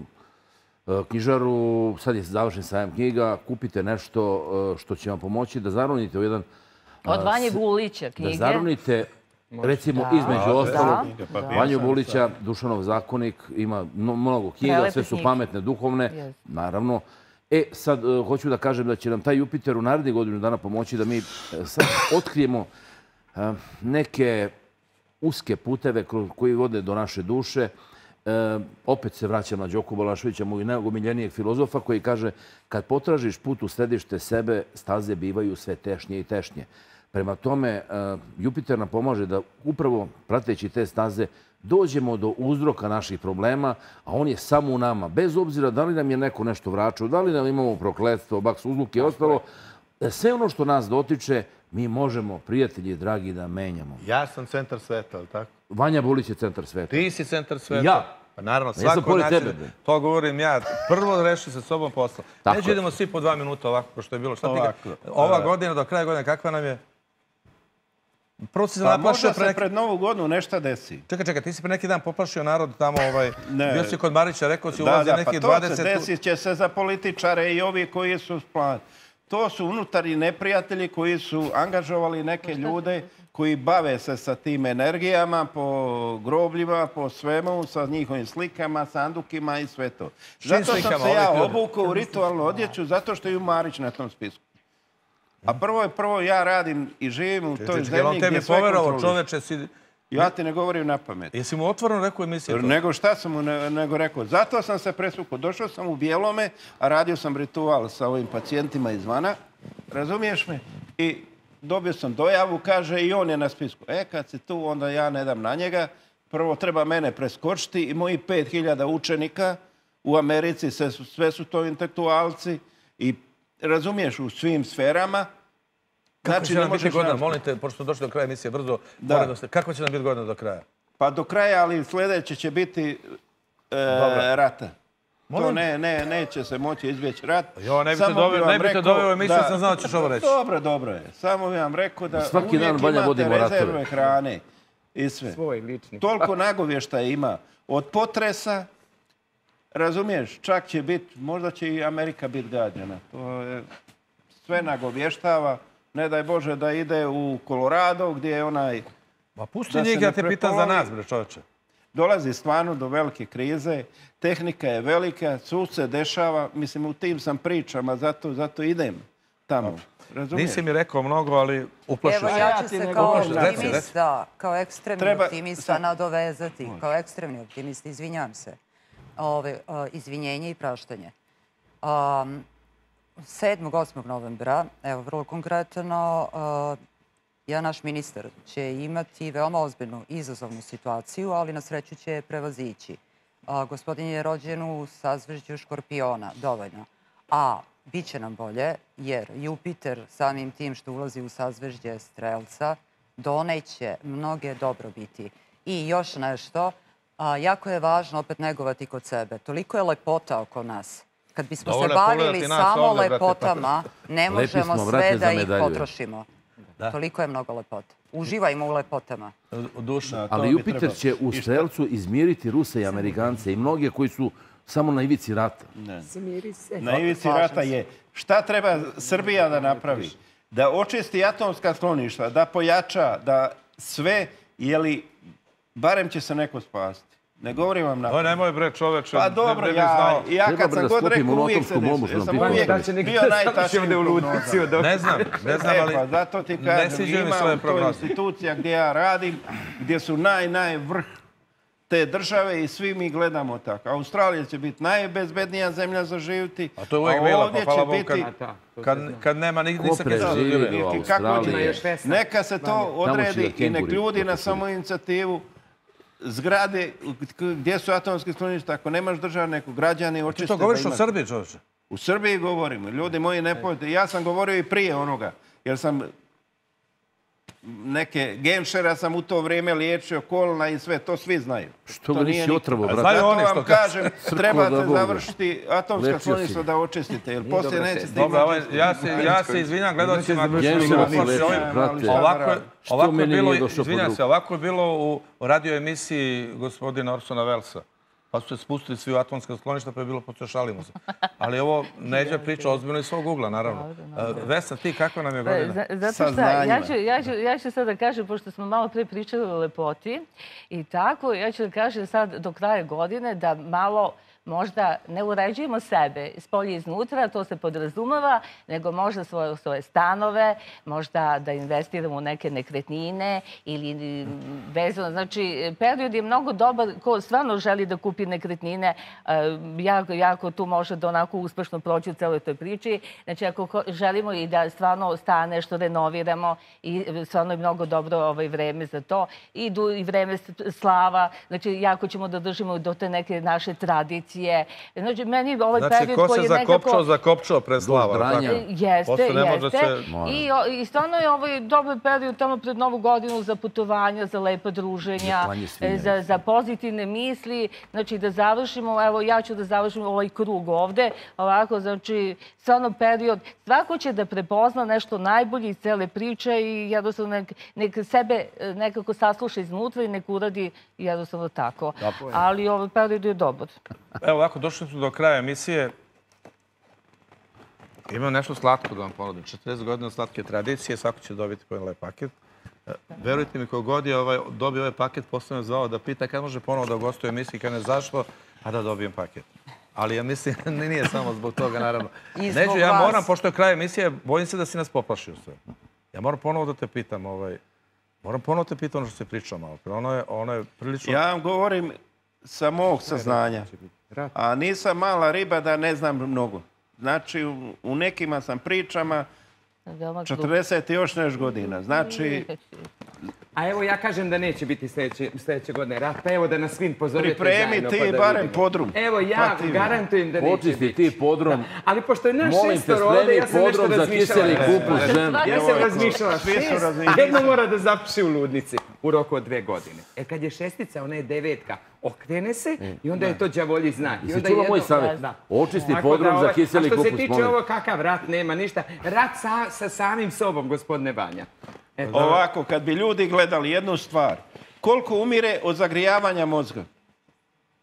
e, knjižaru, sad je završen sajam knjiga, kupite nešto e, što će vam pomoći da zaronite u jedan... a, Od Vanje s- Bulića Da knjige. zaronite, recimo, Da. između Da. ostalog, Da. Vanju Bulića, Dušanov zakonik, ima mno- mnogo knjiga, Prelepe sve su knjige. pametne, duhovne, Jeste. naravno. E, sad e, hoću da kažem da će nam taj Jupiter u narednih godinu dana pomoći da mi e, sad otkrijemo e, neke uske puteve kro- koji vode do naše duše. E, opet se vraćam na Đoku Balaševića, moj najomiljenijeg filozofa, koji kaže kad potražiš put u središte sebe, staze bivaju sve tešnje i tešnje. Prema tome, e, Jupiter nam pomaže da upravo prateći te staze dođemo do uzroka naših problema, a on je samo u nama. Bez obzira da li nam je neko nešto vraćao, da li nam imamo prokletstvo, baks uzluke i ostalo, sve ono što nas dotiče, mi možemo, prijatelji dragi, da menjamo. Ja sam centar sveta, ali tako? Vanja Bulić je centar sveta. Ti si centar sveta. Ja. Pa naravno, Ja sam svako pored način. tebe, bre. To govorim ja. Prvo reši sa sobom posla. Tako Neću je. idemo svi po dva minuta ovako, kao što je bilo. Šta ti Ovako. ga- Ova godina, do kraja godine, kakva nam je? Prvo si se Pa naplašio možda pre se neki... pred Novu godinu nešto desi. Čekaj, čekaj, ti si pre neki dan poplašio narod tamo, ovaj... Ne. Bio si kod Marića, rekao si Da, ulazi da, neki pa to dvadeset... se desit će se za političare i ovi koji su plan. To su unutarnji neprijatelji koji su angažovali neke ljude koji bave se sa tim energijama po grobljima, po svemu, sa njihovim slikama, sandukima i sve to. Zato sam slikama se ja ovih ljudi? obukao u ritualnu odjeću, zato što je i Marić na tom spisku. A prvo je prvo, ja radim i živim u toj Čekaj, jel zemlji on gdje tebi sve poverovao, kontroliš. čoveče, si... Ja ti ne govorim na pamet. Jesi mu otvoreno rekao emisiju to? Nego šta sam mu ne- nego rekao? Zato sam se presvukao. Došao sam u Bijelome, a radio sam ritual sa ovim pacijentima izvana. Razumiješ me? I dobio sam dojavu, kaže, i on je na spisku. E, kad si tu, onda ja ne dam na njega. Prvo treba mene preskočiti i moji pet hiljada učenika u Americi, sve su, sve su to intelektualci i razumiješ u svim sferama. Kako će ne nam biti možeš godina? naš- Molim te, pošto smo došli do kraja emisije brzo, Da. molim vas, kako će nam biti godina do kraja? Pa do kraja, ali sljedeće će biti e, Dobro. rata. To Molim? ne, ne, neće se moći izbjeći rat. Jo, ne biste Samo doveo- bi vam ne biste rekao doveo emisiju, da- sam znao da ćeš ovo reći. Dobro, dobro je. Samo bi vam rekao da Svaki uvijek dan, Vanja, imate vodimo ratove. rezerve hrane i sve. Svoj lični. Toliko nagovještaja ima. Od potresa, razumiješ, čak će biti, možda će i Amerika biti gađana. To je, sve nagovještava. Ne daj Bože da ide u Colorado gdje je onaj... Ma pusti Da se njih, ne ja te pitam za prepolovi. nas, bre čoveče. Dolazi stvarno do velike krize, tehnika je velika, sve se dešava, mislim u tim sam pričama, zato, zato idem tamo. Razumiješ? Nisi mi rekao mnogo, ali uplašio Evo, se. ja ću se kao Uplašio. Reci, reci. optimista, kao ekstremni Treba- optimista nadovezati. Kao ekstremni optimista, izvinjam se. Ove, a, izvinjenje i praštanje. Um, sedmog osmog novembra, evo, vrlo konkretno, a, ja, naš ministar, će imati veoma ozbiljnu izazovnu situaciju, ali na sreću će je prevazići. A, gospodin je rođen u sazvežđu Škorpiona, dovoljno. A bit će nam bolje, jer Jupiter samim tim što ulazi u sazvežđe Strelca doneće mnoge dobrobiti. I još nešto, a, jako je važno opet negovati kod sebe. Toliko je lepota oko nas. Kad bismo se Dovoljno bavili pogledati nas samo ovde, brate, lepotama, ne Lepi možemo smo, sve brate, da za ih medalju. potrošimo. Toliko je mnogo lepota. Uživajmo u lepotama. U dušu. Da, to Ali bi Jupiter trebalo. će u I šta- Strelcu izmiriti Ruse i Amerikance i mnoge koji su samo na ivici rata. Smiri se. Na ivici Slažem rata se. je. Šta treba Srbija da napravi? Da očisti atomska skloništa, da pojača, da sve, jeli, barem će se neko spasti. Ne govorim vam na... Oj, nemoj bre čoveče. Pa ne- dobro, ne bi ja, znao. ja Treba kad bre sam da god sklopimo rekao, uvijek se atomsku bombu, desilo. Ja što sam nam uvijek pričate. Da će neki bio da najtačniji ovde u prognoza. ludniciju dok... Ne znam, ne znam, E, ali pa zato ti ne kažem, sviđaju mi ima svoje u toj prognoze. institucija gdje ja radim, gdje su naj, naj vrh te države i svi mi gledamo tako. Australija će biti najbezbednija zemlja za živjeti. A to je uvijek bila, pa ovdje hvala će Bogu, kad, biti... kad, kad nema ni, Ko nisam preživi kada do doživio. I kako Australije? će- Neka se to Tamo će odredi da i nek kenguri ljudi na pokušaju. samu inicijativu zgrade gdje su atomske skloništa, ako nemaš država, neko građani Ti očiste to da govoriš o ima- Srbiji, čoveče? U Srbiji govorimo. Ljudi moji, ne pojete. Ja sam govorio i prije onoga, jer sam neke genšera sam u to vrijeme liječio, kolna i sve, to svi znaju. Što To ga nije nisi nik- otravo, A brate? znaju Zato oni što vam kažu. kažem, Crkva trebate da Boga. završiti atomska Lečio si. skloništa da očistite, jer poslije dobro nećete se- Dobro, imati- ovaj, ja se, ja se izvinjam gledalcima. ako Genšera su si uplašili lečio, ovim. brate. Ovako, je- Što ovako je meni bilo, nije došao izvinjam pod se, ruku? ovako je bilo u radio emisiji gospodina Orsona Velsa. Pa su se spustili svi u atomska skloništa, pa je bilo potrošalimo se. Ali ovo Neđa priča ozbiljno iz svog ugla, naravno. E, Vesna, ti kakva nam je godina? Z- Zato Sa što ja znanjima. ću, ja, ću, ja ću sad da kažem, pošto smo malo pre pričali o lepoti i tako, ja ću da kažem sad do kraja godine da malo možda ne uređujemo sebe s polja i iznutra, to se podrazumeva, nego možda svoje, svoje stanove, možda da investiramo u neke nekretnine ili vezano. Znači, period je mnogo dobar ko stvarno želi da kupi nekretnine, e, jako, jako tu može da onako uspešno proći u celoj toj priči. Znači, ako ko- želimo i da stvarno stane nešto renoviramo i stvarno je mnogo dobro ovaj vreme za to. Idu i vreme s- slava, znači jako ćemo da držimo do te neke naše tradicije. Znači, meni ovaj Znači, period ko koji se je nekako... zakopčao, zakopčao pre slava. dranja. tako? Jeste, Posle ne može jeste. se- I, o- I stvarno je ovaj dobar period tamo pred Novu godinu za putovanja, za lepa druženja, Za klanje svinja, e, za, za pozitivne misli. Znači da završimo, evo ja ću da završim ovaj krug ovde, ovako, znači stvarno period, svako će da prepozna nešto najbolje iz cele priče i jednostavno nek, nek sebe e, nekako sasluša iznutra i nek uradi jednostavno tako. Ali ovaj period je dobar. Evo ovako, došli smo do kraja emisije. Imam nešto slatko da vam ponudim. četrdeset godina slatke tradicije, svako će dobiti po jedan lep paket. E, Verujte mi, kogod je ovaj, dobio ovaj paket, posle me zvao da pita kad može ponovo da gostuje u emisiji, kad ne zašto, a da dobijem paket. Ali ja mislim, nije samo zbog toga, naravno. I zbog Neđo, ja vas. moram, pošto je kraj emisije, bojim se da si nas poplašio sve. Ja moram ponovo da te pitam, ovaj, moram ponovo te pitam ono što se pričao malo pre. Ono je, ono je prilično... Ja vam govorim sa mog saznanja, a nisam mala riba da ne znam mnogo. Znači, u, u nekima sam pričama Veoma četrdeset i još nešto godina. Znači, A evo ja kažem da neće biti sljedeće, sljedeće godine rat, pa evo da nas svim pozovete pripremi zajedno. ti pa da barem vidimo. podrum. Evo ja Pa ti vidi. garantujem da neće Očisti biti. ti podrum. Ali pošto je naš Molim te, šestor ovde, spremi ja sam nešto podrum za razmišljala. kiseli kupus, žen. Ja sam Djevojko, razmišljala svi su šest, razmišljali. jedno mora da zapiše u ludnici u roku od dve godine. E kad je šestica, ona je devetka, okrene se i onda je to đavolji znak. I Jesi onda čula jedno- moj savjet? Da. Očisti Tako podrum da za ovaj- kiseli A što se kupus, tiče molim. ovo, kakav rat, nema ništa. Rat sa, sa samim sobom, gospodine Banja. Eto. Ovako, kad bi ljudi gledali jednu stvar, koliko umire od zagrijavanja mozga?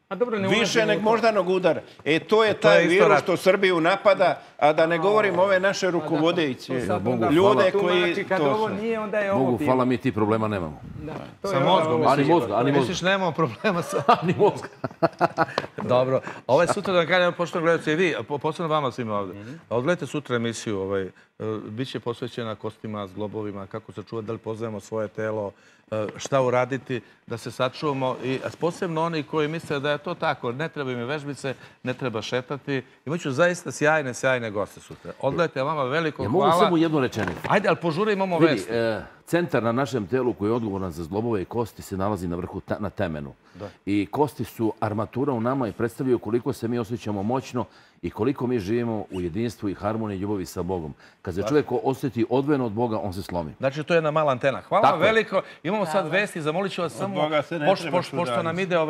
Više nek moždanog udara. E, to je taj virus što Srbiju napada, a da ne govorim ove naše rukovodeće. Ljude koji to su. Bogu, hvala, mi ti problema nemamo. Sa mozgom. Ani mozga, ani mozga. Misliš, nemamo problema sa... Ani mozga. Dobro. Ovo je sutra, da kažem, pošto gledate i vi, posebno vama svima ovde. Odgledajte sutra emisiju, biće posvećena kostima, zglobovima, kako se čuva, da li poznajemo svoje telo, šta uraditi, da se sačuvamo. I posebno oni koji misle da je to tako, ne treba im vežbice, ne treba šetati. Imaću zaista sjajne, sjajne goste sutra. Odgledajte vama veliko hvala. Ja mogu samo jednu rečenicu. Ajde, ali požure imamo vesti. Centar na našem telu koji je odgovoran za zglobove i kosti se nalazi na vrhu, na temenu. I kosti su armatura u nama i predstavljaju koliko se mi osjećamo moćno i koliko mi živimo u jedinstvu i harmoniji i ljubavi sa Bogom. Kad se čovjek osjeti odvojeno od Boga, on se slomi. Znači, to je jedna mala antena. Hvala vam veliko. Imamo sad vesti, zamolit ću vas samo, pošto nam ide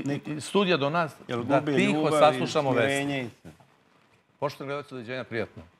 studija do nas, da tiho saslušamo vesti. Pošto gledajte, doviđenja, prijatno.